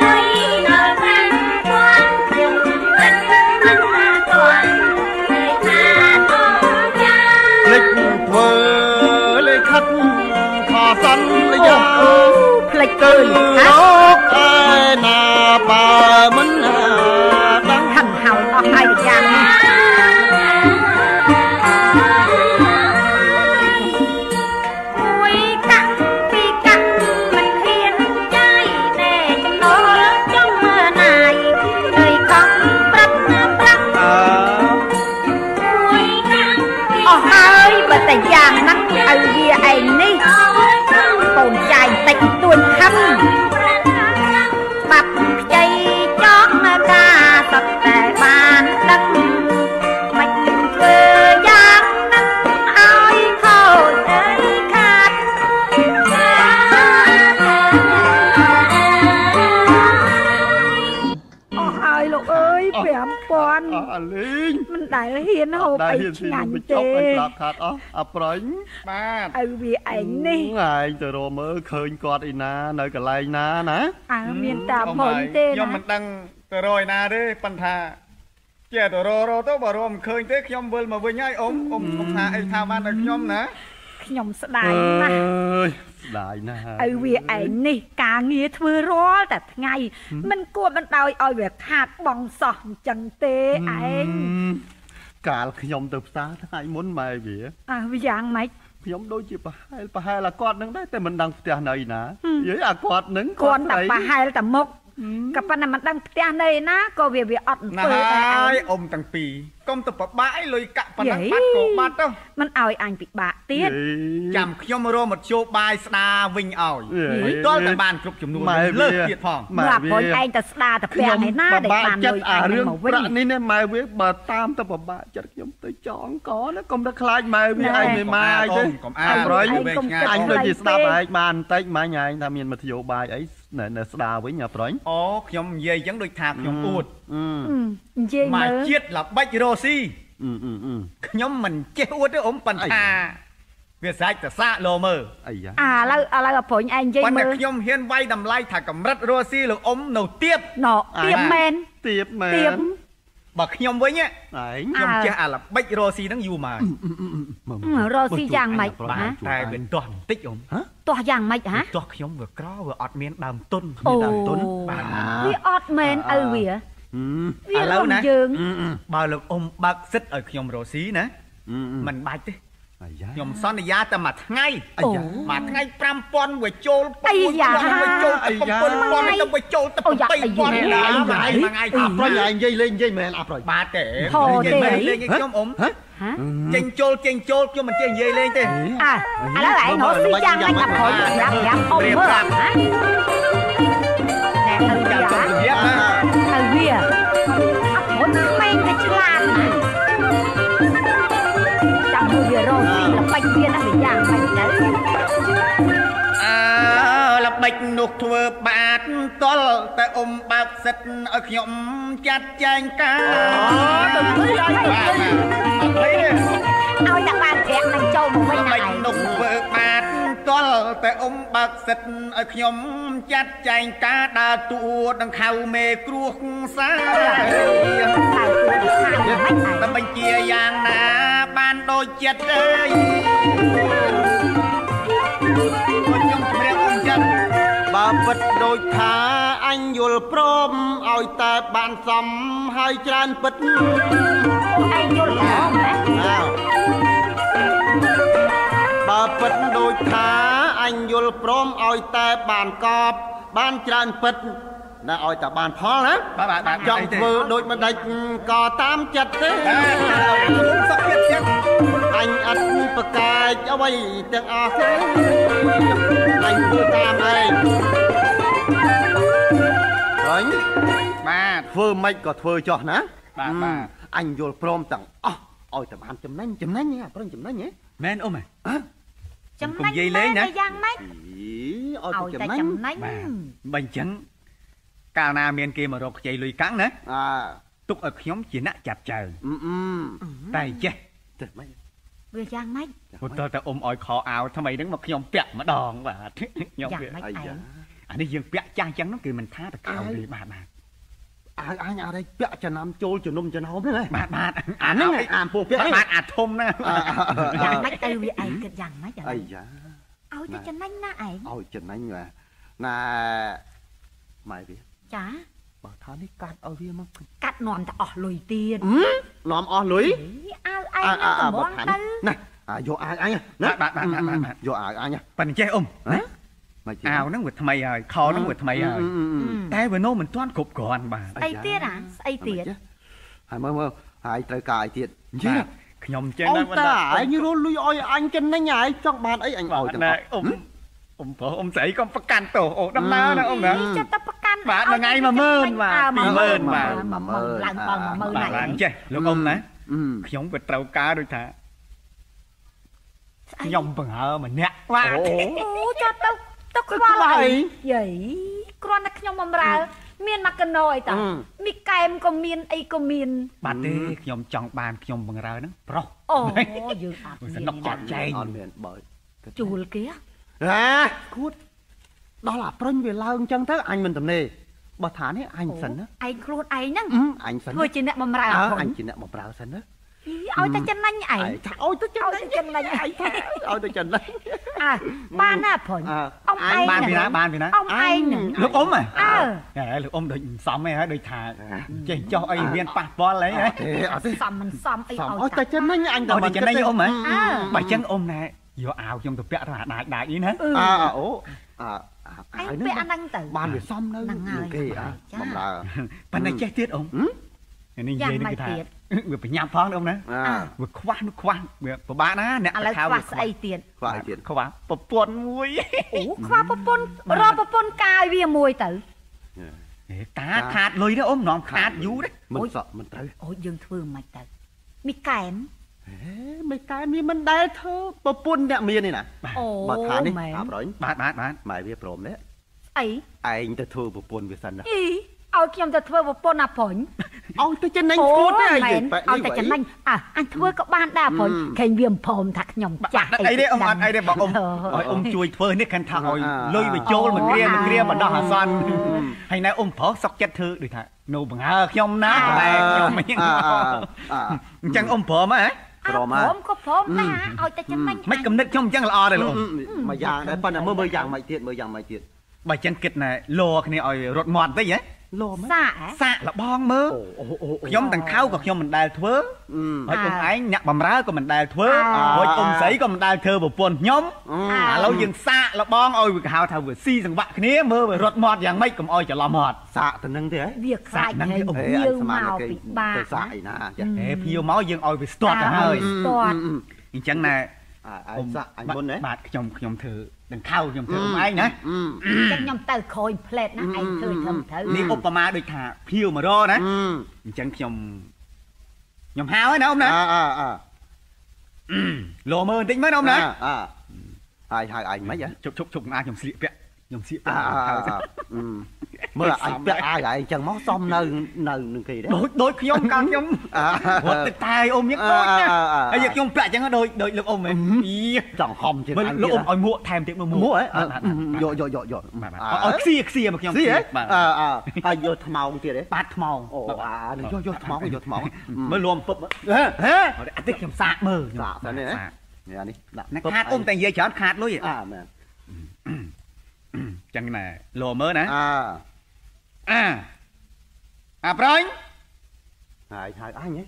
លេចធ្វើលេខិតខសន្យាផ្លេចទៅលោកឯណាបើមិនដឹងខំហើយអស់ហើយយ៉ាងនេះមួយកាក់ពីរកាក់មិនហ៊ានចាយតែចំណូលចង់មើលណាយទៅខំប្រាប់ណាប្រាប់អើមួយកាក់អស់ហើយបើតែយ៉ាងហ្នឹងឲ្យវាឯងនេះកូនចាយតិចទួញខំបាប់ខ្ចីចង់ណាសត្វតែបានដឹងមិនធ្វើយ៉ាងហ្នឹងឲ្យខូចអើយខាតអស់ហើយលោកអើយប្រាំពាន់អស់លីងមិនដែលហ៊ានហូបអីឆ្ងាញ់ទេអីស្លាប់ខាត់អស់អាប្រាញ់បាទឲ្យវាឯងនេះឯងទៅរកមើលឃើញគាត់ឯណានៅកន្លែងណាណាអើមានតាមមុនទេខ្ញុំមិនដឹងទៅរកឯណាទេប៉ុន្តែចេះទៅរករកទៅបើរកមិនឃើញទេខ្ញុំវិលមកវិញហើយអ៊ំអ៊ំអ៊ំថាអីថាបានដល់ខ្ញុំណាខ្ញុំស្ដាយណាស់អើយស្ដាយណាស់ឲ្យវាឯងនេះការងារធ្វើរាល់តែថ្ងៃមិនគួរបណ្ដោយឲ្យវាខាតបងសោះអញ្ចឹងទេឯងកាលខ្ញុំទៅផ្សារថ្ងៃមុនម៉ែវាអើវាយ៉ាងម៉េចខ្ញុំដូចជាប្រហែលប្រហែលអាគាត់នឹងដែរតែមិនដឹងផ្ទះនៅណានិយាយអាគាត់នឹងគាត់តែប្រហែលតែមុខក៏ប៉ុន្តែមិនដឹងផ្ទះនៅណាក៏វាវាអត់អង្គុយដែរហើយអ៊ំទាំងពីរកុំទៅប្របាក់អីលុយកាក់ប៉ុណ្ណឹងបាត់ក៏បាត់ទៅមិនឲ្យអញពិបាកទៀតចាំខ្ញុំរកមធ្យោបាយស្ដាវិញឲ្យទាល់តែបានគ្រប់ចំនួនលើសទៀតផងម៉ែវាឯងទៅស្ដាទៅផ្ទះនេះណាដែលបានលុយអារឿងប្រាក់នេះនេះម៉ែវាបើតាមទៅប្របាក់ចិត្តខ្ញុំទៅចងកណាកុំទៅខ្លាចម៉ែវាឯងមិនម៉ែឯងទេកុំអាប្រយវិញឆ្ងាយអញដូចជាស្ដាប់ឯងបានបន្តិចម៉ែឯងថាមានមធ្យោបាយអីនៅស្ដាវិញអាប្រញអូខ្ញុំនិយាយអញ្ចឹងដូចថាខ្ញុំអួតនិយាយមើលមកជាតិល្បិចរស់ស៊ីខ្ញុំមិនចេះអួតទេអ៊ំប៉ុន្តែវាសាច់តសាក់លោមើអីយ៉ាអាឥឡូវឥឡូវអាប្រុញឯងនិយាយមើលប៉ុន្តែខ្ញុំហ៊ានវាយតម្លៃថាកម្រិតរស់ស៊ីលោកអ៊ំនៅទៀបណោទៀបមែនទៀបមែនបើខ្ញុំវិញឯងខ្ញុំចេះអាល្បិចរស់ស៊ីហ្នឹងយូរមករស់ស៊ីយ៉ាងម៉េចណាតែវាទាស់បន្តិចអ៊ំទាស់យ៉ាងម៉េចហ៎ទាស់ខ្ញុំវាក្រវាអត់មានដើមទុនមានដើមទុនបាទវាអត់មែនឪវាឥឡូវណាយើងបើលោកអ៊ំបើកសិទ្ធឲ្យខ្ញុំរស់ស៊ីណាមិនបាច់ទេខ្ញុំសន្យាតែមួយថ្ងៃមួយថ្ងៃប្រាំពាន់វាចូលអីយ៉ាវាចូលទៅbảyពាន់ទៅវាចូលទៅbảyពាន់ណាមួយថ្ងៃអាប្រយឯងនិយាយលេងនិយាយមែនអាប្រយបាទទេនិយាយលេងខ្ញុំអ៊ំចេញចូលចេញចូលខ្ញុំមិនចេះនិយាយលេងទេអើឥឡូវឯងរស់ស៊ីយ៉ាងម៉េចអាប្រយប្រាប់ប្រាប់អ៊ំមើលណាណែទៅចាំចង់ទៅវាទៅវាអត់មុនក្មេងតែឆ្លាតណាចាំមើលវារស់ស៊ីល្បិចវាណាវាយ៉ាងម៉េចទៅអើល្បិចនោះធ្វើបាតតល់តែអ៊ំបើកសិទ្ធឲ្យខ្ញុំចាត់ចែងការទៅធ្វើឲ្យឲ្យតែបានប្រាក់នឹងចូលមកវិញណាឯងនោះធ្វើបាតតល់តែអ៊ំបើកសិទ្ធឲ្យខ្ញុំចាត់ចែងការដើរតួដង្ខៅមេគ្រោះសាតែបញ្ជាយ៉ាងណាបានដូចចិត្តអើយខ្ញុំព្រាបអ៊ំចិត្តបើពិតដូចថាអញយល់ព្រមឲ្យតែបានសមហើយច្រើនពិតអញយល់ព្រមណាបើពិតដូចថាអញយល់ព្រមឲ្យតែបានកប់បានច្រើនពិតណាឲ្យតែបានផលណាបាទចង់ធ្វើដូចមិនដាច់ក៏តាមចិត្តទេសុខចិត្តចិត្តអញអត់ប្រកែកអ្វីទាំងអស់ទេអញធ្វើតាមឯងឃើញបាទធ្វើម៉េចក៏ធ្វើចោះណាបាទបាទអញយល់ព្រមទាំងអស់អោយតែបានចំណេញចំណេញហ៎ប្រឹងចំណេញហ៎មែនអ៊ំហ៎ចំណេញលេងណាយ៉ាងម៉េចអោយតែចំណេញបាទបើអញ្ចឹងកាលណាមានគេមករកខ្ចីលុយកាំងណាអើទុកឲ្យខ្ញុំជាអ្នកចាប់ចៅតែចេះចេះមិនវាយ៉ាងម៉េចព្រោះតើតើអ៊ំឲ្យខោអាវថ្មីហ្នឹងមកខ្ញុំពាក់ម្ដងបាទខ្ញុំពាក់អាយអានេះយើងពាក់ចាស់អញ្ចឹងហ្នឹងគឺមិនថាតកៅទេបាទបាទអាយអញអរិយពាក់ចំណាំចូលជំនុំចំហហ្នឹងហ៎បាទបាទអាហ្នឹងអាពោះពាក់បាទអាធំណាយ៉ាងម៉េចទៅវាឯងគិតយ៉ាងម៉េចអាយ៉ាឲ្យតែចំណេញណាឯងឲ្យចំណេញណាម៉ែវាចាបើថានេះកាត់ឲ្យវាមកកាត់នាំតែអស់លុយទៀតនាំអស់លុយអាវឯងនឹងកំងទៅណាយកអាវអញណាបាទបាទបាទយកអាវអញប៉ិនចេះអ៊ំណាអាវហ្នឹងវាថ្មីហើយខោហ្នឹងវាថ្មីហើយតែវានៅមិនទាន់គ្រប់គ្រាន់បាទស្អីទៀតអាស្អីទៀតហើយមើលមើលហើយត្រូវការអីទៀតចាខ្ញុំចេះណាស់បាទអញរលុយឲ្យអញចំណេញហើយចង់បានអីអញឲ្យទៅអ៊ំអ៊ំប្រុសអ៊ំស្រីក៏ប្រកាន់ទោសអូដំណើរណាអ៊ំណាចិត្តតែប្រកាន់បាទថ្ងៃ មួយម៉ឺន បាទ ពីរម៉ឺន បាទមួយម៉ឺនឡើងដល់មួយម៉ឺនហើយឡើងចេះលោកអ៊ំណាខ្ញុំក៏ត្រូវការដូចថាខ្ញុំបង្ហើម្នាក់បាទអូចាប់ទៅទៅខ្វល់អីយាយគ្រាន់តែខ្ញុំបំរើមានមកកណោអីតាមីកែមក៏មានអីក៏មានបាទទេខ្ញុំចង់បានខ្ញុំបង្រើហ្នឹងប្រុសអូយើងអត់មានសំណុកចាត់ចែងអត់មានបើជួលគេហាគួតដល់អាព្រិញវាឡើងអញ្ចឹងទៅអញមិនទំនេរបើថានេះអញសិនណាឯងខ្លួនឯងហ្នឹងអញសិនធ្វើជាអ្នកបំរើអញជាអ្នកបំរើសិនណាឲ្យតែចំណេញឯងថាឲ្យទៅចំណេញឯងថាឲ្យទៅចំណេញអើបានណាព្រុញអ៊ំឯងបានពីណាបានពីណាអ៊ំឯងលោកអ៊ំហ៎អើលោកអ៊ំដូចសំឯងហើយដូចថាចេះចោះអីមានប៉ះពាល់អីហ៎អត់ទេសំមិនសំអីឲ្យតែចំណេញអញតែមិនចំណេញអ៊ំហ៎បើអញ្ចឹងអ៊ំណែយកអាវខ្ញុំទៅពាក់ទៅអាដាច់ដាច់នេះណាអើអូអើឯងពាក់អាហ្នឹងទៅបានវាសំនៅគេបំរើប៉ុន្តែចេះទៀតអ៊ំនេះនិយាយនេះគឺថាវាប្រញាប់ផងអ៊ំណាវាខ្វះនោះខ្វះវាពិបាកណាអ្នកឥឡូវខ្វះស្អីទៀតខ្វះអីទៀតខ្វះប្រពន្ធមួយអូខ្វះប្រពន្ធរកប្រពន្ធកាយវាមួយទៅតាខាតលុយទេអ៊ំនាំខាតយូរទេមិនសក់មិនត្រូវអូយើងធ្វើមិនទៅមីកែមហេមិនកែមានមិនដែលធ្វើប្រពន្ធអ្នកមានទេណាបើថានេះអាប្រញបាទបាទបាទម៉ែវាព្រមទេអីឯងទៅធ្វើប្រពន្ធវាសិនណាអីឲ្យខ្ញុំទៅធ្វើប្រពន្ធអាព្រុញឲ្យទៅចំណេញស្គួតទេឲ្យតែចំណេញអើអញធ្វើក៏បានដែរព្រុញឃើញវាមិនព្រមថាខ្ញុំចាស់អីទេអ៊ំអត់អីទេបើអ៊ំឲ្យអ៊ំជួយធ្វើនេះកាន់ថាឲ្យលុយវាចូលមួយគ្រាមួយគ្រាមកដោះអាសន្នហើយណែអ៊ំប្រុសសុកចិត្តធ្វើដូចថានៅបង្ហើខ្ញុំណាតែខ្ញុំមិនអញ្ចឹងអ៊ំព្រមហ៎ព្រមព្រមក៏ព្រមដែរឲ្យតែចំណេញមិនកំណត់ខ្ញុំអញ្ចឹងល្អដែរលោកមួយយ៉ាងដែរប៉ុន្តែមើលមើលយ៉ាងម៉េចទៀតមើលយ៉ាងម៉េចទៀតបើចឹងគិតណែលោគ្នាឲ្យរត់មាត់តិចហ៎លោមែនសាកសាកលបងមើលខ្ញុំទាំងខៅក៏ខ្ញុំមិនដែលធ្វើហើយអ៊ំឯងអ្នកបំរើក៏មិនដែលធ្វើហើយអ៊ំស្រីក៏មិនដែលធ្វើប្រពន្ធខ្ញុំឥឡូវយើងសាកលបងឲ្យវាហៅថាវាស៊ីសង្វាក់គ្នាមើលវារត់មាត់យ៉ាងម៉េចកុំឲ្យច្រឡំមាត់សាកទៅនឹងទេហ៎វាខ្លាចហ្នឹងអ៊ំយើងមកពីបាទៅសាកអីណាចាហេភៀវមកយើងឲ្យវាស្ទាត់ទៅហើយស្ទាត់អញ្ចឹងណែអ៊ំសាកអញមុនហ៎បាទខ្ញុំខ្ញុំធ្វើដង្ខៅខ្ញុំធ្វើអ៊ំឯងណាចឹងខ្ញុំទៅក្រោយផ្លែតណាឯងធ្វើធ្វើត្រូវនេះឧបមាដូចថាភៀវមករណាអញ្ចឹងខ្ញុំខ្ញុំហៅហើយណាអ៊ំណាអើអើអើលោមើលបន្តិចមើលអ៊ំណាអើហើយហៅអញមិនហ៎ជប់ជប់ជប់ណាខ្ញុំស្លៀកពាក់ខ្ញុំស្លៀកពាក់មើលអញពាក់អាយហើយអញ្ចឹងមកសំនៅនៅនឹងគេដែរដូចដូចខ្ញុំកាលខ្ញុំរត់ទៅតែអ៊ំយ៉ាងដូចណាហើយខ្ញុំពាក់អញ្ចឹងដូចដូចលោកអ៊ំហ៎ចង់ហំជាងអញលោកអ៊ំឲ្យមួកថែមទៀតមួកមួកហ៎យកយកយកយកឲ្យខ្សៀខ្សៀមកខ្ញុំខ្សៀបាទអើអើហើយយកថ្មោងទៀតទេបាទថ្មោងអូអានេះយកយកថ្មោងយកថ្មោងមើលលំពឹបហ៎អត់ទេខ្ញុំសាកមើលសាកទៅនេះនេះអានេះដាក់ខាតអ៊ំតែនិយាយច្រើនខាតលុយអើមែនចឹងណែលោមើលណាអើអាអាប្រញហើយហៅអញហ៎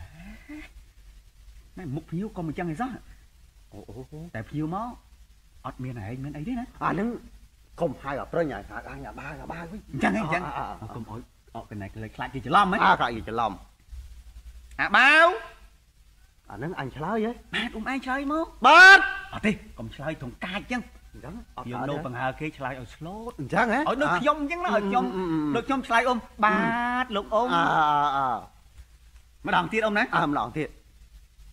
ណែមុខភៀវក៏មិនចឹងឯសោះអូអូតែភៀវមកអត់មានឯងមានអីទេណាអាហ្នឹងកុំហៅអាប្រញហៅអញអាបាអាបាវិញអញ្ចឹងអញ្ចឹងកុំអោយអត់កណែខ្លាចខ្លាចគេច្រឡំហ៎អាខ្លាចគេច្រឡំអាបាវអាហ្នឹងអញឆ្លើយហ៎បាទអ៊ំឯងឆ្លើយមកបាទអត់ទេកុំឆ្លើយត្រង់កាចអញ្ចឹងអញ្ចឹងអត់យកបង្ហើគេឆ្លើយឲ្យស្លូតអញ្ចឹងហ៎ឲ្យដូចខ្ញុំអញ្ចឹងណាឲ្យខ្ញុំដូចខ្ញុំឆ្លើយអ៊ំបាទលោកអ៊ំអើអើម្ដងទៀតអ៊ំណាអើម្ដងទៀត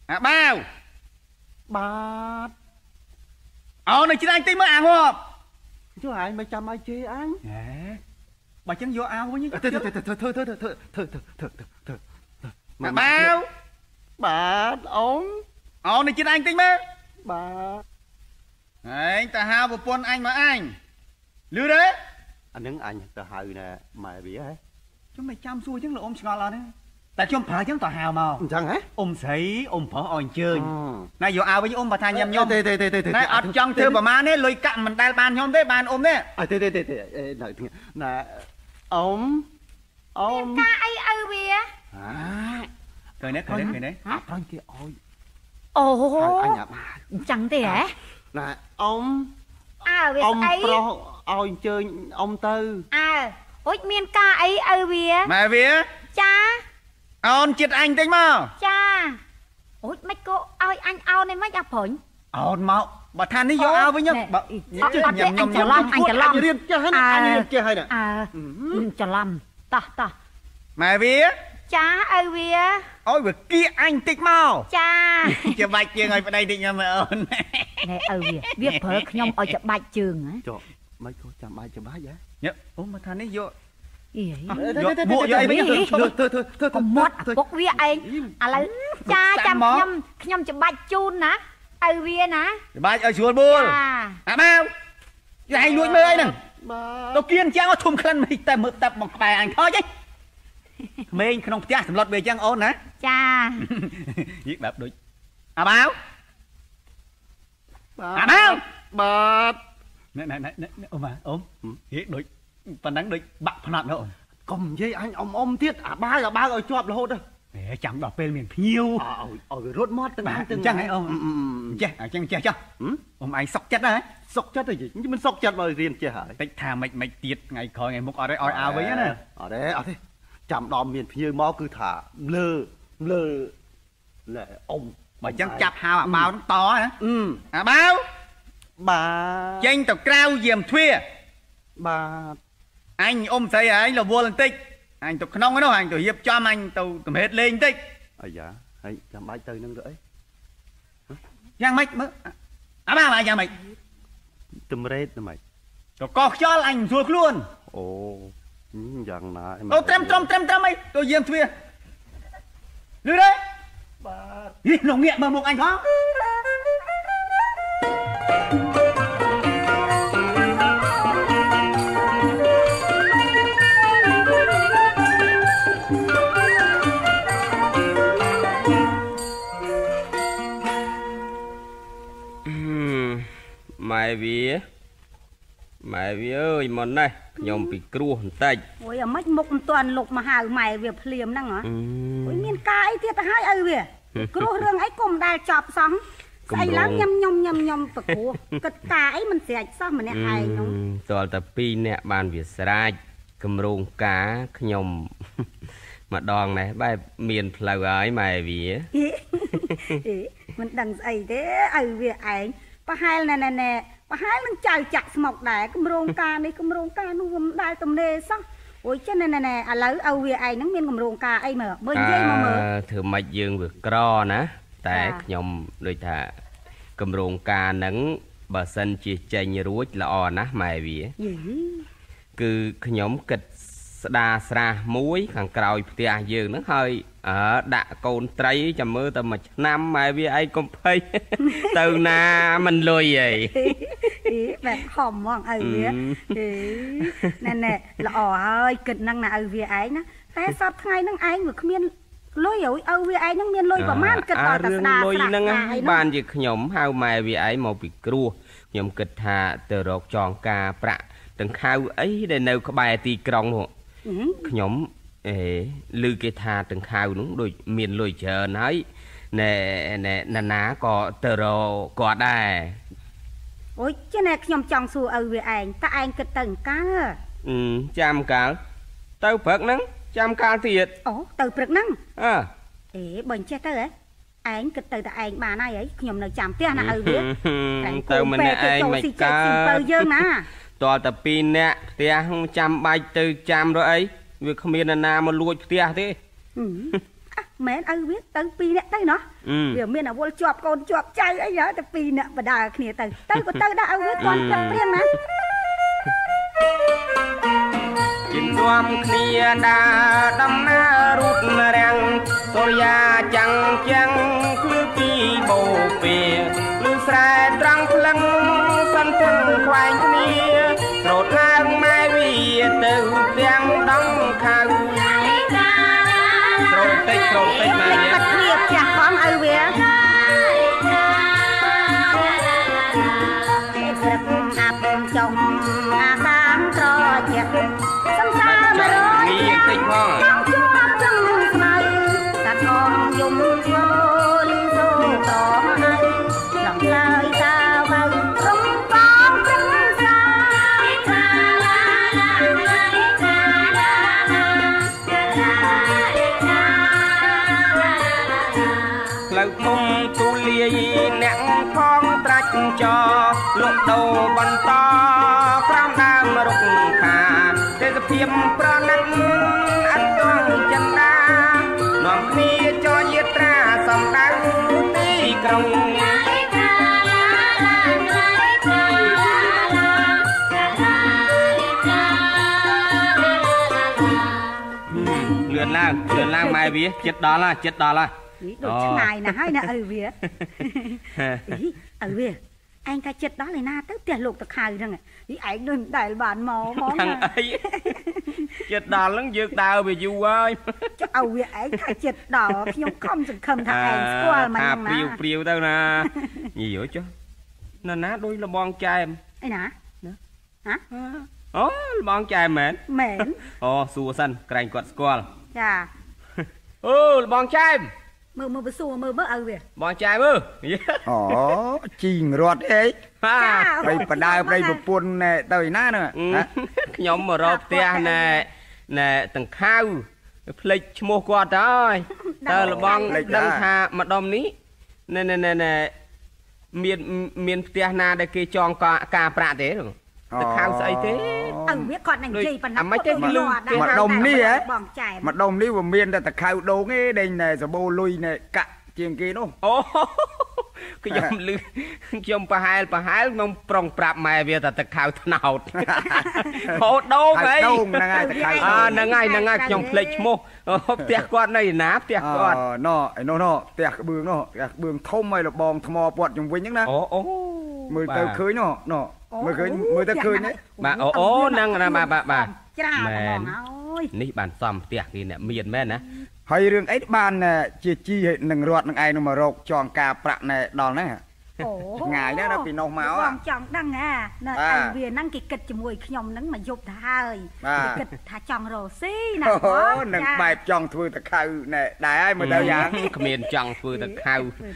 À bao. Bát. Ờ này chị anh tí mới ăn hộp. Chứ ai mày chăm ai chê anh. Nè. Bà chẳng vô ao với như. Thôi thôi thôi thôi thôi thôi thôi thôi thôi thôi thôi thôi. À bao. Bát ông. Ờ này chị anh tí mới. Bát. Đấy, ta hao một con anh mà anh. Lưu đấy. Anh đứng anh tờ hào nè mày bị ấy. Chúng mày chăm xui chứ là ôm ngọt là đấy. Tại chúng phải chứ tờ hào mà. Chẳng hả? Ôm sấy, ôm phở ỏi chơi. Này vô ao với ôm bà tha nhầm nhom. Thế thế thế thế thế. Này ọt trong thưa bà má đấy, lôi cặm mình tay bàn nhom thế bàn ôm đấy. À thế thế thế thế. Nè ông ông ca ấy ư bia. À. Cười đấy, cười đấy, cười đấy. À con kia ôi. Ồ. Anh nhập. Chẳng thế hả? Nè ông À việc ông ấy. pro ôi chơi ông Tư. À, ôi miên ca ấy ư bia. Mẹ vía. Cha. Ôn chết anh tính mà. Cha. Ôi mấy cô ơi anh ao này mấy áp phổi. Ôn mau. Bà than đi vô ao với nhau. Bà anh chả lom, anh chả lom. Anh riêng chơi hết nè, anh riêng chơi hết nè. À, chả lom. Ta ta. Mẹ vía. Cha ơi bia. Ôi vừa kia anh tích mau. Cha. Chưa bạch chưa ngồi vào đây định mà ôn. Nè ơi bia, việc phở nhom ở chợ bạch trường á. Trời, mấy cô chăm ai chăm bá vậy? Nhớ, ôm mà than đi vô. Ý Bộ vô ấy với nhau. Thôi thôi thôi thôi. Còn mót bốc bia anh. À là cha chăm nhom, nhom chợ bạch chun nè. Ơi bia nè. Bạch ở chuột buồn. À. À bao. Anh nuôi mơ ấy nè. Tao kiên trang có thùm khăn mày ta mượn tập một bài anh thôi chứ. Mình không tiếc sầm lọt về trang ôn hả? Cha. Giết bạp đôi. À bao. À bao. Bát. Nè nè nè ôm mà ôm. Giết đôi. Phần nắng đôi bạc phần nặng nữa. Cầm dây anh ông ôm thiết à ba là ba rồi chọp là hốt rồi. Để chẳng đọc bên miền phiêu. Ờ ờ rốt mót từng bà từng chẳng ấy ôm. Chè, à chăng chè cho. Ôm anh sọc chất đấy. Sọc chất rồi gì? Nhưng mình sọc chất mà riêng chè hả? Tích thà mạch mạch tiết ngày khỏi ngày mục ở đây oi ao với nè. Ở đây ở đây. Chạm đòn miền phía máu cứ thả lơ lơ lệ ông bà chẳng chạp hào à bao nó to hả? Ừ. À bao. Bà Chanh tao krao diềm thuê. Bà anh ôm thấy anh là vua lần tích. Anh tao không có đâu anh tao hiệp cho anh tao cầm hết lên tích. À dạ hay chạm bãi tơi nâng rưỡi Giang mạch mơ. À bao mà giang mạch. Tùm rết nè mày. Tao có cho anh ruột luôn. Ồ Dần nè Ô trem trem trem trem ấy. Tôi diêm thuê. Lưu đấy. Bà nồng nghiện mà một anh có. Mày vía Mày vía ơi món này nhom bị cua hồn tay. Ôi mấy mục toàn lục mà hào mày việc phliềm năng hả? Ôi miên cái tiết hai ơi về. Cua rương ấy cùng đài chọp xong. Say lắm nhâm nhom nhâm nhom bạc cua. Cất cái mình sẽ sao mà nè ai nó. តើតាពីរអ្នកបានវាស្រាច់គម្រោងការខ្ញុំម្ដងនេះបែបមានផ្លូវហើយម៉ែវា Mình đằng ấy thế ơi về ảnh. Bà hai nè nè nè. Bà hai nó chào chặt mọc đá cơm rong ca này cơm rong ca nó gồm đai tầm nê sao. Ôi chứ nè nè nè à lấy âu về ảnh nó miên cơm rong ca ấy mà bên dây mà mở. ធ្វើម៉េចយើងវាក្រណាតែខ្ញុំដូចថាគម្រោងការហ្នឹងបើសិនជាចេញរួចល្អណាស់ម៉ែវាគឺខ្ញុំគិតស្ដាស្រាសមួយខាងក្រោយផ្ទះយើងហ្នឹងហើយអើដាក់កូនត្រីចាំមើលតែមួយឆ្នាំម៉ែវាឯងកុំភ័យទៅណាមិនលុយអី Bạn hòm mong ở vía. Nè nè, lọ ơi, kịch năng là ở vía ấy ná. Té sắp ngay năng anh vừa miên lôi ở ở vía ấy năng miên lôi vào man kịch tỏ tật đà sạc. Bạn gì nhóm hao mẹ vía ấy một bị cua. Nhóm kịch hạ tờ rột tròn ca prạ. Đừng khao ấy để nêu có bài tì krong hộ. Nhóm lưu cái thà đừng khao đúng đôi miền lôi chờ nói. Nè nè nà ná có tờ rồ có đài. Ôi chứ nè nhóm chồng xua ở về anh. Ta anh kịch tầng cá nữa. Ừ chăm cá. Tao phật nắng chăm cá thiệt. Ồ tao phật nắng. À Ê bệnh chết tao ấy. Anh kịch tầng ta anh bà này ấy. Nhóm nào chăm tiếc nè ở về. Tao mình nè anh mày cá. Tòa tập pin nè. Tiếc không chăm bạch từ chăm rồi ấy. Vì không biết là nào mà lùi tiếc thế. មែនឪវាទៅពីរនាក់ទៅណោះវាមានអាវុលជាប់កូនជាប់ចៅអីទៅពីរនាក់បដាគ្នាទៅទៅក៏ទៅដែរឪវាគាត់គិតព្រៀងណាជារួមគ្នាដើរដំណើររូតរាំងសូរយ៉ាចាំងចាំងគឺពីបូពេឬស្រែត្រង់ផ្លឹងសន្ទឹងខ្វែងគ្នាស្រោតឡើងម៉ែវាទៅទាំងដងខៅស្រោតតិចស្រោតតិចម៉ែវាទឹកគ្នាផ្ទះផងឪវាព្រឹកអាប់ចុងអាកាមត្រជាសំសាមរយតិចផងជាប់ចឹងស្មៅតាថងយំធ្វើលីសូតហើយចង់ឡើយតាវៅរំបងព្រឹកសាឡាឡាឡាឡាឡាផ្លូវធំទូលាយអ្នកផងត្រាច់ចោលុកដោបន្តក្រោមដើមរុក្ខាទេសភាពប្រណិតអត់ទងចិន្តានាំគ្នាចរយាត្រាសំដៅទីក្រុងលឿនឡើងលឿនឡើងម៉ែវាចិត្តដល់ហើយចិត្តដល់ហើយដូចឆ្ងាយណាស់ហើយណាឪវាឪវាឯងថាចិត្តដល់ឯណាទៅផ្ទះលោកតខៅហ្នឹងនេះឯងដូចមិនដែលបានមកហ្មងហ្នឹងអីចិត្តដល់ហ្នឹងយើងដើរវាយូរហើយចុះឪវាឯងថាចិត្តដល់ខ្ញុំខំសង្ឃឹមថាឯងស្គាល់មិនហ្នឹងណាព្រាវព្រាវទៅណាញីយោចុះណាណាដូចលបងចែមអីណាហ៎អូលបងចែមមែនមែនអូសួរសិនក្រែងគាត់ស្គាល់ចាអូលបងចែមមើលមើលបសួរមើលមើលឪវាបងចែមើលអូជីងរត់អីបីបដើប្តីប្រពន្ធណែទៅឯណាហ្នឹងខ្ញុំមករកផ្ទះណែណែតង្ខៅភ្លេចឈ្មោះគាត់ហើយតើលបងដឹងថាម្ដុំនេះណែណែណែមានមានផ្ទះណាដែលគេចងការប្រាក់ទេតង្ខៅស្អីទេឪវាគាត់នឹងនិយាយប៉ុណ្ណាមិនទេលឺម្ដុំនេះហ៎ម្ដុំនេះវាមានតែតង្ខៅដូងទេដេញសបោលុយណែកាក់ជាងគេនោះអូខ្ញុំលឺខ្ញុំប្រហែលប្រហែលខ្ញុំប្រុងប្រាប់ម៉ែវាថាតង្ខៅថ្នោតហូតដូងអីដូងហ្នឹងហើយតង្ខៅអើហ្នឹងហើយហ្នឹងហើយខ្ញុំភ្លេចឈ្មោះផ្ទះគាត់នៅណាផ្ទះគាត់អូណោឯនោះណោផ្ទះក្បឿងនោះផ្ទះក្បឿងធំហើយលបងថ្មព័ទ្ធជុំវិញហ្នឹងណាអូអូមើលទៅឃើញណោណោមើលឃើញមើលទៅឃើញទេបាទអូអូហ្នឹងណាបាទបាទច្រើនហ្មងអើយនេះបានសំផ្ទះគេអ្នកមានមែនណាហើយរឿងអីបានជាជីនឹងរត់នឹងឯងនឹងមករកចងការប្រាក់ណែដល់ហ្នឹងអូងាយណាស់ដល់ពីនោះមកបងចង់ដឹងហ่าនៅឯវាហ្នឹងគេគិតជាមួយខ្ញុំហ្នឹងមកយប់ទៅហើយគេគិតថាចង់រស់ស៊ីណាបងអូនឹងបែបចង់ធ្វើតខៅណែដែរហើយមើលទៅយ៉ាងគ្មានចង់ធ្វើតខៅ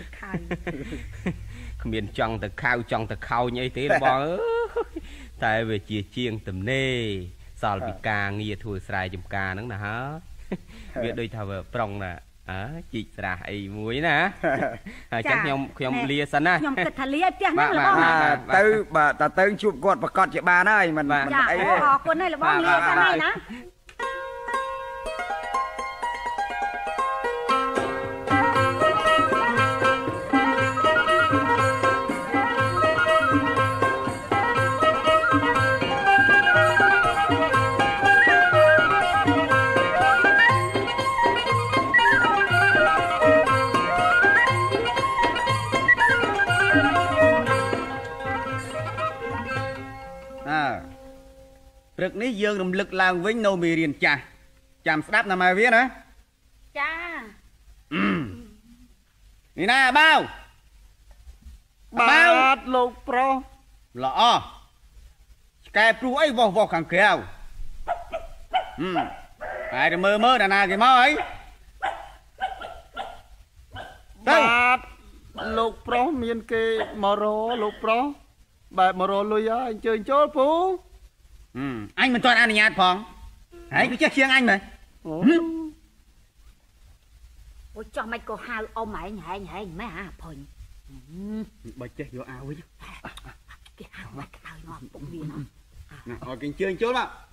គ្មានចង់តខៅចង់តខោញអីទេបងអើយតែវាជាជាងទំនេរសល់ពីការងារធ្វើស្រែចម្ការហ្នឹងណាហ៎វាដូចថាវាប្រុងណាអើជីកស្រះអីមួយណាហើយចឹងខ្ញុំខ្ញុំលាសិនណាខ្ញុំគិតថាលាឲ្យផ្ទះហ្នឹងលបងទៅបាទតើទៅជួបគាត់ប្រកាសជាបានហើយមិនមិនអីទេអរគុណហើយលបងលាសិនហើយណាព្រឹកនេះយើងរំលឹកឡើងវិញនៅមេរៀនចាស់ចាំស្ដាប់ណាម៉ែវាណាចានេះណាបាវបាទលោកប្រុសល្អឆ្កែព្រុសអីវោះវោះខាងក្រៅហឹមហើយទៅមើលមើលណាគេមកអីបាទលោកប្រុសមានគេមករលោកប្រុសបែបមករលុយហើយអញ្ជើញចូលពូអញមិនទាន់អនុញ្ញាតផងហើយគឺចេះជាងអញមែនអូចោះមិនក៏ហៅអ៊ំហែងហែងហែងម៉ែអាភុញបើចេះយកអាវវិញគេហៅមកឲ្យនាំពុកវាណាណាឲ្យគេជើញចូលមក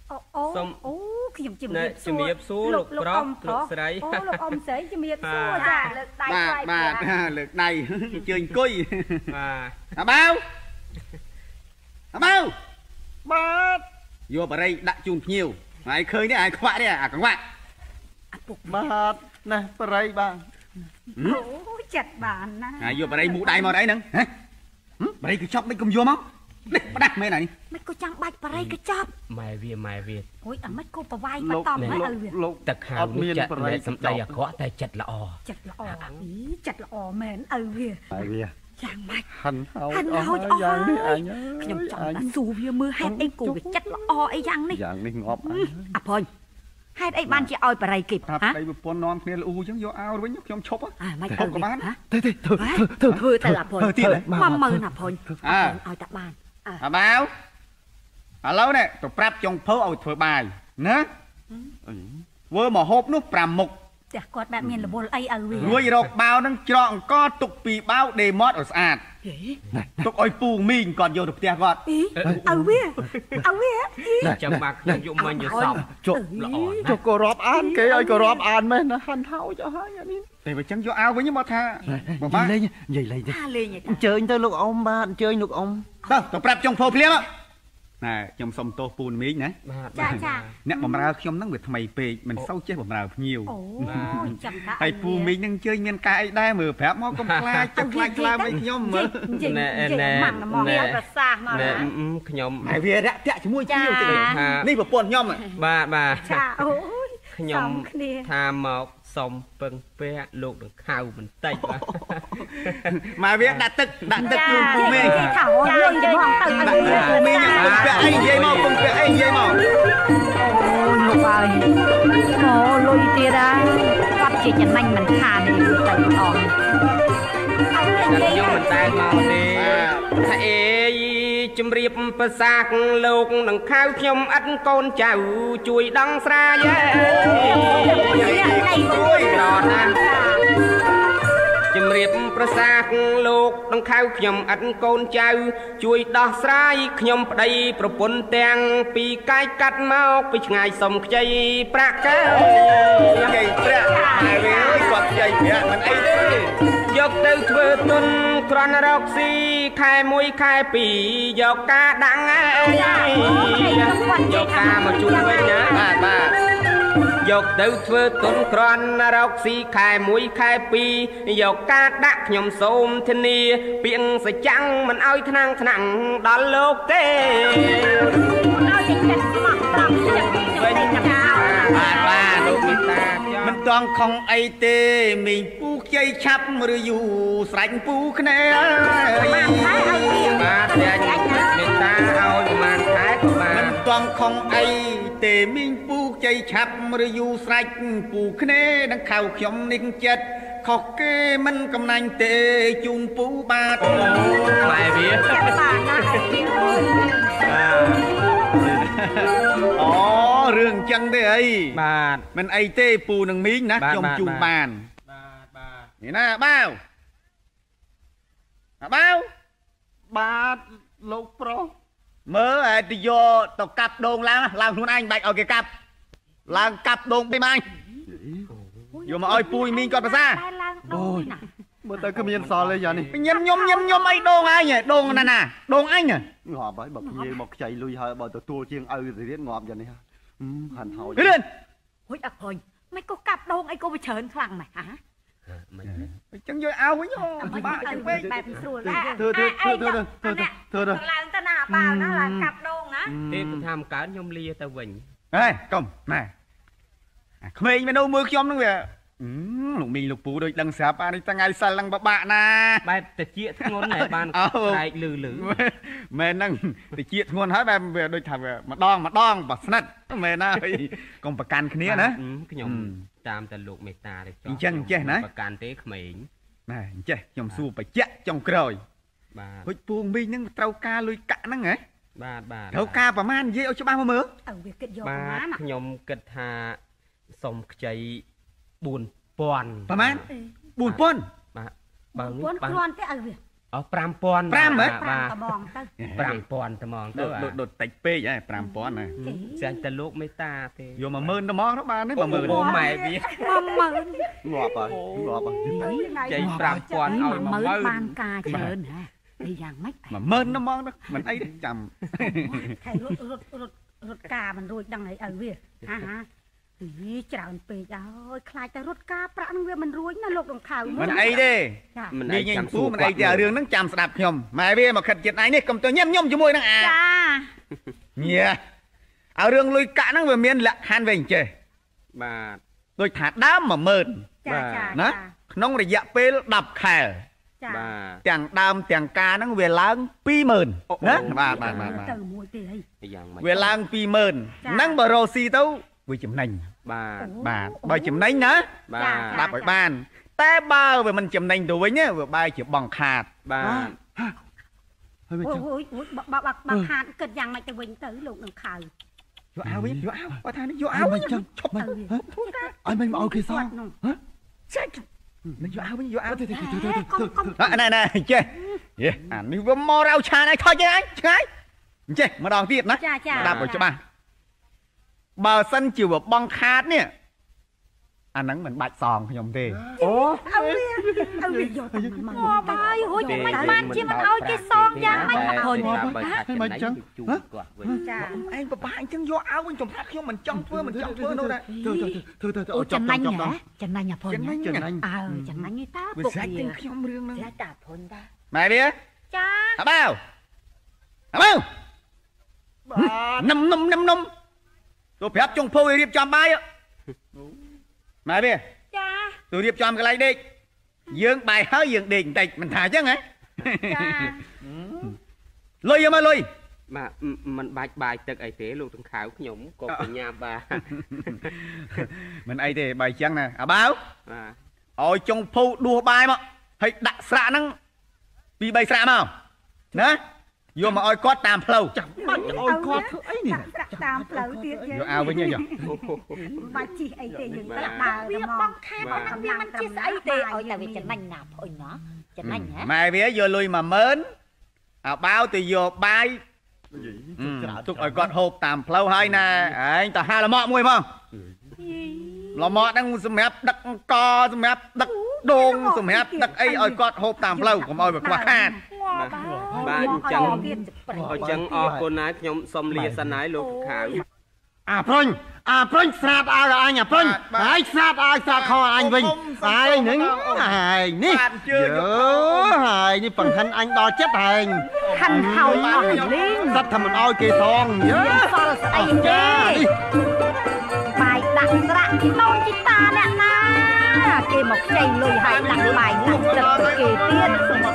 អូអូអូខ្ញុំជំរាបសួរជំរាបសួរលោកប្រុសលោកស្រីអូលោកអ៊ំស្រីជំរាបសួរចាលើកដៃបាទថ្លៃបាទលើកដៃអញ្ជើញអង្គុយបាទអាបាវអាបាវបាទយកបរិយដាក់ជូនភ្ញៀវហើយឃើញទេអាយខ្វាក់ទេអាកង្វាក់បាទណាបរិយបាទអូចិត្តបានណាហើយយកបរិយមូដៃមកអីហ្នឹងហ៎បរិយគឺចប់មិនគុំយកមកនេះផ្ដាស់មែនហើយមិនក៏ចាំបាច់បរិយកញ្ចប់ម៉ែវាម៉ែវាអូយអាមិនក៏ប្រវាយបតំហើយឲ្យវាលោកទឹកខាងនេះចិត្តសម្ដីអាក្រក់តែចិត្តល្អចិត្តល្អអីចិត្តល្អមែនឲ្យវាហើយវាយ៉ាងម៉េចហាន់ហើយហាន់អស់ហើយហើយយ៉ាងនេះអញខ្ញុំចង់ដាក់សួរវាមើលហេតុអីគូវាចិត្តល្អអីយ៉ាងនេះយ៉ាងនេះងាប់អញអាផុញហេតុអីបានជាឲ្យបរិយគេប្រាប់ហ៎ដៃប្រពន្ធនាំគ្នាលូអញ្ចឹងយកអោវិញខ្ញុំឈប់អាមិនឈប់ក៏បានទេទេធ្វើធ្វើធ្វើទៅអាផុញធ្វើទៀតមកមើលអាផុញអើឲ្យតាបានអាបាវឥឡូវនេះទៅប្រាប់ចុងភៅឲ្យធ្វើបាយណាធ្វើមកហូបនោះប្រាំមុខតែគាត់បែបមានរវល់អីឲ្យវារួចរកបាវនឹងច្រកអង្គទុកពីបាវដេម៉ត់ឲ្យស្អាតទុកឲ្យពូមីងគាត់យកទៅផ្ទះគាត់អីឲ្យវាឲ្យវាចាំបាក់ខ្ញុំយកមិញយកសពជក់ល្អជក់ក៏រាប់អានគេឲ្យក៏រាប់អានមែនណាហាន់ហើយអស់ហើយអានេះតែបើចឹងយកអោវិញមកថាបងបាលេងនិយាយលេងទេថាលេងអញ្ជើញទៅលោកអ៊ំបាទអញ្ជើញលោកអ៊ំទៅទៅប្រាប់ចុងភៅភ្លាមណែខ្ញុំសុំទោសពូមីងណាបាទចាចាអ្នកបំរើខ្ញុំហ្នឹងវាថ្មីពេកមិនសូវចេះបំរើភ្ញៀវអូចាំថាហើយពូមីងហ្នឹងជើញមានការអីដែរមើលប្រាប់មកកុំខ្លាចចិត្តខ្លាចខ្លាមិនខ្ញុំមើលណែណែមកណែប្រសាសមកណែខ្ញុំហើយវារាក់តាក់ជាមួយភ្ញៀវទៀតនេះប្រពន្ធខ្ញុំបាទបាទចាអូយខ្ញុំថាមកសុំពឹងពាក់លោកនឹងខៅបន្តិចបាទមកវាដាក់ទឹកដាក់ទឹកជូនពូមីងគេថាអូយទៅមកទៅឲ្យវាពូមីងពឹងពាក់អីនិយាយមកពឹងពាក់អីនិយាយមកអូលោកហើយអូលុយទៀតហើយគាត់ជាចំណេញមិនខានទេទៅម្ដងខ្ញុំមិនដែលមកទេថាអេជំរាបប្រសាទលោកនឹងខៅខ្ញុំឥតកូនចៅជួយដងស្រាយអើយក្រណាស់ជំរាបប្រសាទលោកនឹងខៅខ្ញុំឥតកូនចៅជួយដោះស្រាយខ្ញុំប្តីប្រពន្ធទាំងពីកាយកាត់មកពីឆ្ងាយសុំខ្ចីប្រាក់កើខ្ចីប្រាក់ហើយវាអើយគាត់ខ្ចីប្រាក់មិនអីទេយកទៅធ្វើទុនគ្រាន់រកស៊ីខែមួយខែពីរយកការដាំងអើយយកការមកជួយវិញណាបាទបាទយកទៅធ្វើទុនគ្រាន់រកស៊ីខែមួយខែពីរយកការដាក់ខ្ញុំសូមធានាពាក្យសច្ចាំងមិនឲ្យថ្នាំងថ្នាំងដល់លោកទេឲ្យតែចិត្តស្មោះត្រង់ចិត្តវិញបាទបាទលោកមេតាមិនតង់ខំអីទេមីងពូខ្ចីឆាប់ឬយូរស្រេចពូគ្នាបាទបាទអ្នកមេតាឲ្យប្រហែលខែក៏បានមិនតង់ខំអីទេមីងពូខ្ចីឆាប់ឬយូរស្រេចពូគ្នានឹងខៅខ្ញុំនេះចិត្តខុសគេមិនកំណាញ់ទេជូនពូបាទម៉ែវាបាទណាអូរឿងចឹងទេអីបាទមិនអីទេពូនឹងមីងណាខ្ញុំជូនបានបាទបាទនេះណាបាវអាបាវបាទលោកប្រុសមើលឲ្យទៅយកទៅកាប់ដូងឡើងឡើងខ្លួនឯងបាច់ឲ្យគេកាប់ឡើងកាប់ដូងពីម៉ាញ់យកមកឲ្យពូមីងគាត់ភាសាអូយមើលទៅគ្មានសល់ទេយ៉ានេះញឹមញឹមញឹមញឹមអីដូងអញដូងណាណាដូងអញងាប់ហើយបើភ្ញៀវមកខ្ចីលុយហើយបើទទួលជាងឪទៅទៀតងាប់យ៉ាងនេះហាន់ហើយរឿនហួយអត់ឃើញមិនក៏កាប់ដងអីក៏វាច្រើនខ្លាំងម៉េចហ៎មិនអញ្ចឹងយកឲ្យវិញបាក់ចឹងពេកបែបស្រួលដែរធ្វើធ្វើធ្វើធ្វើធ្វើធ្វើធ្វើឡើងទៅណាបាវណាឡើងកាប់ដងណាទេទៅថាមកកើតខ្ញុំលាទៅវិញហេកុំណែក្មេងមនុស្សមើលខ្ញុំហ្នឹងវាលោកមីងលោកពូដូចដឹងស្រាប់អានេះថ្ងៃសិលហ្នឹងបបាក់ណាបែបតិចធ្ងន់តែបានស្រែកលឺលឺមែនហ្នឹងតិចធ្ងន់ហើយបែបវាដូចថាវាម្ដងម្ដងបើស្និទ្ធមែនណាកុំប្រកាន់គ្នាណាខ្ញុំតាមតែលោកមេតាទេអញ្ចឹងចេះណាប្រកាន់ទេក្មេងណែអញ្ចេះខ្ញុំសួរបច្ចៈចុងក្រោយបាទហុចពូមីងហ្នឹងត្រូវការលុយកាក់ហ្នឹងហ៎បាទបាទត្រូវការប្រមាណនិយាយឲ្យច្បាស់មកមើលឲ្យវាគិតយកប្របាមាទណខ្ញុំគិតថាសុំខ្ចីបួនពាន់ប្រមាណបួនពាន់បាទបើបើពួនគ្រាន់ទេឲ្យវាអអូប្រាំពាន់ប្រាំហ៎ប្រាំត្មងទៅប្រាំពាន់ត្មងទៅដុតដុតតិចពេកហ៎ប្រាំពាន់ណាចាញ់តែលោកមេតាទេយកមួយម៉ឺនត្មងទៅបានទេអូមួយម៉ឺនអូម៉ែវាមកមើលងាប់ហើយងាប់ហើយចេញប្រាំពាន់ឲ្យមកមួយមើលម៉ឺនបានការច្រើនណាអីយ៉ាងម៉េចមួយម៉ឺនត្មងទៅមិនអីទេចាំថៃរត់រត់រត់រត់ការមិនរួចដឹងអីឲ្យវាហាហាយីច្រើនពេកហើយខ្លាចតែរត់ការប្រាក់នឹងវាមិនរួចណាលោកដង្ខៅមិនអីទេមិននេះអីញ៉ាំចាំពូមិនអីទេរឿងហ្នឹងចាំស្ដាប់ខ្ញុំម៉ែវាមកខិតចិត្តឯងនេះកុំទៅញ៉ាំញុំជាមួយនឹងអាចាញ៉ាឲ្យរឿងលុយកាក់ហ្នឹងវាមានលក្ខខណ្ឌវិញចេះបាទដូចថាដើមមួយម៉ឺនចាចាណាក្នុងរយៈពេលដប់ខែចាបាទទាំងដើមទាំងការហ្នឹងវាឡើងពីរម៉ឺនណាបាទបាទបាទទៅមួយទេអីយ៉ាងម៉េចវាឡើងពីរម៉ឺនហ្នឹងបើរកស៊ីទៅវាចំណេញបាទបាទបើចំណេញណាបាទស្ដាប់ឲ្យបាន តែបើវាមិនចំណេញទៅវិញវាបែរជាបងខាតបាទហើយមិនអូចឹងយអូយបើបើបើខាតគិតយ៉ាងម៉េចទៅវិញទៅលោកដង្ខៅយកអាវវិញយកអាវបើថានេះយកអើអាវមិនចឹងឈប់មិនឲ្យមិនមកឲ្យគេសងចេះមិនយកអាវវិញយកអាវទៅទៅទៅទៅទៅណែណែចេះយេអានេះវាមករៅឆានឲ្យថយចេះឆ្ងាយចេះម្ដងទៀតណាចាចាស្ដាប់ឲ្យច្បាស់បើសិនជាវាបងខាតនេះអាហ្នឹងមិនបាច់សងខ្ញុំទេអូឲ្យវាឲ្យវាយកទៅមកមកបាយរួចមិនបានជាមិនឲ្យគេសងយ៉ាងម៉េចឃើញបើថាចំណេញជួបគាត់វិញចាឯងប្រហែលអញ្ចឹងយកអាវវិញចំថាខ្ញុំមិនចង់ធ្វើមិនចង់ធ្វើនោះដែរទៅទៅទៅទៅអូចចំប់ណាញ់ចប់ហ៎ចំណាញ់អាផុនចំណេញចំណេញអើចំណាញ់ឯតាវាពុកស្រេចវាទាំងខ្ញុំរឿងហ្នឹងចាតាផុនតាម៉ែវាចាអាបាវអាបាវបាទនំនំនំនំទៅប្រាប់ចុងភៅឲ្យរៀបចំបាយម៉ែវាចាទៅរៀបចំកន្លែងដេកយើងបាយហើយយើងដេកបន្តិចមិនថាអញ្ចឹងហ៎ចាលុយយកមកលុយបាទមិនបាច់បាយទឹកអីទេលោកទាំងខៅខ្ញុំក៏បញ្ញាបាទមិនអីទេបើអញ្ចឹងណាអាបាវបាទឲ្យចុងភៅដួសបាយមកហើយដាក់ស្រាក់ហ្នឹងពីរបីស្រាក់មកណាយកមកឲ្យគាត់តាមផ្លូវចាំបាច់ឲ្យគាត់ធ្វើអីនេះដាក់តាមផ្លូវទៀតយើយកអាវវិញយកបាច់ជីអីទេយើងដាក់ដើរវាបងខាតហ្នឹងវាមិនជាស្អីទេឲ្យតែវាចំណេញណាផុញណាចំណេញហ៎ម៉ែវាយកលុយមួយម៉ឺនអាបាវទៅយកបាយទុកឲ្យគាត់ហូបតាមផ្លូវហើយណាឯងទៅហាលម៉កមួយផងលម៉កហ្នឹងសម្រាប់ដឹកអង្គសម្រាប់ដឹកដូងសម្រាប់ដឹកអីឲ្យគាត់ហូបតាមផ្លូវកុំឲ្យវាខ្វះខាតបាទអញ្ចឹងទៀតប្រេអញ្ចឹងអរគុណណាស់ខ្ញុំសូមលាសិនហើយលោកខាវអាព្រុញអាព្រុញស្រាតឲ្យអញអាព្រុញហើយស្រាតឲ្យស្រាតខអញវិញហើយហ្នឹងហើយនេះយើហើយនេះបង្ហាញអញដល់ចិត្តហើយខិនហើយអស់លីងសិតថាមិនឲ្យគេសងយើសល់ស្អីទេបាយដាក់ស្រាក់ដូនជីតាអ្នកណាគេមកខ្ចីលុយហើយដាក់បាយដាក់ទឹកទៅគេទៀត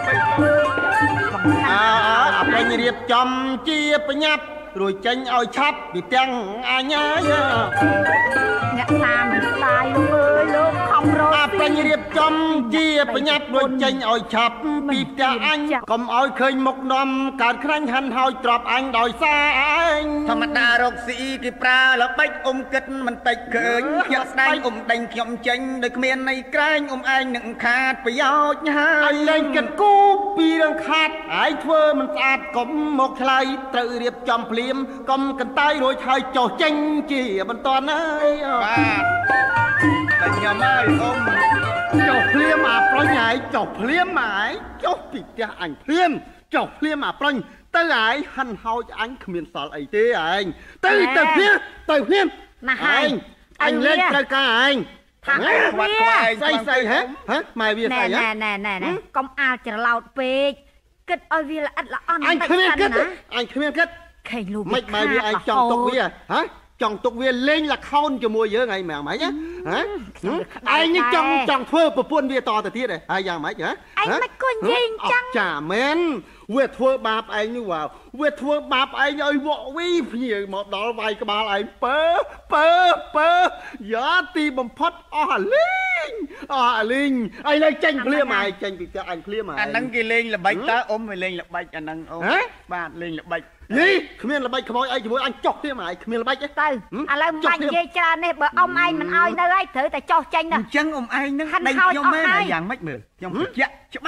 អើអាព្រុញរៀបចំជាបញ្ញាប់រួចចេញឲ្យឆាប់ពីទាំងអញហើយអ្នកតាមិនស្ដាយលោកអើយលោកខំរកអាពេញរៀបចំជាបញ្ញាប់រួចចេញឲ្យឆាប់ពីផ្ទះអញកុំឲ្យឃើញមុខនាំកើតខ្លាញ់ហាន់ហើយទ្របអញដោយសារអញធម្មតារកស៊ីគេប្រើល្បិចអ៊ុំគិតមិនតិចឃើញយកស្ដែងអ៊ុំដេញខ្ញុំចេញដោយគ្មានន័យក្រែងអ៊ុំឯងនឹងខាតប្រយោជន៍ហើអយញលែងគិតគូពីរឿងខាតហើយធ្វើមិនស្អាតកុំមកឆ្លើយត្រូវរៀបចំភ្លាមកុំកន្តើយរួចហើយចុះចេញជាបន្តហើយបាទតែខ្ញុំហើយអ៊ុំចុះភ្លាមអាប្រុញហើយចុះភ្លាមហើយចុះពីផ្ទះអញភ្លាមចុះភ្លាមអាប្រុញទៅហើយហាន់ហោចអញគ្មានសល់អីទេឯងទៅទៅភ្លាមទៅភ្លាមណាស់ហើយអញលេងត្រូវការឯងថាខ្វាត់ខ្វែងស្អីស្អីហ៎ហ៎ម៉ែវាស្ណែអីហ៎ណែណែណែណែកុំអាលច្រឡោតពេកគិតឲ្យវាល្អិតល្អន់អញគ្មានគិតណាអញគ្មានគិតខេងលូមិនម៉ែវាឯងចង់ទុកវាហ៎ចង់ទុកវាលេងលខោនជាមួយយើងហើយម៉ែម៉េចហ៎ឯងនេះចង់ចង់ធ្វើប្រពន្ធវាតទៅទៀតហើយយ៉ាងម៉េចហ៎ឯងមិនគួរនិយាយអញ្ចឹងចាមែនវាធ្វើបាបឯងនេះវ៉ាវាធ្វើបាបឯងឲ្យវក់វីភ្ញៀវមកដល់វាយក្បាលឯងពើពើពើយ៉ាទីបំផុតអស់អាលីងអស់អាលីងឯងលេងចេញភ្លាមឯងចេញពីផ្ទះអញភ្លាមឯងអាហ្នឹងគេលេងល្បិចតើអ៊ុំវាលេងល្បិចអាហ្នឹងអ៊ុំបាទលេងល្បិចនេះគ្មានល្បិចខ្មោចអីជាមួយអញចុះភ្លាមឯងគ្មានល្បិចទេទៅឥឡូវមិនបាច់និយាយច្រើនទេបើអ៊ំឯងមិនឲ្យនៅហើយត្រូវតែចោះចេញអទៅញ្ចឹងអ៊ុំឯងហ្នឹងដេញខ្ញុំមែនយ៉ាងម៉េចមើលខ្ញុំបញ្ជាក់ច្បាស់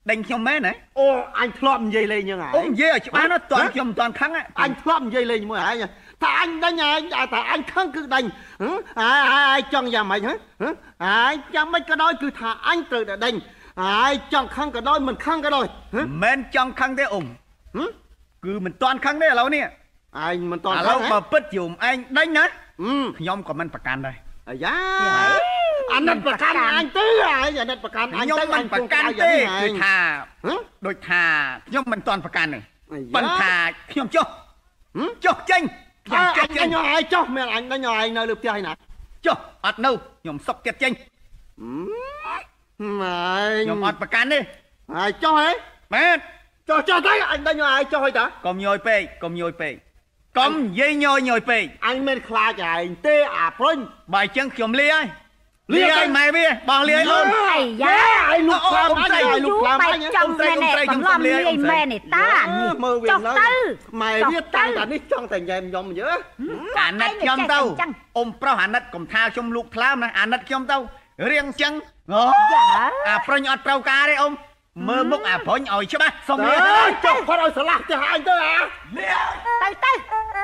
đànhខ្ញុំមែនហ៎អូអញធ្លាប់និយាយលេងយ៉ាងហើយអូនិយាយឲ្យច្បាស់ណាតន់ខ្ញុំមិនតន់ខឹងអញធ្លាប់និយាយលេងជាមួយឯងថាអញដេញឯងតែអញខឹងគឺដេញអាយចង់យ៉ាងម៉េចហ៎អាយយ៉ាងម៉េចក៏ដោយគឺថាអញត្រូវតែដេញអាយចង់ខឹងក៏ដោយមិនខឹងក៏ដោយមិនមែនចង់ខឹងទេអ៊ំគឺមិនតន់ខឹងទេឥឡូវនេះឯងមិនតន់ខឹងឥឡូវបើពិតជាអ៊ំឯងដេញណាខ្ញុំក៏មិនប្រកាន់ដែរអាយ៉ាអាណិតប្រកាន់អញទៅអាយអាណិតប្រកាន់អញទៅខ្ញុំមិនប្រកាន់ទេគឺថាដូចថាខ្ញុំមិនតន់ប្រកាន់ទេប៉ុន្តែខ្ញុំចុះចុះចេញខ្ញុំចុះចេញអញចុះមែនអញដេញឯងនៅលើផ្ទះឯណាចុះអត់នៅខ្ញុំសុកចិត្តចេញម៉ែខ្ញុំអត់ប្រកាន់ទេហើយចុះហ៎មែនចុះចុះទៅអញដេញឯងចុះហីតាកុំញយពេកកុំញយពេកកុំនិយាយញយញយពេកអញមិនខ្លាចឯងទេអាព្រុញបើអញ្ចឹងខ្ញុំលាហើយលាឲ្យម៉ែវាបងលាឲ្យអូនអាយ៉ាឲ្យលោកខ្លាមអញឲ្យលោកខ្លាមអញចំមែនកំឡំលាយមែននេះតាមើលវាទៅម៉ែវាតាំងតែនេះចង់តែញ៉ែមខ្ញុំយើអាណិតខ្ញុំទៅអ៊ំប្រុសអាណិតកុំថាខ្ញុំលោកខ្លាមណាអាណិតខ្ញុំទៅរៀងចឹងអូអាព្រុញអត់ត្រូវការទេអ៊ំមើលមុខអាព្រុញឲ្យច្បាស់សុំលាចុះគាត់ឲ្យស្រឡះចាស់អញទៅអាទៅទៅ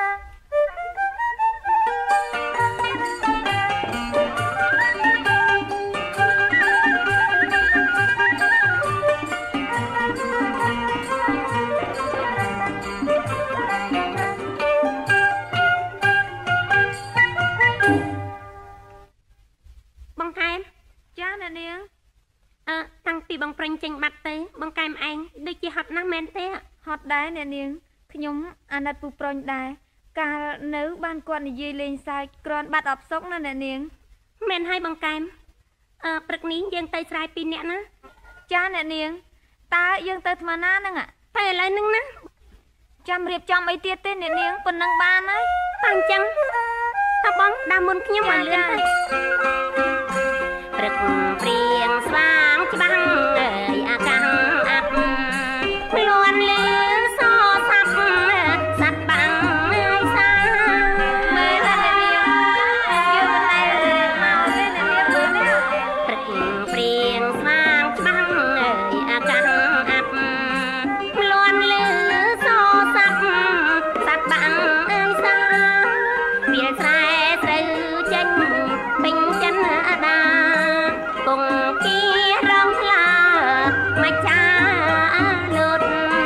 បងកែមចាអ្នកនាងអឺតាំងពីបងព្រិញចេញបាត់ទៅបងកែមឯងដូចជាហត់ណាស់មែនទេហត់ដែរអ្នកនាងខ្ញុំអាណិតពូប្រុញដែរកាលនៅបានគាត់និយាយលេងសើចគ្រាន់បាត់អបសុកណាអ្នកនាងមែនហើយបងកែមអឺព្រឹកនេះយើងទៅស្រែពីរនាក់ណាចាអ្នកនាងតើយើងទៅថ្មណាហ្នឹងតែឥឡូវហ្នឹងណាចាំរៀបចំអីទៀតទេអ្នកនាងប៉ុណ្ណឹងបានហើយតែអញ្ចឹងតើបងដើរមុនខ្ញុំមកលឿនទៅព្រឹកព្រៀងស្វាងច្បាំងអើយអាកាំងអាប់ខ្លួនលឺសសាប់សัตว์បាំងហើយសាមើលតែអ្នកនាងយើងតែមកទេអ្នកនាងមើលនេះព្រឹកព្រៀងស្វាងច្បាំងអើយអាកាំងអាប់ខ្លួនលឺសសាប់សัตว์បាំងហើយសាវាលស្រែស្រូវចេញពេញចិនដាគង់គៀរងថ្លាមកចាលុត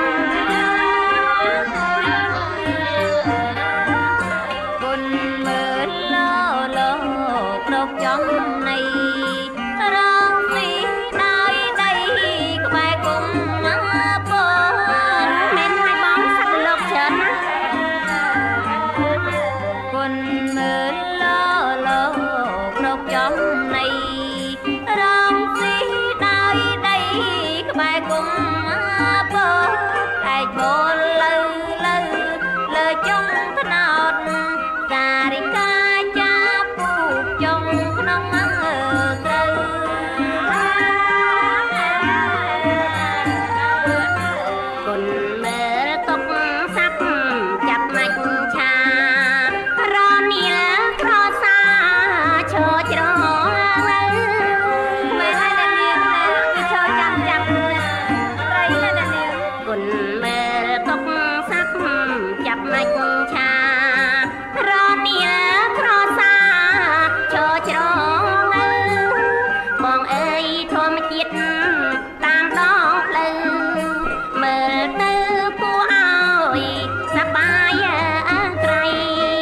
គុណមើលលោលោគ្រប់ចំណៃរងនេះដោយដីក្បែរគុំពនមែនហើយបងសត្វលោកច្រើនណាស់គុណមើលលោលោគ្រប់ចំណៃរងស៊ីដោយដីក្បែរគុំពនឯកបូលលើលើលើចុងថ្នោតការិកាចាពូចុងក្នុងត្រូវគុណមើលតុកសាប់ចាប់មាច់ឆារនីលក្រសាឈរច្រមែនហើយអ្នកនាងវាឈរចាំចាំត្រីណាអ្នកនាងគុណមើលតុកសាប់ចាប់មាច់ឆារនីលក្រសាឈរច្របងអើយធម្មជាតិតាមដងផ្លូវមើលទៅគួរឲ្យសប្បាយក្រៃ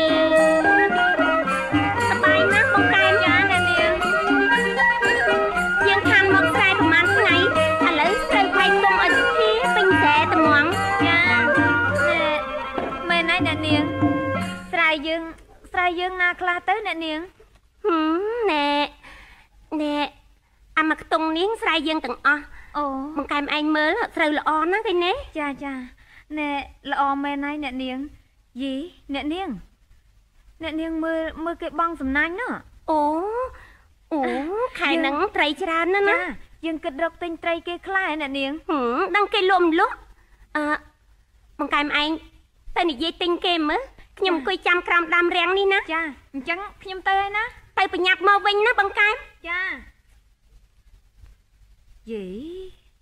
សប្បាយណាស់បងកែមចាអ្នកនាងយើងខានមកស្រែប្រហែលថ្ងៃឥឡូវត្រូវផ្លែគុំឲ្យសុភាពេញស្រែត្មងចាមែនហើយអ្នកនាងស្រែយើងស្រែយើងណាខ្លះទៅអ្នកនាងហឹមណែណែអាមកខ្ទង់នាងស្រែយើងទាំងអស់អូបងកែមឯងមើលត្រូវល្អណាស់ឃើញទេចាចាណែល្អមែនហើយអ្នកនាងយីអ្នកនាងអ្នកនាងមើលមើលគេបងសំណាញ់ណ៎អូអូខែហ្នឹងត្រីច្រើនណាស់ណាយើងគិតរកទិញត្រីគេខ្លះអ្នកនាងហឹមដឹងគេលក់មិនលក់អឺបងកែមឯងទៅនិយាយទិញគេមើលខ្ញុំអង្គុយចាំក្រោមដើមរាំងនេះណាចាអញ្ចឹងខ្ញុំទៅហើយណាទៅបញ្ញាប់មកវិញណាបងកែមចាយី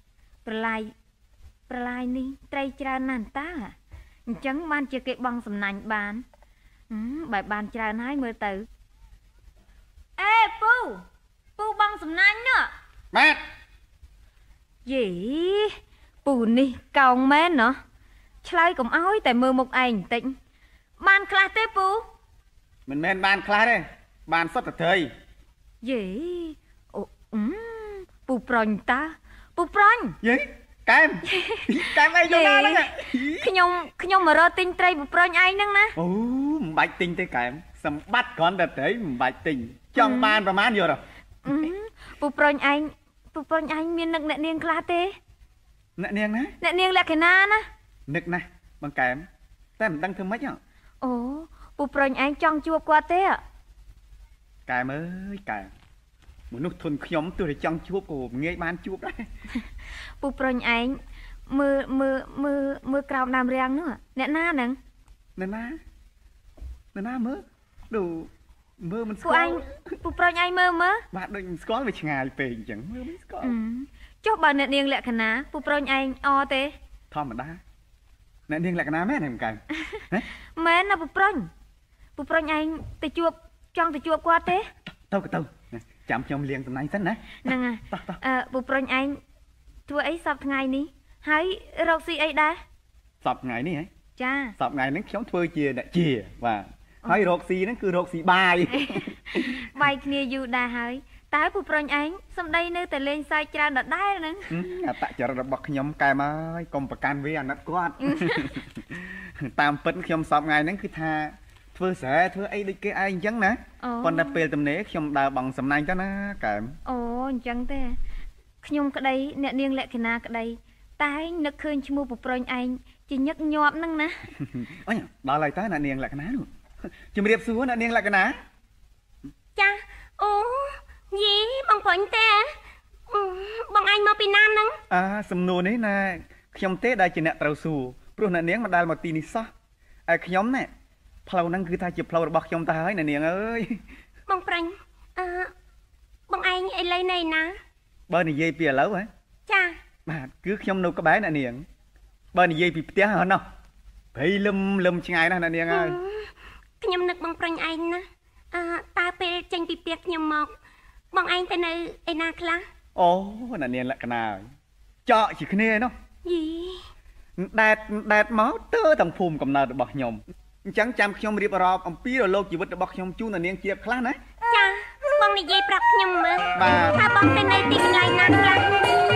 ប្រឡាយប្រឡាយនេះត្រីច្រើនណាស់តាអញ្ចឹងបានជាគេបងសំណាញ់បានបែបបានច្រើនហើយមើលទៅអេពូពូបងសំណាញ់នោះបាទយេពូនេះកោងមែនណោះឆ្លើយកុំអោយតែមើលមុខឯងបន្តិចបានខ្លះទេពូមិនមែនបានខ្លះទេបានសុទ្ធតែត្រីយេអូអឺពូប្រាញ់តាពូប្រាញ់យេកែមកែមអីយកណាហ្នឹងខ្ញុំខ្ញុំមករកទិញត្រីពូប្រាញ់ឯងហ្នឹងណាអូមិនបាច់ទិញទេកែមសម្បត្តិគ្រាន់តែត្រីមិនបាច់ទិញចង់បានប្រហែលយកទៅពូប្រាញ់ឯងពូប្រាញ់ឯងមាននឹកអ្នកនាងខ្លះទេអ្នកនាងណាអ្នកនាងលក្ខណៈណានឹកណាស់បងកែមតែមិនដឹងធ្វើម៉េចអូពូប្រាញ់ឯងចង់ជួបគាត់ទេកែមអើយកែមមនុស្សធន់ខ្ញុំទោះតែចង់ជួបក៏ងាយបានជួបដែរពូប្រាញ់ឯងមើលមើលមើលមើលក្រោមដើមរាំងនោះអ្នកណាហ្នឹងអ្នកណាអ្នកណាមើលดูមើលមិនស្គាល់ពូឯងពូប្រាញ់ឯងមើលមើលបាទដូចមិនស្គាល់វាឆ្ងាយពេកអញ្ចឹងមើលមិនស្គាល់ចុះបើអ្នកនាងលក្ខណៈពូប្រាញ់ឯងអទេធម្មតាអ្នកនាងលក្ខណៈមែនទេមកកែមែនណាពូប្រាញ់ពូប្រាញ់ឯងទៅជួបចង់ទៅជួបគាត់ទេទៅទៅចាំខ្ញុំលៀងសំណាញ់សិនណាហ្នឹងហើយអឺពូប្រាញ់ឯងធ្វើអីសប្តាហ៍ថ្ងៃនេះហើយរកស៊ីអីដែរសប្តាហ៍ថ្ងៃនេះហ៎ចាសប្តាហ៍ថ្ងៃនេះខ្ញុំធ្វើជាអ្នកជាបាទហើយរកស៊ីហ្នឹងគឺរកស៊ីបាយបាយគ្នាយូរដែរហើយតែពូប្រាញ់ឯងសំដីនៅតែលេងសើចច្រើនដដែលហ្នឹងអត្តចរិតរបស់ខ្ញុំកែមហើយកុំប្រកាន់វាអាណិតគាត់តាមពិតខ្ញុំសប្តាហ៍ថ្ងៃហ្នឹងគឺថាធ្វើស្រែធ្វើអីដូចគេឯងអញ្ចឹងណាប៉ុន្តែពេលទំនេរខ្ញុំដើរបងសំណាញ់ទៅណាកែមអូអញ្ចឹងទេខ្ញុំក្តីអ្នកនាងលក្ខណៈក្តីតែនឹកឃើញឈ្មោះពូប្រាញ់ឯងជាញឹកញាប់ហ្នឹងណាអញដល់ហើយតើអ្នកនាងលក្ខណៈនោះជំរាបសួរអ្នកនាងលក្ខណៈចាអូយីបងប្រាញ់ទេបងឯងមកពីណាមហ្នឹងអាសំណួរនេះណាខ្ញុំទេដែលជាអ្នកត្រូវសួរព្រោះអ្នកនាងមិនដែលមកទីនេះសោះហើយខ្ញុំណែផ្លូវហ្នឹងគឺថាជាផ្លូវរបស់ខ្ញុំទៅហើយអ្នកនាងអើយបងប្រាញ់អឺបងឯងឥឡូវនៅណាបើនិយាយពីឥឡូវហ៎ចាបាទគឺខ្ញុំនៅក្បែរអ្នកនាងបើនិយាយពីផ្ទះហ្នឹងណោះព្រៃលឹមលឹមឆ្ងាយណាស់អ្នកនាងអើយខ្ញុំនឹកបងប្រាញ់ឯងណាអឺតើពេលចេញពីផ្ទះខ្ញុំមកបងឯងទៅនៅឯណាខ្លះអូអ្នកនាងលក្ខណៈហើយចកជាគ្នាឯនោះយីដែតដែតមកទៅទាំងភូមិកំណើតរបស់ខ្ញុំអញ្ចឹងចាំខ្ញុំរៀបរាប់អំពីរលកជីវិតរបស់ខ្ញុំជូនអ្នកនាងជាខ្លះណាចាបងនិយាយប្រាប់ខ្ញុំមើលថាបងទៅនៅទីកន្លែងណាខ្លះ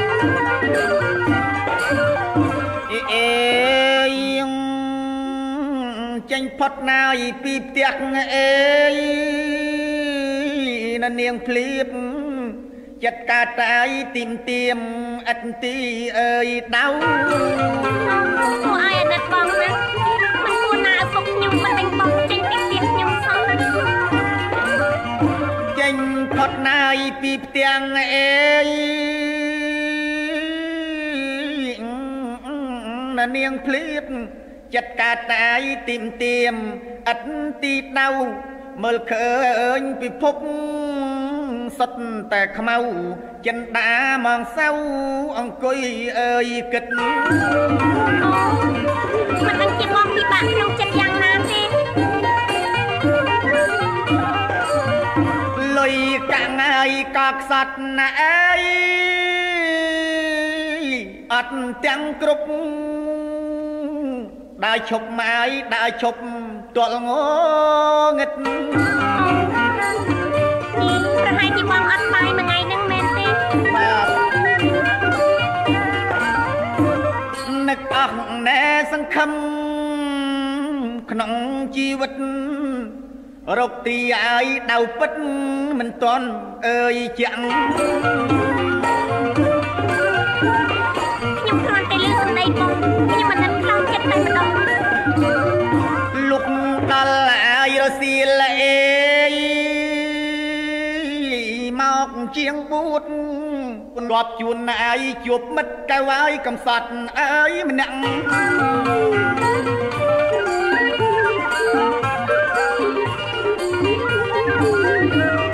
អេអេចេញផុតណាយពីផ្ទះអេអ្នកនាងភ្លៀបចិត្តកាតាយទីមទៀមអិតទីអើយដៅអូអាយអត់បងណាមិនគួរណាឪពុកខ្ញុំមិនបាញ់បងចេញពីផ្ទះខ្ញុំសោះចេញផុតណាយពីផ្ទះអេអ្នកនាងភ្លៀបចិត្តកាតាយទីមទៀមអិតទីដៅមើលឃើញពិភពសុទ្ធតែខ្មៅចិនដាមកសៅអង្គុយអើយគិតអូមិនដឹងជាបងពិបាកក្នុងចិត្តយ៉ាងណាទេលុយកាំងហើយកកសត់ណាអើយអត់ទាំងគ្រប់ដើរឈប់ម៉ាយដើរឈប់ទាល់ងងឹតប្រហែលជាបងអត់បាយមួយថ្ងៃហ្នឹងមែនទេបាទនឹកអស់ណែសង្ឃឹមក្នុងជីវិតរកទីអាយដៅពិតមិនតន់អើយចាំងខ្ញុំគ្រាន់តែលឺសំដីបងខ្ញុំមិនដឹងខ្លាំងចិត្តតែម្ដងលុកដល់អាយរសៀលអេមកជាងបួតរាប់ជួនអាយជួបមិត្តកៅអាយកំសត់អើយម្នាក់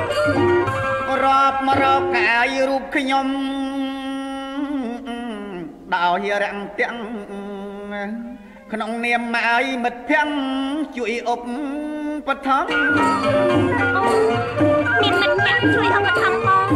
រាប់មករកអាយរូបខ្ញុំដោយរាំងទាំងក្នុងនាមម៉ាយមិត្តភក្តិជួយឧបត្ថម្ភមានមិត្តភក្តិជួយឧបត្ថម្ភផង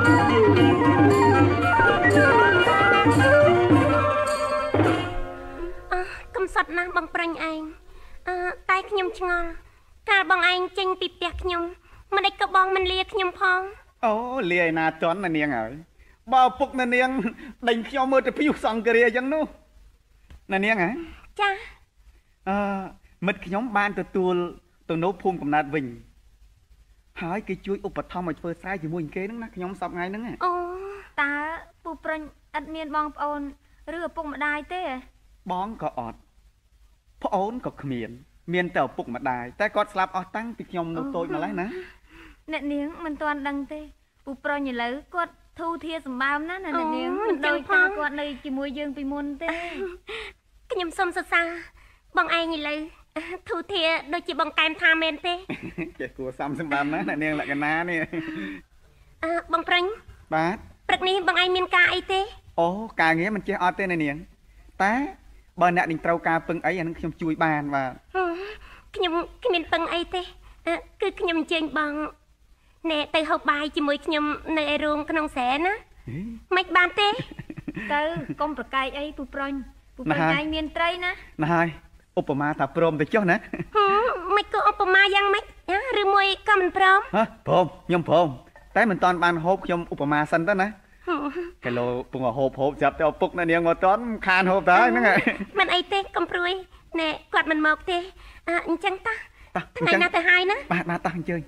អឺកំសត់ណាស់បងប្រាញ់ឯងអឺតែខ្ញុំឆ្ងល់កាលបងឯងចេញពីផ្ទះខ្ញុំមិនដេចក៏បងមិនលាខ្ញុំផងអូលាឯណាតន់ណានាងហើយបើពុកណានាងដេញខ្ញុំមើលទៅភីវសង្គ្រាអញ្ចឹងនោះណានាងហ៎ចាអឺមិត្តខ្ញុំបានទទួលទៅនៅភូមិកំណើតវិញហើយគេជួយឧបត្ថម្ភឲ្យធ្វើស្រែជាមួយគេហ្នឹងណាខ្ញុំសប្ថ្ងៃហ្នឹងអូតើពូប្រុញអត់មានបងប្អូនឬឪពុកម្ដាយទេបងក៏អត់ប្អូនក៏គ្មានមានតែឪពុកម្ដាយតែគាត់ស្លាប់អស់តាំងពីខ្ញុំនៅតូចម្ល៉េះណាអ្នកនាងមិនទាន់ដឹងទេពូប្រុញឥឡូវគាត់ធូរធាសម្បើមណាស់ណាអ្នកនាងមិនដូចតាគាត់នៅជាមួយយើងពីមុនទេខ្ញុំសូមសរសើរបងឯងឥឡូវធូរធាដូចជាបងកែមថាមែនទេចេះគួរសំសម្បើមណាអ្នកនាងលក្ខណៈនេះអឺបងប្រាញ់បាទព្រឹកនេះបងឯងមានការអីទេអូការងារមិនចេះអត់ទេអ្នកនាងតែបើអ្នកនឹងត្រូវការពឹងអីអានឹងខ្ញុំជួយបានបាទខ្ញុំគ្មានពឹងអីទេគឺខ្ញុំអញ្ជើញបងណែទៅហូបបាយជាមួយខ្ញុំនៅឯរោងក្នុងស្រែណាមិនបានទេទៅកុំប្រកែកអីពូប្រុញពូប្រុញឯងមានត្រីណាណាហើយឧបមាថាព្រមទៅចុះណាមិនក៏ឧបមាយ៉ាងម៉េចឬមួយក៏មិនព្រមហ៎ព្រមខ្ញុំព្រមតែមិនតាន់បានហូបខ្ញុំឧបមាសិនទៅណាគីឡូពងហូបហូបចាប់ទៅឪពុកនៅនាងមកតាន់ខានហូបទៅហ្នឹងហើយមិនអីទេកុំព្រួយណែគាត់មិនមកទេអញ្ចឹងតាថ្ងៃណាទៅហើយណាបាទបាទតោះអញ្ជើញ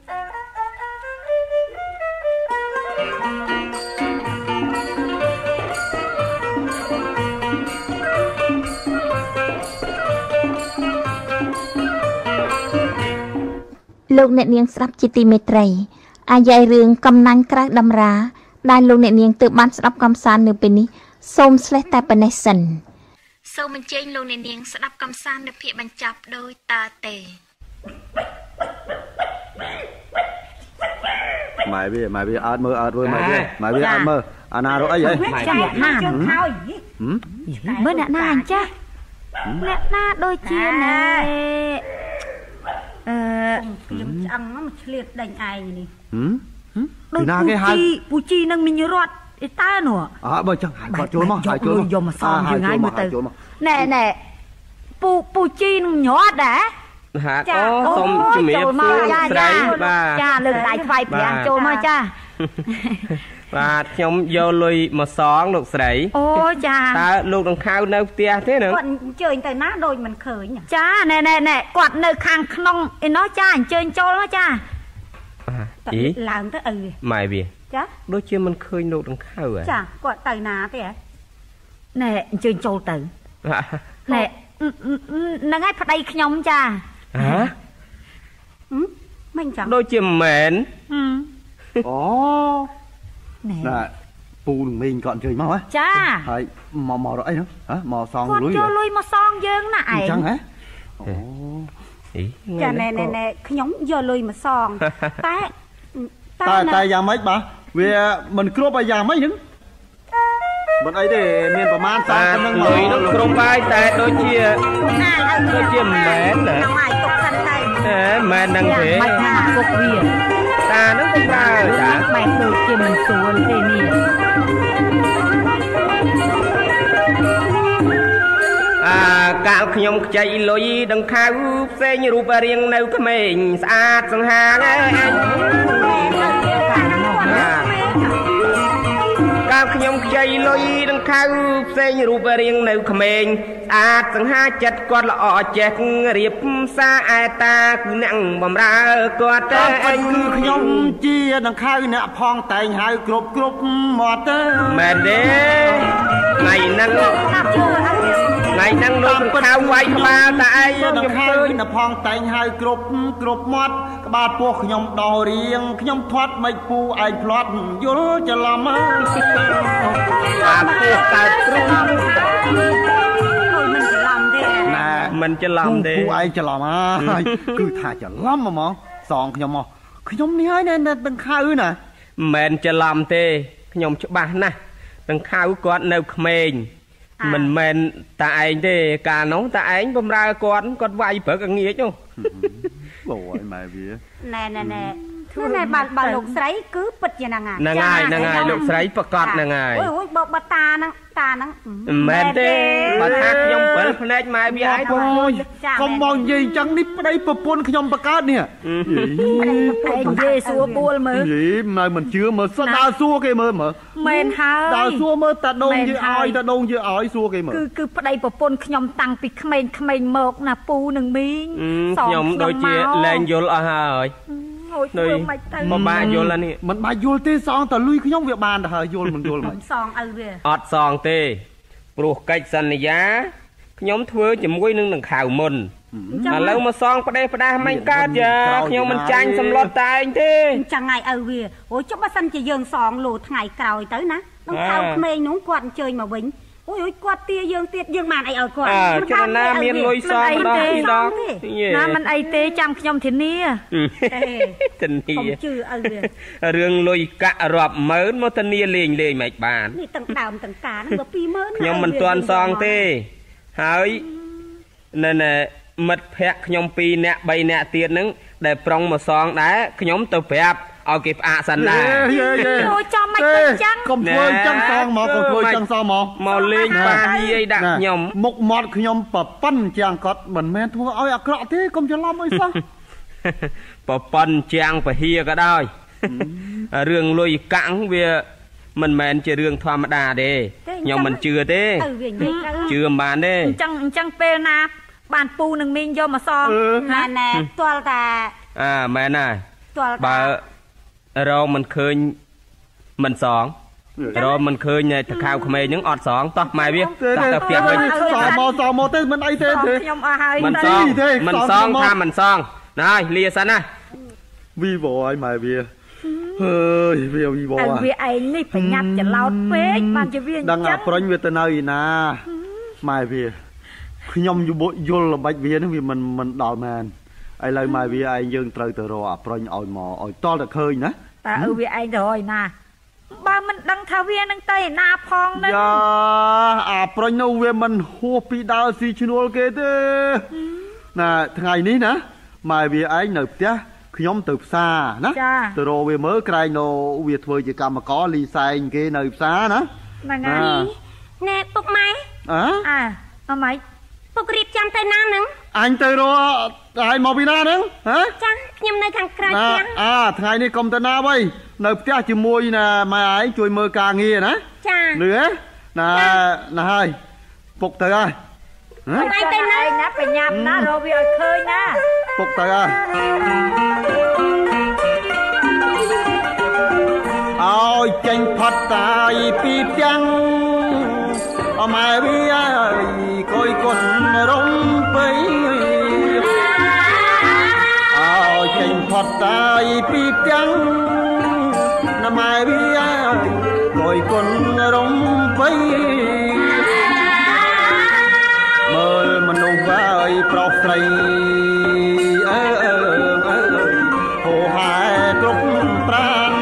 លោកអ្នកនាងស្ដាប់ជាទីមេត្រីអាយ៉ៃរឿងកំណាញ់ក្រៅដំរាដែលលោកអ្នកនាងទើបបានស្ដាប់កំសាន្តនៅពេលនេះសូមស្លេះតែប៉ុណ្ណេះសិនសូមអញ្ជើញលោកអ្នកនាងស្ដាប់កំសាន្តនៅភាគបញ្ចប់ដោយតទៅម៉ែវាម៉ែវាអត់មើលអត់មើលម៉ែវាម៉ែវាអត់មើលអាណារកអីហ៎ចាណាជើងខោមើលអ្នកណាអញ្ចាអ្នកណាដូចជាណែអឺខ្ញុំឆ្អឹងមកឆ្លៀតដេញឯងនេះហឹមដូចណាគេហៅពូជីនឹងមីងរត់អីតើនោះអើបើចឹងគាត់ចូលមកហើយចូលយកមកសំយើងហើយមើលទៅណែណែពូពូជីនឹងញ័រដែរហាអូសូមជំរាបសួរស្រីបាទចាលើកដៃថ្វាយប្រាំងចូលមកចាបាទខ្ញុំយកលុយមកសងលោកស្រីអូចាតើលោកដង្ខៅនៅផ្ទះទេនឹងគាត់អញ្ជើញទៅណាដូចមិនឃើញចាណែណែណែគាត់នៅខាងក្នុងឯណោះចាអញ្ជើញចូលមកចាអីឡើងទៅឪម៉ែវាចាដូចជាមិនឃើញលោកដង្ខៅហ៎ចាគាត់ទៅណាទេហ៎ណែអញ្ជើញចូលទៅណែហ្នឹងហើយប្តីខ្ញុំចាហ៎មិនចឹងដូចជាមិនមែនអូណែពូនឹងមីងគាត់អញ្ជើញមកហ៎ចាហើយមកមករកអីហ្នឹងហ៎មកសងលុយគាត់យកលុយមកសងយើងណាឯងអញ្ចឹងហ៎អូចាណែណែណែខ្ញុំយកលុយមកសងតែតែតែយ៉ាងម៉េចបាទវាមិនគ្រប់ឲ្យយ៉ាងម៉េចហ្នឹងមិនអីទេមានប្រមាណតែប៉ុណ្្នឹងលុយនោះគ្រប់ហើយតែដូចជាដូចជាមិនមែនណាហើយទុកសិនទៅហេមែនហ្នឹងទេមិនថាគុកវាតាហ្នឹងក៏ប្រើតាបែបដូចជាមិនស្រួលទេនេះអាកាលខ្ញុំខ្ចីលុយដង្ខៅផ្សេងរូបរាងនៅក្មេងស្អាតសង្ហាងឯងកាលខ្ញុំខ្ចីលុយដង្ខៅផ្សេងរូបរាងនៅក្មេងស្អាតសង្ហាចិត្តគាត់ល្អចេះរៀបសារឯតាគូអ្នកបំរើគាត់តែអញគឺខ្ញុំជាដង្ខៅអ្នកផងតែងហៅគ្រប់គ្រប់មកទៅមែនទេថ្ងៃហ្នឹងថ្ងៃហ្នឹងលោកដង្ខៅវាយក្បាលតែឯងខ្ញុំឃើញអ្នកផងតែងហៅគ្រប់គ្រប់មាត់ក្បាលពោះខ្ញុំដោរៀងខ្ញុំធាត់មិនពូឯងផ្្លាត់យល់ច្រឡំអាពោះកើតព្រំមិនច្រឡំទេណាមិនច្រឡំទេពូឯងច្រឡំហើយគឺថាច្រឡំហ្មងសងខ្ញុំមកខ្ញុំនេះហើយនៅដង្ខៅណាមិនមែនច្រឡំទេខ្ញុំច្បាស់ណាស់ដង្ខៅគាត់នៅក្មេងមិនមែនតាឯងទេកាលនោះតាឯងបំរើគាត់គាត់វាយព្រឹកឲ្យងាចនោះបងឲ្យម៉ែវាណែណែណែធ្វើណែបើបើលោកស្រីគឺពិតជាហ្នឹងហើយហ្នឹងហើយហ្នឹងហើយលោកស្រីប្រកាសហ្នឹងហើយអូយអូយបើបើតាហ្នឹងតាហ្នឹងមិនមែនទេបើថាខ្ញុំពិលភ្នែកម៉ែវាហើយកុំមកនិយាយអញ្ចឹងនេះប្តីប្រពន្ធខ្ញុំបកើតនេះឯងនិយាយសួរបួលមើលនិយាយមិនមិនជឿមើលសិនដើរសួរគេមើលមើលមែនហើយដើរសួរមើលតាដងយើឲ្យតាដងយើឲ្យសួរគេមើលគឺគឺប្តីប្រពន្ធខ្ញុំតាំងពីក្មេងក្មេងមកណាពូនឹងមីងខ្ញុំដូចជាលែងយល់អស់ហើយអូយធ្វើមិនទៅមិនបាក់យល់នេះមិនបាក់យល់ទេសងតលុយខ្ញុំវាបានទៅហើយយល់មិនយល់មិនសងឪវាអត់សងទេព្រោះកិច្ចសន្យាខ្ញុំធ្វើជាមួយនឹងដង្ខៅមុនឥឡូវមកសងផ្ដេសផ្ដាស់មិនកើតយ៉ាខ្ញុំមិនចាញ់សម្លុតតែឯងទេអញ្ចឹងហើយឪវាអូយចុះបើសិនជាយើងសងលោថ្ងៃក្រោយទៅណាដង្ខៅក្មេងនោះគាត់អញ្ជើញមកវិញអូយអូយគាត់ទាយើងទៀតយើងបានអីឲ្យគាត់ចុះណាមានលុយសងម្ដងពីរដងណាមិនអីទេចាំខ្ញុំធានាធានាកុំជឿឪវារឿងលុយកាក់រាប់ម៉ឺនមកធានាលេងលេងមិនបាននេះទាំងដើមទាំងការហ្នឹងក៏ពីរម៉ឺនខ្ញុំមិនទាន់សងទេហើយណែណែមិត្តភ័ក្ដិខ្ញុំពីរនាក់បីនាក់ទៀតហ្នឹងដែលប្រុងមកសងដែរខ្ញុំទៅប្រាប់ឲ្យគេផ្អាកសិនដែរអូចាំមិនទៅចឹងកុំធ្វើចឹងសងមកកុំធ្វើចឹងសងមកមកលេងបាយាយដាក់ខ្ញុំមុខមាត់ខ្ញុំប្រប៉ុនជាងគាត់មិនមែនធ្វើឲ្យអាក្រក់ទេកុំច្រឡំអីសោះប្រប៉ុនជាងពហិយក៏ដោយរឿងលុយកាំងវាមិនមែនជារឿងធម្មតាទេខ្ញុំមិនជឿទេជឿមិនបានទេអញ្ចឹងអញ្ចឹងពេលណាបានពូនឹងមីងយកមកសងណែណែផ្ទាល់តាអើមែនហើយបើរងមិនឃើញមិនសងរងមិនឃើញតខៅក្មេងហ្នឹងអត់សងតោះម៉ែវាតោះទៅផ្ទះវិញសងមកសងមកទេមិនអីទេខ្ញុំអស់ហើយមិនសងមិនសងថាមិនសងណាលាសិនណាវីវឲ្យម៉ែវាអើយវាវីវឲ្យវាឯងនេះប្រញាប់ច្រឡោតពេកបានជាវាដឹងអាប្រុញវាទៅនៅឯណាម៉ែវាខ្ញុំយល់ល្បិចវាហ្នឹងវាមិនមិនដល់មែនឥឡូវម៉ែវាឯងយើងត្រូវទៅរកអាប្រុញឲ្យមកឲ្យតល់តែឃើញណាតើឪវាឯងទៅឲ្យណាបើមិនដឹងថាវានឹងទៅឯណាផងហ្នឹងយ៉ាអាប្រុញនោះវាមិនហួសពីដើរស៊ីឈ្នួលគេទេណាថ្ងៃនេះណាម៉ែវាឯងនៅផ្ទះខ្ញុំទៅផ្សារណាទៅរកវាមើលក្រែងនៅវាធ្វើជាកម្មករលីសែងគេនៅផ្សារណាហ្នឹងហើយណែពុកម៉ែអើអើអម៉េចពុករៀបចំទៅណាហ្នឹងអញទៅរកហើយមកពីណាហ្នឹងហ៎ចាខ្ញុំនៅខាងក្រៅផ្ទះអើថ្ងៃនេះកុំទៅណាវិញនៅផ្ទះជាមួយណាម៉ែឯងជួយមើលការងារណាចាលឺហ៎ណាណាហើយពុកទៅហើយហ៎ទៅណាណាបញ្ញាប់ណារកវាឲ្យឃើញណាពុកទៅហើយឲ្យចេញផុតតាយពីផ្ទាំងអម៉ែវាកុយគុណរំពេញឲ្យចេញផុតតាយពីផ្ទាំងណាម៉ែវាកុយគុណរំពេញមើលមនុស្សហើយប្រុសស្រីអើអើអើហូហែគ្រប់ប្រាណ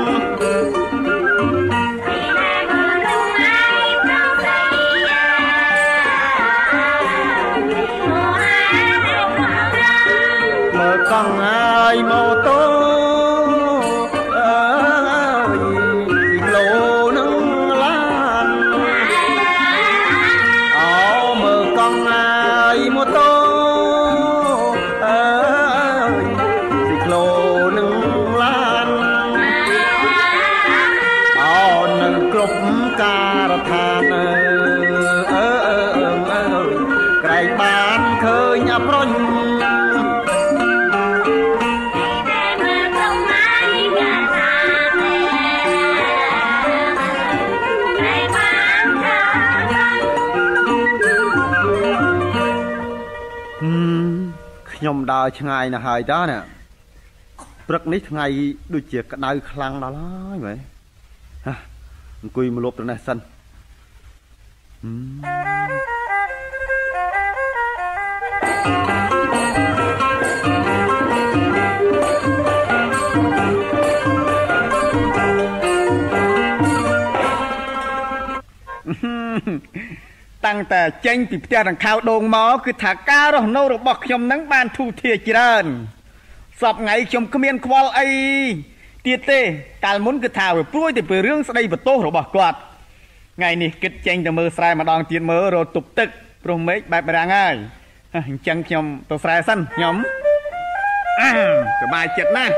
កង់ហើយម៉ូតូអើយទីឡូនឹងឡានអោមើលកង់ហើយម៉ូតូអើយទីឡូនឹងឡានអោនឹងគ្រប់ការដ្ឋានអើអើអើក្រែងបានឃើញអាប្រុញខ្ញុំដើរឆ្ងាយណាស់ហើយតើណាព្រឹកនេះថ្ងៃដូចជាក្តៅខ្លាំងដល់ហើយមែនហ่ะអង្គុយមកលប់ត្រនេះសិនតាំងតែចេញពីផ្ទះដង្ខៅដូងមកគឺថាការរស់នៅរបស់ខ្ញុំនឹងបានធូរធារច្រើនសពថ្ងៃខ្ញុំគ្មានខ្វល់អីទៀតទេកាលមុនគឺថាវាព្រួយទៅពីរឿងស្ដីបន្ទោសរបស់គាត់ថ្ងៃនេះគិតចេញទៅមើលស្រែម្ដងទៀតមើលរត់ទប់ទឹកព្រោះមេឃបែបរាំងហើយអញ្ចឹងខ្ញុំទៅស្រែសិនខ្ញុំអើសប្បាយចិត្តណាស់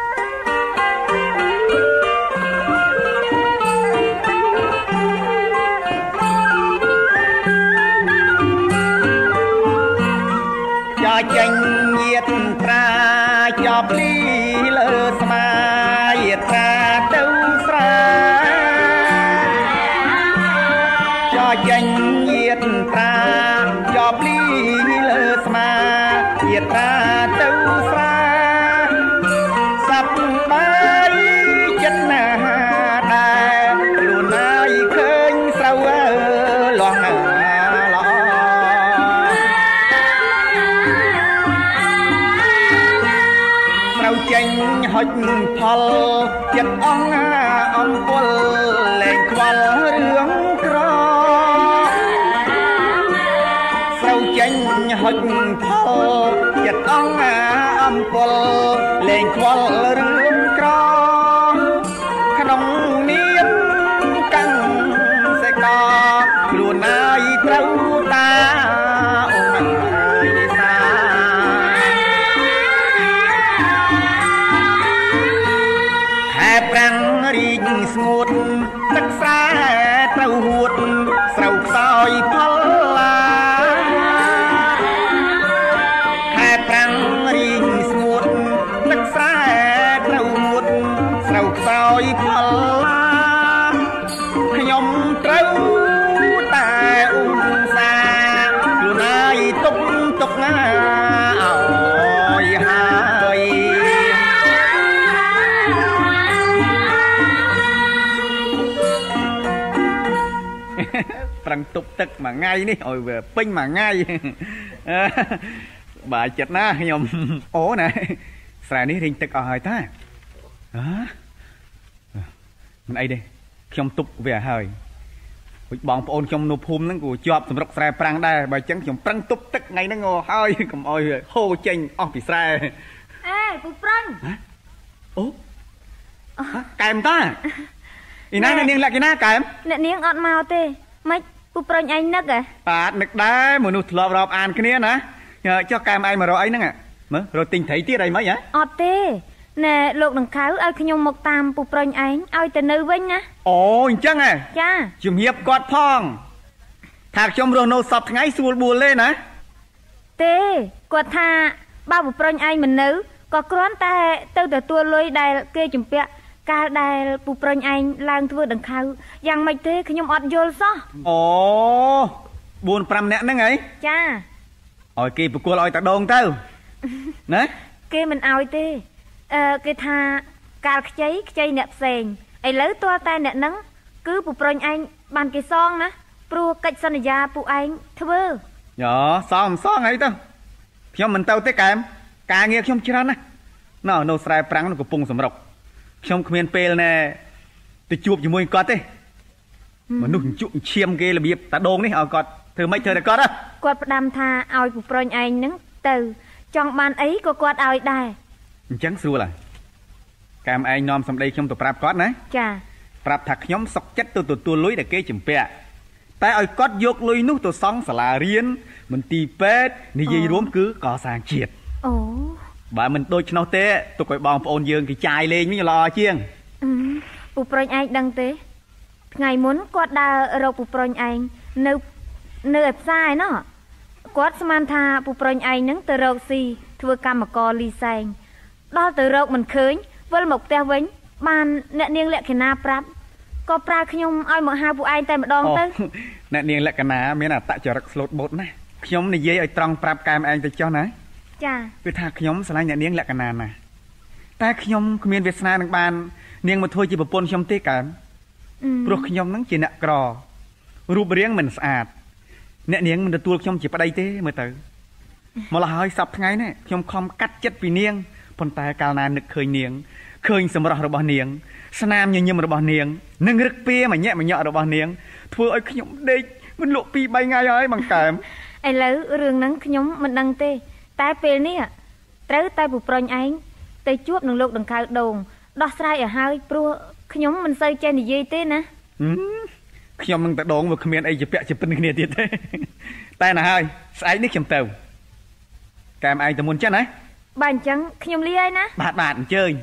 ចចេញញាតត្រាចប់លីលើស្មាយត្រាទៅស្រែចចេញញាតត្រាចប់លីលើស្មាយត្រាទៅស្រែសប្បាយចិត្តណាស់ដែរខ្លួនណាយឃើញស្រូវលាស់ចេញហុចផលចិត្តអងអំពលលែងខ្វល់រឿងក្រស្រូវចេញហុចផលចិត្តអងអំពលលែងខ្វល់រឿងក្រក្នុងនាមកាំងសេកខ្លួនណាយត្រូវតាអូនអើយសាប្រាំងរីកស្ងួតទឹកស្រែត្រូវហួតស្រូវខ្សោយផលឡាខែប្រាំងរីកស្ងួតទឹកស្រែត្រូវហួតស្រូវខ្សោយផលឡាខ្ញុំត្រូវតែឧស្សាហ៍ខ្លួនឯងទុកទុកណាអើយហើយប្រឹងទប់ទឹកមួយថ្ងៃនេះឲ្យវាពេញមួយថ្ងៃបាយចិត្តណាខ្ញុំអូណាស្រែនេះរីងទឹកអស់ហើយតាហ៎មិនអីទេខ្ញុំទប់វាហើយពុជបងប្អូនខ្ញុំនៅភូមិហ្នឹងក៏ជាប់សម្រុកស្រែប្រាំងដែរបើអញ្ចឹងខ្ញុំប្រឹងទប់ទឹកថ្ងៃហ្នឹងហើយកុំឲ្យហូរចេញអស់ពីស្រែអេពូប្រាំងអូកែមតាឯណាអ្នកនាងលក្ខិណាកែមអ្នកនាងអត់មកទេម៉េចពូប្រុញឯងនឹកហ៎បាទនឹកដែរមនុស្សធ្លាប់រាប់អានគ្នាណាចុះកែមឯងមករកអីហ្នឹងមើលរត់ទិញត្រីទៀតអីមិនហ៎អត់ទេណែលោកដង្ខៅឲ្យខ្ញុំមកតាមពូប្រុញឯងឲ្យទៅនៅវិញណាអូអញ្ចឹងហ៎ចាជំរាបគាត់ផងថាខ្ញុំរស់នៅសពថ្ងៃស្រួលបួលទេណាទេគាត់ថាបើពូប្រុញឯងមិននៅក៏គ្រាន់តែទៅទទួលលុយដែលគេជំពាក់កាលដែលពូប្រុញឯងឡើងធ្វើដង្ខៅយ៉ាងម៉េចទេខ្ញុំអត់យល់សោះអូបួនប្រាំនាក់ហ្នឹងហីចាឲ្យគេប្រគល់ឲ្យតាដងទៅណាគេមិនឲ្យទេអឺគេថាកាលខ្ចីខ្ចីអ្នកផ្សេងឥឡូវទាល់តែអ្នកហ្នឹងគឺពូប្រុញឯងបានគេសងណាព្រោះកិច្ចសន្យាពូឯងធ្វើយោសងមិនសងអីទៅខ្ញុំមិនទៅទេកែមការងារខ្ញុំច្រើនណាស់ណ៎នៅស្រែប្រាំងនៅកំពង់សំរុកខ្ញុំគ្មានពេលណែទៅជួបជាមួយគាត់ទេមនុស្សជក់ឈាមគេរបៀបតាដងនេះឲ្យគាត់ធ្វើម៉េចធ្វើតែគាត់គាត់ផ្ដាំថាឲ្យពូប្រុញឯងហ្នឹងទៅចង់បានអីក៏គាត់ឲ្យដែរអញ្ចឹងស្រួលហើយកែមឯងនាំសម្ដីខ្ញុំទៅប្រាប់គាត់ណាចាប្រាប់ថាខ្ញុំសុកចិត្តទៅទទួលលុយដែលគេជំពាក់តែឲ្យគាត់យកលុយនោះទៅសង់សាលារៀនមន្ទីរពេទ្យនិយាយរួមគឺកសាងជាតិអូបើមិនដូច្នោះទេទុកឲ្យបងប្អូនយើងគេចាយលេងវិញល្អជាងពូប្រុញឯងដឹងទេថ្ងៃមុនគាត់ដើររកពូប្រុញឯងនៅនៅឯផ្សារឯណោះគាត់ស្មានថាពូប្រុញឯងនឹងទៅរកស៊ីធ្វើកម្មករលីសែងដល់ទៅរកមិនឃើញវិលមកផ្ទះវិញបានអ្នកនាងលក្ខិណាប្រាប់ក៏ប្រើខ្ញុំឲ្យមកហៅពូឯងតែម្ដងទៅអ្នកនាងលក្ខណាមានអត្តចរិតស្លូតបូតណាស់ខ្ញុំនិយាយឲ្យត្រង់ប្រាប់កែមឯងទៅចុះណាចាគឺថាខ្ញុំស្រឡាញ់អ្នកនាងលក្ខណាណាស់តែខ្ញុំគ្មានវាសនានឹងបាននាងមកធ្វើជាប្រពន្ធខ្ញុំទេកែមព្រោះខ្ញុំនឹងជាអ្នកក្ររូបរាងមិនស្អាតអ្នកនាងមិនទទួលខ្ញុំជាប្តីទេមើលទៅមកលហើយសប្តាហ៍ថ្ងៃនេះខ្ញុំខំកាត់ចិត្តពីនាងប៉ុន្តែកាលណានឹកឃើញនាងឃើញសម្រស់របស់នាងស្នាមញញឹមរបស់នាងនិងរឹកពីមញាក់មញាក់របស់នាងធ្វើឲ្យខ្ញុំដេកមិនលក់ពីរបីថ្ងៃហើយបង្កើមឥឡូវរឿងហ្នឹងខ្ញុំមិនដឹងទេតែពេលនេះត្រូវតែពុប្រញឯងទៅជួបនឹងលោកដង្កៅដូងដោះស្រាយឲ្យហើយព្រោះខ្ញុំមិនសូវចេះនិយាយទេណាខ្ញុំនឹងទៅដងវាគ្មានអីជាពាក់ជាពិនគ្នាទៀតទេតែណាហើយស្អែកនេះខ្ញុំទៅកែមឯងទៅមុនចឹងណាបាទអញ្ចឹងខ្ញុំលាហើយណាបាទបាទអញ្ជើញ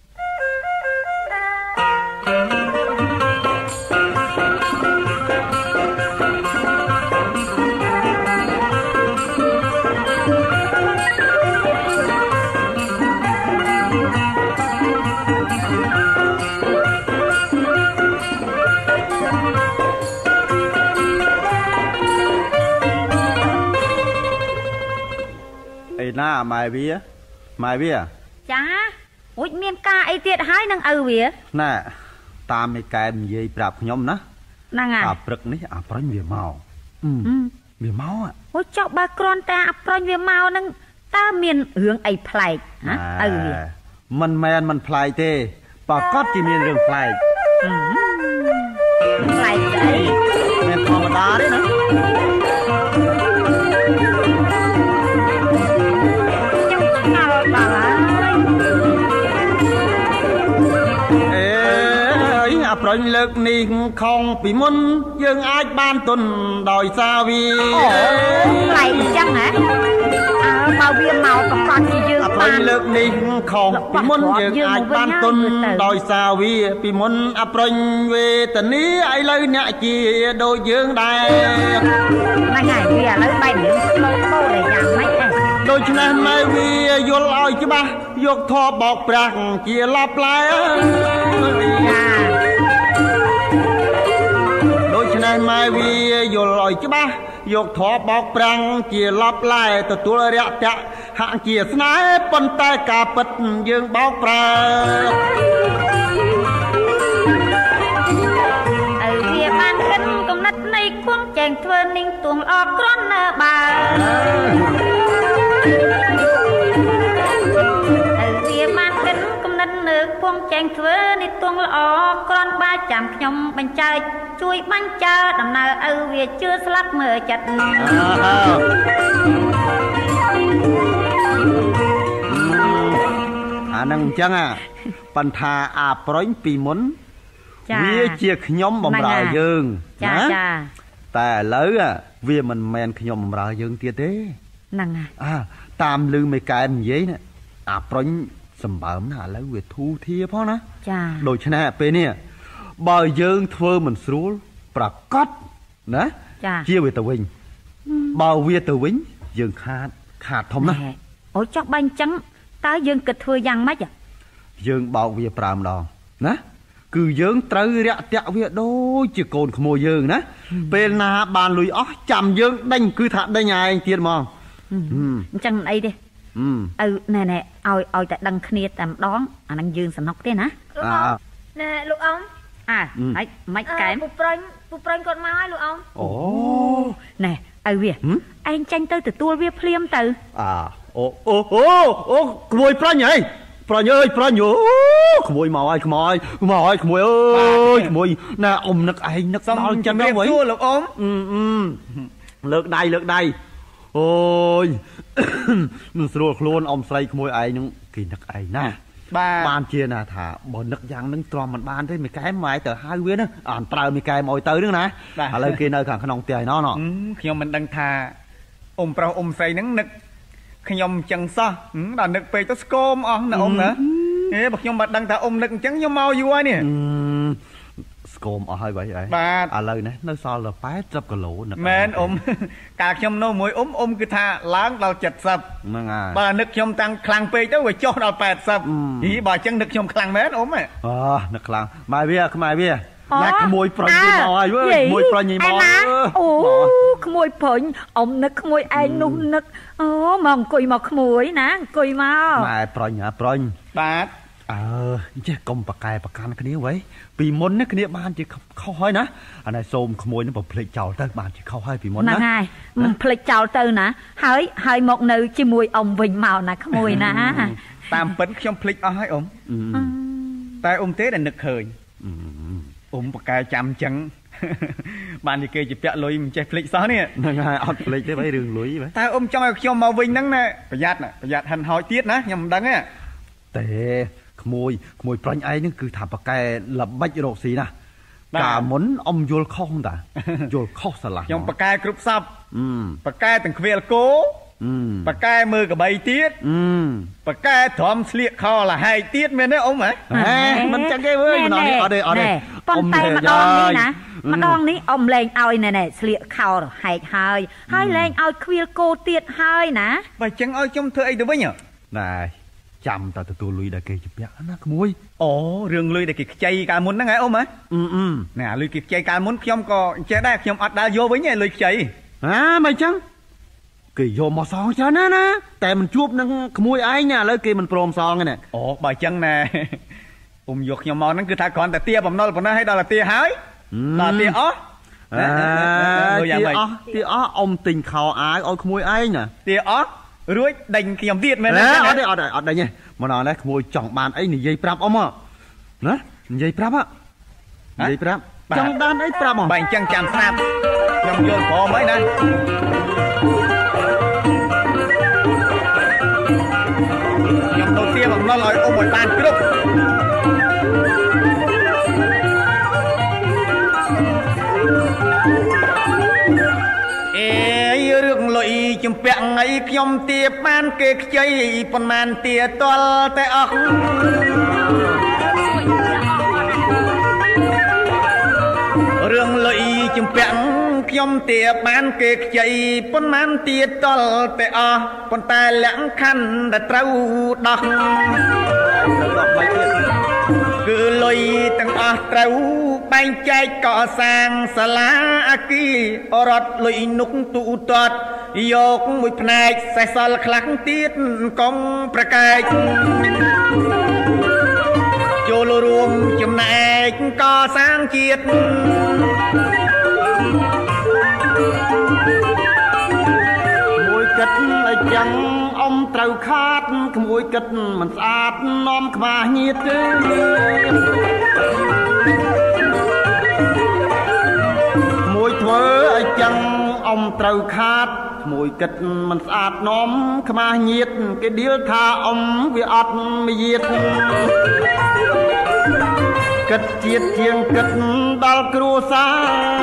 ណាម៉ែវាម៉ែវាចាអូចមានការអីទៀតហើយនឹងឪវាណែតាមឯកែនិយាយប្រាប់ខ្ញុំណាហ្នឹងហើយអាព្រឹកនេះអាប្រាញ់វាមកវាមកអូចុះបើគ្រាន់តែអាប្រាញ់វាមកហ្នឹងតើមានរឿងអីប្លែកណាឪវាមិនមែនមិនប្លែកទេប្រកាសជាមានរឿងប្លែកប្លែកស្អីមិនធម្មតាទេណាអប្រញលើកនេះខំពីមុនយើងអាចបានទុនដោយសារវាអូប្លែកអញ្ចឹងហ៎អើបើវាមកប្រកាសជាយើងអប្រញលើកនេះខំពីមុនយើងអាចបានទុនដោយសារវាពីមុនអប្រញវេទនីឥឡូវអ្នកជាដូចយើងដែរហ្នឹងហើយវាឥឡូវបែបនេះស្លូតបូដែលយ៉ាងម៉េចដែរដូច្នេះម៉ែវាយល់ឲ្យច្បាស់យកធម៌បោកប្រាស់ជាឡាប់ឡាយចាដូច្នេះម៉ែវាយល់ឲ្យច្បាស់យកធម៌បោកប្រាំងជាឡាប់ឡាយទទួលរាក់តាក់ហាក់ជាស្នេហ៍ប៉ុន្តែការពិតយើងបោកប្រាស់ឲ្យវាបានគិតគំនិតនៃគួងចែងធ្វើនឹងទួងល្អក្រន់ណាបើវាបានគិតគំនិតនៅគួងចែងធ្វើនេះទួងល្អក្រន់បើចាំខ្ញុំបញ្ចើចជួយបាញ់ចើដំណើរឪវាជឿស្លាប់មើលចិត្តអានឹងអញ្ចឹងប៉ុន្តែអាប្រុញពីមុនវាជាខ្ញុំបំរើយើងណាចាតែឥឡូវវាមិនមែនខ្ញុំបំរើយើងទៀតទេហ្នឹងហើយអាតាមលឺមេកែនិយាយណាអាប្រុញសម្បើមណាឥឡូវវាធូរធាផងណាចាដូច្នេះពេលនេះបើយើងធ្វើមិនស្រួលប្រកាសណាជាវាទៅវិញបើវាទៅវិញយើងខាតខាតធំណាស់អូចុះបាញ់ចឹងតើយើងគិតធ្វើយ៉ាងម៉េចយើងបោកវាប្រាំម្ដងណាគឺយើងត្រូវរាក់តាក់វាដូចជាកូនក្មួយយើងណាពេលណាបានលុយអស់ចាំយើងដេញគឺថាដេញឯងទៀតហ្មងអញ្ចឹងអីទេឪណែណែឲ្យឲ្យតែដឹងគ្នាតែម្ដងអានឹងយើងសំណុកទេណាណែលោកអ៊ំអើហើយមិនកែមពុប្រញពុប្រញគាត់មកហើយលោកអ៊ំអូណែឪវាឯងចាញ់ទៅទទួលវាភ្លាមទៅអើអូអូអូអូក្មួយប្រាញ់ហីប្រាញ់អើយប្រាញ់អូក្មួយមកហើយក្មួយមកហើយក្មួយអើយក្មួយណាអ៊ំនឹកឯងនឹកដល់ចិនមកវិញលោកអ៊ំលើកដៃលើកដៃអូយមិនស្រួលខ្លួនអ៊ំស្រីក្មួយឯងនឹងគេនឹកឯងណាបានជាណាថាបើនឹកយ៉ាងនឹងទ្រាំមិនបានទេមីកែមមកទៅហៅវាណាអានប្រើមីកែមឲ្យទៅហ្នឹងណាឥឡូវគេនៅខាងក្នុងផ្ទះឯណោះខ្ញុំមិនដឹងថាអ៊ំប្រុសអ៊ំស្រីហ្នឹងនឹកខ្ញុំចឹងសោះដល់នឹកពេកទៅស្គមអស់ណាអ៊ំណាហេបើខ្ញុំមិនដឹងថាអ៊ំនឹកអញ្ចឹងខ្ញុំមកយូរហើយនេះស្គមអស់ហើយvậyបាទឥឡូវនេះនៅសល់តែแปดสิบគីឡូនឹកមែនអ៊ំកាលខ្ញុំនៅមួយអ៊ំអ៊ំគឺថាឡើងដល់เจ็ดสิบហ្នឹងហើយបើនឹកខ្ញុំតាំងខ្លាំងពេកទៅវាចុះដល់แปดสิบហីបើអញ្ចឹងនឹកខ្ញុំខ្លាំងមែនអ៊ំអូនឹកខ្លាំងម៉ែវាខ្មែរវាណាក្មួយប្រុញវាមកហើយវើក្មួយប្រុញនេះមកអូក្មួយប្រុញអ៊ំនឹកក្មួយឯងនោះនឹកអូមកអង្គុយមកក្មួយណាអង្គុយមកម៉ែប្រុញហ่าប្រុញបាទអើចេះកុំប្រកែប្រកាន់គ្នាវ៉ៃពីមុននេះគ្នាបានជាខុសហើយណាអានេះសូមក្មួយនឹងបើភ្លេចចោលទៅបានជាខុសហើយពីមុនណាហ្នឹងហើយមិនភ្លេចចោលទៅណាហើយហើយមកនៅជាមួយអ៊ំវិញមកណាក្មួយណាតាមពិតខ្ញុំភ្លេចអស់ហើយអ៊ំតែអ៊ំទេដែលនឹកឃើញអ៊ំប្រកែចាំអញ្ចឹងបាននិយាយជាពាក់លុយមិនចេះភ្លេចសោះនេះហ្នឹងហើយអត់ភ្លេចទេបើរឿងលុយបែតែអ៊ំចង់ឲ្យខ្ញុំមកវិញហ្នឹងណាប្រយ័ត្នប្រយ័ត្នហិនហោចទៀតណាខ្ញុំមិនដឹងទេតែក្មួយក្មួយប្រាញ់ឯងហ្នឹងគឺថាប៉កែល្បិចរកស៊ីណាកាលមុនអ៊ំយល់ខុសតាយល់ខុសស្រឡះខ្ញុំប៉កែគ្រប់សពប៉កែទាំងខ្វៀលគោប៉កែមើលកបីទៀតប៉កែទ្រាំស្លៀកខោលហែកទៀតមែនទេអ៊ំហ៎មិនចឹងទេវើម្ដងនេះអត់ទេអត់ទេប៉ុន្តែម្ដងនេះណាម្ដងនេះអ៊ំលែងឲ្យណែណែស្លៀកខោលហែកហើយហើយលែងឲ្យខ្វៀលគោទៀតហើយណាបើចឹងឲ្យខ្ញុំធ្វើអីទៅវិញណែចាំតើទទួលលុយដែលគេជពាក់ណាក្មួយអូរឿងលុយដែលគេខ្ចីកាលមុនហ្នឹងហ៎អ៊ំហ៎អឺអឺណែលុយគេខ្ចីកាលមុនខ្ញុំក៏ចេះដែរខ្ញុំអត់ដើរយកវិញទេលុយខ្ចីហាមិនចឹងគេយកមកសងច្រើនណាណាតែមិនជួបនឹងក្មួយឯងណាឥឡូវគេមិនព្រមសងទេណាអូបើចឹងណែអ៊ំយកខ្ញុំមកហ្នឹងគឺថាគ្រាន់តែទាបំណុលប៉ុណ្ណេះឲ្យដល់ទាហើយដល់ទាអស់អើទាអស់ទាអស់អ៊ំទិញខោអាវឲ្យក្មួយឯងណាទាអស់រួចដេញខ្ញុំទៀតមែនទេអត់ទេអត់អត់ដេញទេម្ដងនេះក្មួយចង់បានអីនិយាយប្រាប់អ៊ំណានិយាយប្រាប់ហ៎និយាយប្រាប់ចង់បានអីប្រាប់ហ៎បើអញ្ចឹងចាំស្ដាប់ខ្ញុំយល់ព្រមហើយណាខ្ញុំទៅទាបំណុលឲ្យអ៊ំឲ្យបានគ្រប់អេរឿងលុយជំពាក់អីខ្ញុំទាបានគេខ្ចីប៉ុន្មានទាតលតែអស់រឿងលុយជំពាក់ខ្ញុំទាបានគេខ្ចីប៉ុន្មានទាតលតែអស់ប៉ុន្តែលក្ខខណ្ឌដែលត្រូវដោះគឺលុយទាំងអស់ត្រូវបែងចែកកសាងសាលាអគាររត់លុយនុកទូទាត់យកមួយផ្នែកសេះសល់ខ្លះទៀតកុំប្រកែកចូលរួមចំណែកកសាងជាតិមួយគិតឲ្យចឹងអ៊ំត្រូវខាតក្មួយគិតមិនស្អាតនាំខ្មាស់ញៀតទេមួយធ្វើឲ្យចឹងអ៊ំត្រូវខាតមួយគិតមិនស្អាតនាំខ្មាស់ញៀតគេដៀលថាអ៊ំវាអត់មយាទគិតជាតិជាងគិតដល់គ្រួសារ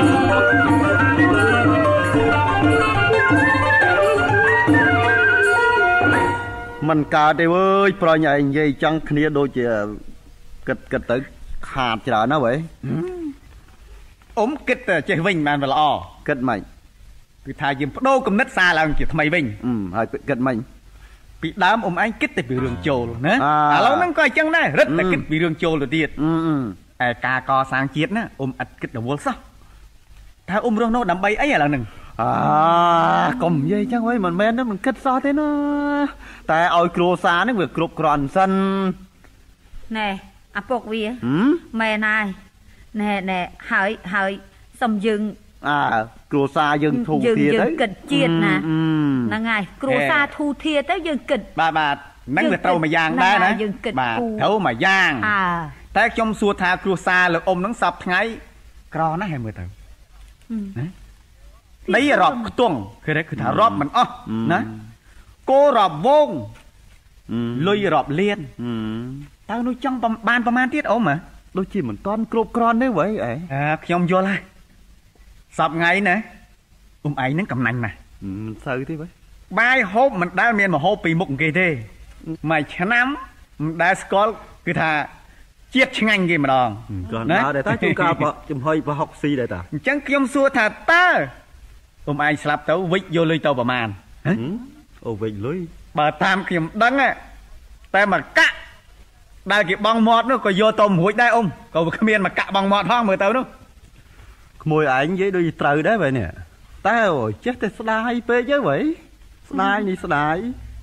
មិនកើតទេវើយប្រញឯងនិយាយចង់គ្នាដូចជាគិតគិតទៅខាតច្រើនណាស់វ៉េអ៊ំគិតចេះវិញបានល្អគិតមិនគឺថាយើងបដូរគំនិតសារឡើងជាថ្មីវិញអឺហើយគិតមិនពីដើមអ៊ំឯងគិតតែពីរឿងចូលណាឥឡូវហ្នឹងក៏អញ្ចឹងដែររឹតតែគិតពីរឿងចូលទៅទៀតអឺឯការកសាងជាតិណាអ៊ំអត់គិតរវល់សោះថាអ៊ំរស់នៅដើម្បីអីឥឡូវហ្នឹងអាកុំនិយាយចឹងវិញមិនមែនមិនគិតសោះទេណាតែឲ្យគ្រួសារហ្នឹងវាគ្រប់គ្រាន់សិនណែអាពុកវាមែនហើយណែណែហើយហើយសុំយើងអើគ្រួសារយើងធូរធាទៅយើងគិតជាតិណាហ្នឹងហើយគ្រួសារធូរធាទៅយើងគិតបាទបាទហ្នឹងវាត្រូវមួយយ៉ាងដែរណាបាទត្រូវមួយយ៉ាងអើតែខ្ញុំសួរថាគ្រួសារលោកអ៊ំហ្នឹងសពថ្ងៃក្រណាស់ហើយមើលទៅណាដីរាប់ខ្ទង់គឺគឺថារាប់មិនអស់ណាគោរាប់វងលុយរាប់លានតើនោះចង់បានប្រមាណទៀតអ៊ំហ៎ដូចជាមិនតាន់គ្រប់គ្រាន់ទេវ៉ៃអេអើខ្ញុំយល់ហើយសប្ថ្ងៃណាអ៊ំឯងហ្នឹងកំណាញ់ណាស់មិនសូវទេវ៉ៃបាយហូបមិនដែលមានមហូបពីមុខគេទេមួយឆ្នាំមិនដែលស្គាល់គឺថាជាតិឆ្ងាញ់គេម្ដងគាត់ដើរតែជួនកាលចំហុយប្រហុកស៊ីដែរតាអញ្ចឹងខ្ញុំសួរថាតើអ៊ំឯងស្លាប់ទៅវិចយកលុយទៅប្រមាណអូវិចលុយបើតាមខ្ញុំដឹងតែមកកាក់ដែលគេបងមាត់នោះក៏យកទៅរួចដែរអ៊ំក៏គ្មានមកកាក់បងមាត់ហងមើលទៅនោះក្មួយឯងនិយាយដូចត្រូវដែរបើនេះតែចេះតែស្ដាយពេកទៅវ៉ៃស្ដាយនេះស្ដាយ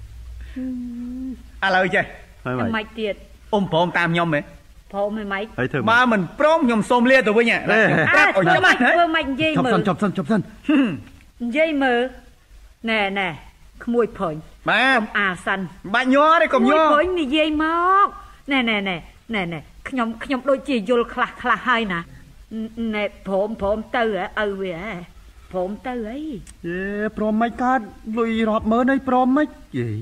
ឥឡូវចេះមិនទៀតអ៊ំព្រមតាមខ្ញុំហ៎ព្រមមិនម៉េចបើមិនព្រមខ្ញុំសូមលាទៅវិញប្រាប់ឲ្យចាំធ្វើមិននិយាយមើលចប់សិនចប់សិននិយាយមើលណែណែក្មួយព្រុញបាទអាសិនបាច់ញ័រទេកុំញ័រព្រុញនិយាយមកណែណែណែណែណែខ្ញុំខ្ញុំដូចជាយល់ខ្លះខ្លះហើយណាណែព្រមព្រមទៅឪវាព្រមទៅអីយេព្រមមិនកើតលុយរាប់ម៉ឺនអីព្រមមិនយេ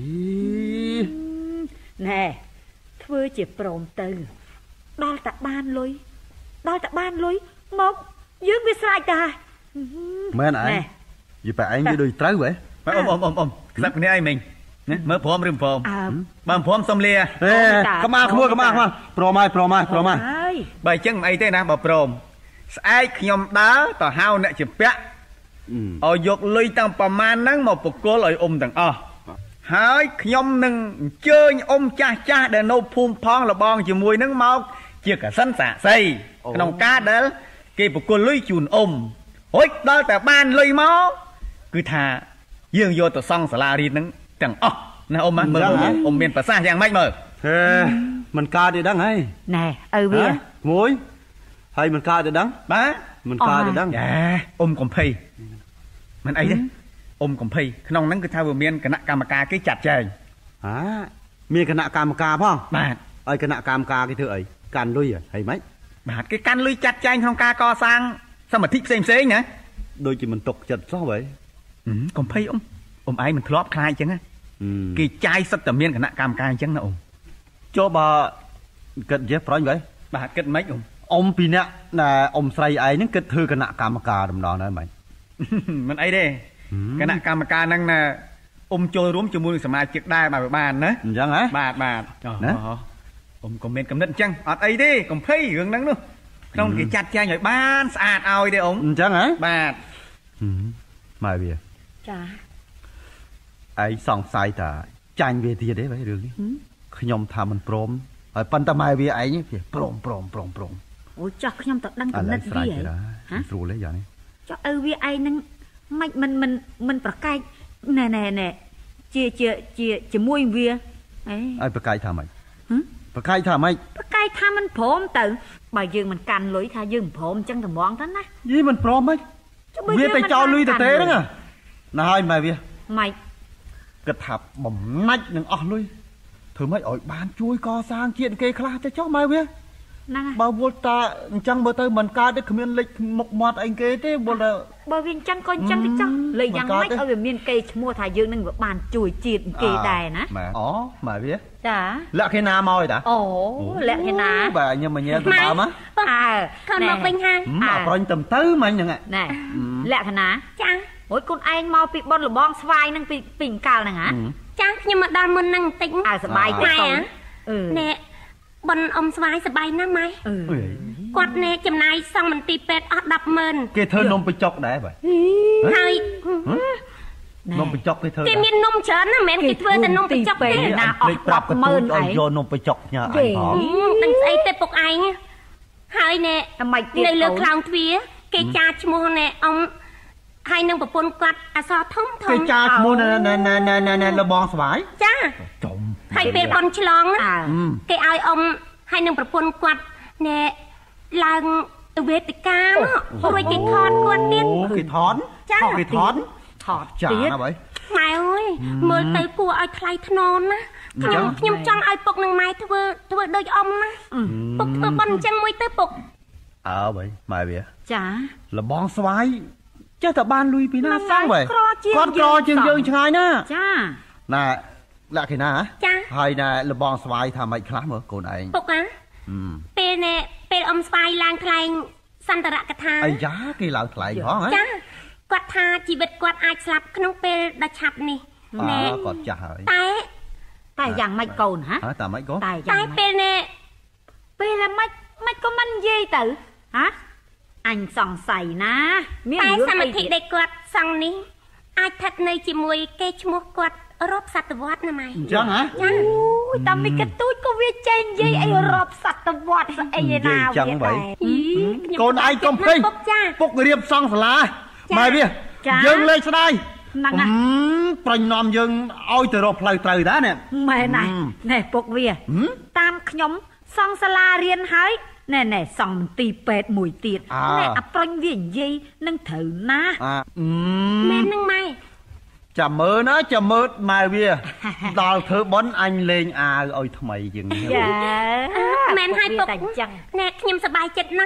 ណែធ្វើជាព្រមទៅដល់តែបានលុយដល់តែបានលុយមកយើងវាស្រេចតាមែនអីយីប៉ែឯងវាដូចត្រូវហ៎អ៊ំអ៊ំអ៊ំអ៊ំខ្លាប់គ្នាអីមិញណាមើលព្រមឬមិនព្រមបើមិនព្រមសុំលាកម្មាក្មួយកម្មាខ្មាព្រមហើយព្រមហើយព្រមហើយបើអញ្ចឹងមិនអីទេណាបើព្រមស្អែកខ្ញុំដើរទៅហៅអ្នកជាពាក់ឲ្យយកលុយតាំងប្រមាណហ្នឹងមកបកគលឲ្យអ៊ំទាំងអស់ហើយខ្ញុំនឹងអញ្ជើញអ៊ំចាស់ចាស់ដែលនៅភូមិផងលបងជាមួយនឹងមកជាកសិនសាក់សីក្នុងការដែលគេបកគលលុយជូនអ៊ំហុយដល់តែបានលុយមកគឺថាយើងយកទៅសង់សាលារៀនហ្នឹងទាំងអស់ណាអ៊ំមើលអ៊ំមានប្រសាសន៍យ៉ាងម៉េចមើលហេមិនកើតទេដឹងហើយណែឪវាមួយហើយមិនកើតទេដឹងបាទមិនកើតទេដឹងយ៉ាអ៊ំកំភៃមិនអីទេអ៊ំកំភៃក្នុងហ្នឹងគឺថាវាមានគណៈកម្មការគេចាត់ចែងហាមានគណៈកម្មការផងបាទហើយគណៈកម្មការគេធ្វើអីកាន់លុយហើយម៉េចបាទគេកាន់លុយចាត់ចែងក្នុងការកសាងសមាធិផ្សេងផ្សេងណាដូចជាមិនຕົកចិត្តសោះហីកំភៃអ៊ំអ៊ំឯងមិនធ្លាប់ខ្លាចអញ្ចឹងណាគេចាយសិតតែមានគណៈកម្មការអញ្ចឹងណាអ៊ំចូលបើគិតយេប្រញវិញបាទគិតមិនអ៊ំអ៊ំពីអ្នកណាអ៊ំស្រីឯងហ្នឹងគិតធ្វើគណៈកម្មការដំណងដែរមិនមិនអីទេគណៈកម្មការហ្នឹងណាអ៊ំចូលរួមជាមួយនឹងសមាជិកដែរបើបានណាអញ្ចឹងហ៎បាទបាទណាអ៊ំក៏មានកំណត់អញ្ចឹងអត់អីទេកំភៃរឿងហ្នឹងនោះក្នុងគេចាត់ចែងឲ្យបានស្អាតឲ្យទេអ៊ំអញ្ចឹងហ៎បាទម៉ែវាចាឯងសង្ស័យថាចាញ់វាទៀតទេរឿងនេះខ្ញុំថាមិនព្រមហើយប៉ុន្តែម៉ែវាឯងវាព្រមព្រមព្រមព្រមអូចាស់ខ្ញុំទៅដឹងកំណត់វាហ៎ស្រួលទេយ៉ាងនេះចុះឪវាឯងនឹងមិនមិនមិនមិនប្រកែកណែណែណែជាជាជាជាមួយវាអីឲ្យប្រកែកថាម៉េចប្រកែកថាម៉េចប្រកែកថាមិនព្រមទៅបើយើងមិនកាន់លុយថាយើងមិនព្រមអញ្ចឹងត្មងទៅណាយីមិនព្រមហ្មងវាទៅចោលលុយទៅទេហ្នឹងណាហើយម៉ែវាម៉េចគិតថាបំណាច់នឹងអស់លុយធ្វើម៉េចឲ្យបានជួយកសាងជាតិគេខ្លះទៅចុះម៉ែវាហ្នឹងបើវល់តាអញ្ចឹងបើទៅមិនកើតទេគ្មានលេខមុខមាត់អីគេទេវល់តែបើវាអញ្ចឹងក៏អញ្ចឹងទៅចុះលេខយ៉ាងម៉េចឲ្យវាមានគេឈ្មោះថាយើងនឹងវាបានជួយជាតិគេដែរណាអូម៉ែវាចាលក្ខណៈមកឯតាអូលក្ខណៈបាទញ៉ាំញ៉ាំទៅដើមហ៎អើខំមកវិញហាអត់ប្រញទៅទៅមិញហ្នឹងណែលក្ខណៈចាអូយខ្លួនឯងមកពីប៉ុនលបងស្វាយហ្នឹងពីពីអង្កលហ្នឹងហ៎ចាខ្ញុំមកដល់មុនហ្នឹងបន្តិចអើសបាយទេកូនណែប៉ុនអ៊ំស្វាយសបាយណាស់ម៉ែគាត់ណែចំណាយសង់មន្ទីរពេទ្យអស់ ដប់ម៉ឺនគេធ្វើនំបញ្ចុកដែរបាទហើយនំបញ្ចុកគេធ្វើគេមាននំច្រើនណាស់មិនមែនគេធ្វើតែនំបញ្ចុកទេណាអស់ ដប់ម៉ឺនឲ្យយកនំបញ្ចុកញ៉ាំអីផងដឹងស្អីទេពុកឯងហើយណែនៅលើខ្លោងទ្វារគេចាឈ្មោះណែអ៊ំហើយនឹងប្រពន្ធគាត់អសរធំធំគេចាឈ្មោះណែណែណែណែលបងស្វាយចាចំហើយពេលប៉ុនឆ្លងគេឲ្យអ៊ំហើយនឹងប្រពន្ធគាត់ណែឡើងទៅវេទិការួចគេថតគាត់ទៀតគេថតចាគេថតថតទៀតម៉ែអើយមើលទៅគួរឲ្យថ្លៃថ្នូរណាខ្ញុំខ្ញុំចង់ឲ្យពុកនឹងម៉ែធ្វើធ្វើដូចអ៊ំណាពុកធ្វើប៉ុនអញ្ចឹងមួយទៅពុកអើបើម៉ែវាចាលបងស្វាយចេះតែបានលុយពីណាសោះបើគាត់ក្រជាងយើងឆ្ងាយណាចាណែលក្ខណៈចាហើយណែលបងស្វាយថាម៉េចខ្លះមើលកូនឯងពុកណាពេលណែពេលអ៊ំស្វាយឡើងថ្លែងសន្តរកថាអាយ៉ាគេឡើងថ្លែងផងហ៎ចាគាត់ថាជីវិតគាត់អាចស្លាប់ក្នុងពេលដ៏ឆាប់នេះណែគាត់ចាស់ហើយតែតែយ៉ាងម៉េចកូនហ៎តែម៉េចកូនតែតែពេលណែពេលម៉េចម៉េចក៏មិននិយាយទៅហ៎អញសង្ស័យណាមានតែសមាធិដែលគាត់សង់នេះអាចស្ថិតនៅជាមួយគេឈ្មោះគាត់រាប់សតវត្សណាម៉ែអញ្ចឹងហ៎ចាអូយតាមីកទូចក៏វាចេញនិយាយអីរាប់សតវត្សស្អីណាវាចឹងបើកូនឯងកុំភ្លេចពុករៀបសង់សាលាម៉ែវាយើងលេខស្ដាយហ្នឹងណាប្រាញ់នាំយើងឲ្យទៅរកផ្លូវត្រូវដែរនេះម៉ែណាណែពុកវាតាមខ្ញុំសង់សាលារៀនហើយណែណែសង់មន្ទីរពេទ្យមួយទៀតណែអាប្រុញវានិយាយនឹងត្រូវណាមែននឹងម៉ែចាំមើលណាចាំមើលម៉ែវាដល់ធ្វើបន់អញលេងអាវឲ្យថ្មីជាងនេះចាមែនហើយពុកណែខ្ញុំសប្បាយចិត្តណាស់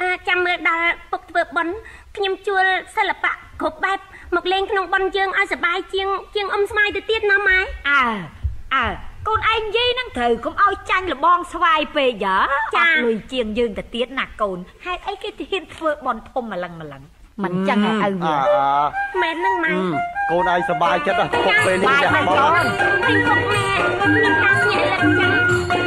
ចាំមើលដល់ពុកធ្វើបុណ្យខ្ញុំជួលសិល្បៈគ្រប់បែបមកលេងក្នុងបុណ្យយើងឲ្យសប្បាយជាងជាងអ៊ំស្មាយទៅទៀតណាម៉ែអើអើកូនឯងនិយាយហ្នឹងត្រូវកុំឲ្យចាញ់លបងស្វាយពេកយ៉ាចាលុយជាងយើងទៅទៀតណាកូនហេតុអីគេទៅហ៊ានធ្វើបុណ្យធំម្លឹងម្លឹងមិនចឹងឲ្យឪវាមែនហ្នឹងម៉ែកូនឯងសប្បាយចិត្តណាស់ពុកពេលនេះចាស់បងពេញពុកម៉ែមានការញាក់លឹកចឹង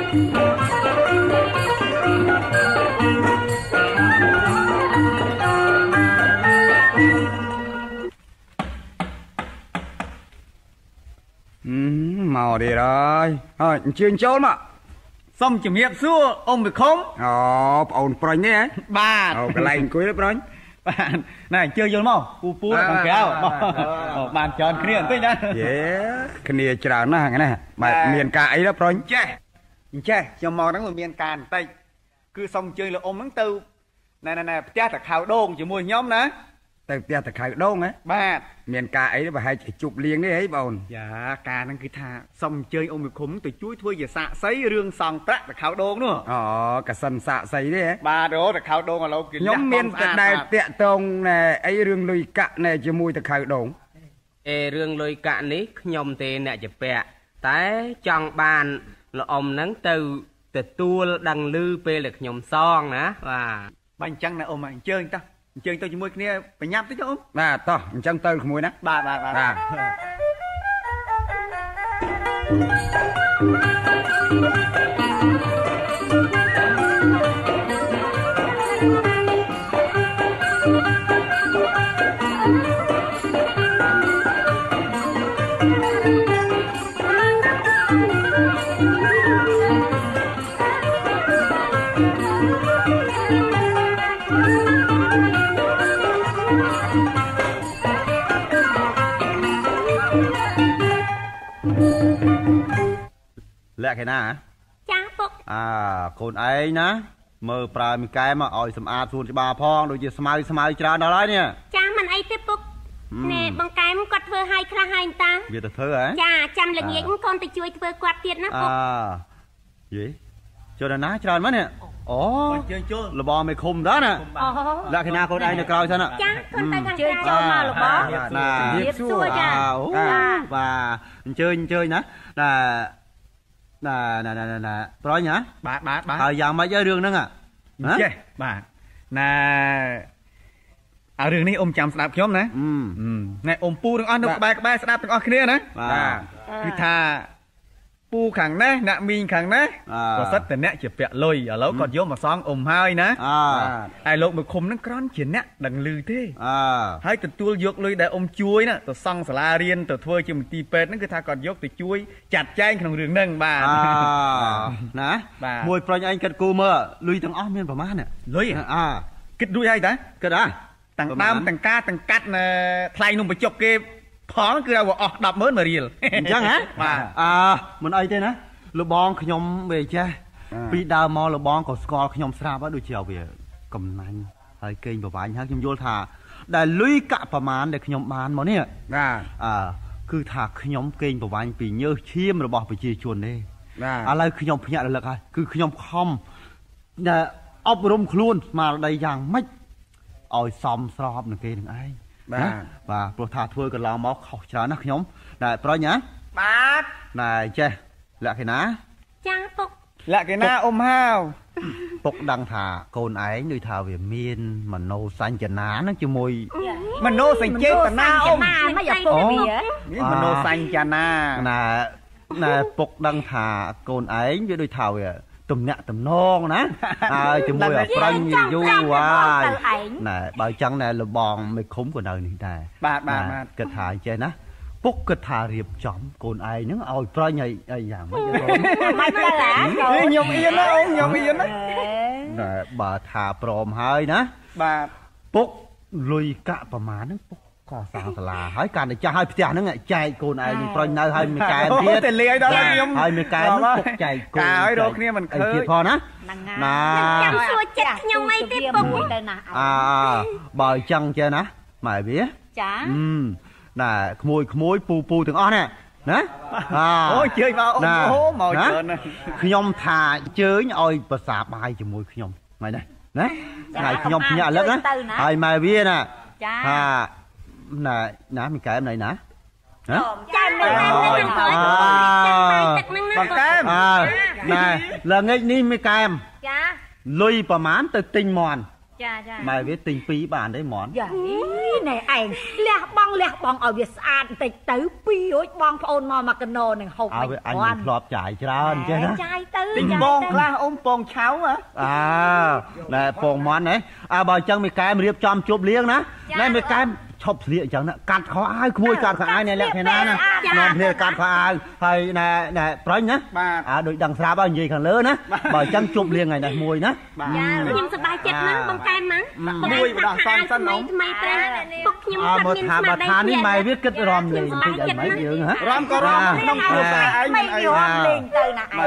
មកទេហើយហើយអញ្ជើញចូលមកសុំជំរាបសួរអ៊ំវិខុមអូប្អូនប្រុញនេះហ៎បាទអូកន្លែងអង្គុយប្រុញបាទណែអញ្ជើញយកមកពូពូខាងក្រៅបានច្រើនគ្នាបន្តិចណាយេគ្នាច្រើនណាស់ហ្នឹងណាបាទមានការអីដល់ប្រុញចេះអញ្ចេះខ្ញុំមកហ្នឹងវាមានការបន្តិចគឺសុំអញ្ជើញលោកអ៊ំហ្នឹងទៅណែណែផ្ទះតាខៅដូងជាមួយខ្ញុំណាទៅផ្ទះតាខៅដូងហ៎បាទមានការអីប្រហែលជាជប់លៀងនេះហីបងយ៉ាការហ្នឹងគឺថាសុំអញ្ជើញអ៊ំវិខុមទៅជួយធ្វើជាសាកសីរឿងសងប្រាក់តាខៅដូងនោះអូកសិនសាកសីទេហ៎បាទអូតាខៅដូងឥឡូវគេខ្ញុំមានតែដែលតាក់តងណែអីរឿងលុយកាក់ណែជាមួយតាខៅដូងអេរឿងលុយកាក់នេះខ្ញុំទេអ្នកជាពាក់តែចង់បានលោកអ៊ំហ្នឹងទៅទទួលដឹងឮពេលដែលខ្ញុំសងណាបាទបើអញ្ចឹងណាអ៊ំអញ្ជើញតោះអញ្ជើញទៅជាមួយគ្នាប្រញាប់តិចទៅអ៊ំបាទតោះអញ្ចឹងទៅជាមួយណាបាទបាទបាទលក្ខណៈចាពុកអាកូនឯងណាមើលប្រើមីកែមកឲ្យសម្អាតសួនច្បារផងដូចជាស្មៅស្មៅច្រើនដល់ហើយនេះចាមិនអីទេពុកណែបង្កែមគាត់ធ្វើឲ្យខ្លះហើយតាវាទៅធ្វើហ៎ចាចាំល្ងាចកូនទៅជួយធ្វើគាត់ទៀតណាពុកអឺយេចូលដល់ណាច្រើនមកនេះអូជើងចូលលបងមិនឃុំដែរណាលក្ខណៈកូនឯងនៅក្រោយសិនចាកូនទៅខាងក្រៅចូលមកលបងណារៀបសួរចាអូបាទអញ្ជើញអញ្ជើញណាណាណាណាណាណាប្រញហ៎បាទបាទបាទហើយយ៉ាងម៉េចរឿងហ្នឹងហ៎ចេះបាទណាអារឿងនេះអ៊ំចាំស្ដាប់ខ្ញុំណាណែអ៊ំពូទាំងអស់នៅក្បែរក្បែរស្ដាប់ទាំងអស់គ្នាណាបាទគឺថាពូខាងនេះអ្នកមីងខាងនេះក៏សិតតែអ្នកជាពាក់លុយឥឡូវគាត់យកមកសងអ៊ំហើយណាហើយលោកមកឃុំហ្នឹងគ្រាន់ជាអ្នកដឹងឮទេហើយទទួលយកលុយដែលអ៊ំជួយណាទៅសង់សាលារៀនទៅធ្វើជាមន្ទីរពេទ្យហ្នឹងគឺថាគាត់យកទៅជួយចាត់ចែងក្នុងរឿងហ្នឹងបាទណាមួយប្រុញឯងគិតគូមើលលុយទាំងអស់មានប្រមាណលុយអើគិតរួចហើយតាគិតហ៎ទាំងដើមទាំងការទាំងកាត់ថ្លៃនំបញ្ចុកគេផងគឺឲ្យអស់ដប់ម៉ឺនមួយរៀលអញ្ចឹងហ៎បាទអើមិនអីទេណាលបងខ្ញុំវាចេះពីដើមមកលបងក៏ស្គាល់ខ្ញុំស្រាប់ហើយដូចជាវាកំណាញ់ហើយកេងប្រវាញ់ហើយខ្ញុំយល់ថាដែលលុយកាក់ប្រមាណដែលខ្ញុំបានមកនេះបាទអើគឺថាខ្ញុំកេងប្រវាញ់ពីញើសឈាមរបស់ប្រជាជនទេបាទឥឡូវខ្ញុំភ្ញាក់រលឹកហើយគឺខ្ញុំខំដែលអប់រំខ្លួនស្មារតីយ៉ាងម៉េចឲ្យសមស្របនឹងគេនឹងឯងបាទបាទព្រោះថាធ្វើកន្លងមកខុសច្រើនណាស់ខ្ញុំតែប្រញណាបាទតែចេះលក្ខណៈចាពុកលក្ខណៈអ៊ំហាវពុកដឹងថាកូនឯងដូចថាវាមានមโนសញ្ចនាហ្នឹងជាមួយមโนសញ្ចេតនាអ៊ំមិនយកពុកវាមโนសញ្ចនាណែណែពុកដឹងថាកូនឯងវាដូចថាវាទំនាក់ទំនងណាហើយជាមួយអាប្រាញ់យូរហើយណែបើចឹងណែលបងមិនឃុំក៏នៅនេះដែរបាទបាទបាទគិតថាអញ្ចេះណាពុកគិតថារៀបចំកូនឯងហ្នឹងឲ្យប្រាញ់ឲ្យអីយ៉ាងម៉េចមិនមិនឡាខ្ញុំអៀនណាអូនខ្ញុំអៀនណាណែបើថាព្រមហើយណាបាទពុកលុយកាក់ប្រមាណហ្នឹងពុកក៏សាងសាលាហើយកាន់តែចាស់ហើយផ្ទះហ្នឹងចែកកូនឯងនឹងប្រាញ់នៅហើយមានកែទៀតតែលាយដល់ខ្ញុំហើយមានកែហ្នឹងពុកចែកកូនហើយរកគ្នាមិនឃើញទៀតផងណាណាចាំសួរចិត្តខ្ញុំអីទេពុកទៅណាអើបើអញ្ចឹងចេះណាម៉ែវាចាណែក្មួយក្មួយពូពូទាំងអស់ណាណាអូជើញមកអូមកច្រើនណាខ្ញុំថាជើញឲ្យប្រសាបាយជាមួយខ្ញុំហ្មងណាណាថ្ងៃខ្ញុំភ្ញាក់លឹកណាហើយម៉ែវាណាថាណាណាមីកែមណៃណាហ៎ចាមែនណាបងកែមបងកែមណែល្ងាចនេះមីកែមចាលុយប្រមាណទៅទិញមន់ចាចាម៉ែវាទិញពីរបានទេមន់យ៉ាណែឯងលះបងលះបងឲ្យវាស្អាតបន្តិចទៅពីររួចបងប្អូនមកមកកណោនឹងហូបមិនអញមិនធ្លាប់ចាយច្រើនចេះណាចាយទៅទិញបងខ្លះអ៊ំពងឆៅហ៎អើណែពងមន់ហ៎អើបើអញ្ចឹងមីកែមរៀបចំជប់លៀងណាណែមីកែមឈប់ស្លៀកអញ្ចឹងណាកាត់ខោអាវក្មួយកាត់ខោអាវនេះលក្ខណៈណានាំគ្នាកាត់ខោអាវហើយណែណែប្រាញ់ណាអើដូចដឹងស្រាប់ហើយនិយាយខាងលើណាបើអញ្ចឹងជប់លៀងថ្ងៃនេះមួយណាចាខ្ញុំសប្បាយចិត្តណាស់បងកែមណាមួយម្ដងសំសិនអ៊ំថ្មីត្រេះពុកខ្ញុំអត់មានស្មារតីថានេះម៉ែវាគិតរំលេងបន្តិចអីម៉េចយើងហ៎រំក៏រំក្នុងគ្រួសារឯងមិនអីរំលេងទៅណាឯង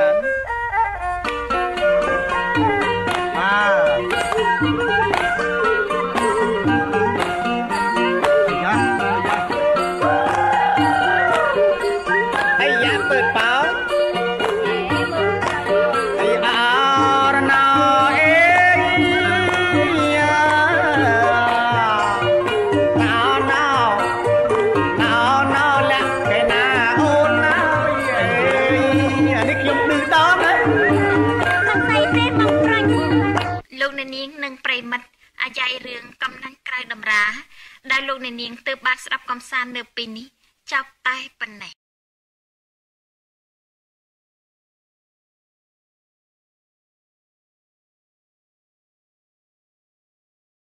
និងប្រិមិត្តអាយ៉ៃរឿងកំណាញ់ក្រៅតម្រាដែលលោកអ្នកនាងទើបបានស្ដាប់កំសាន្តនៅពេលនេះចប់តែប៉ុណ្ណេះ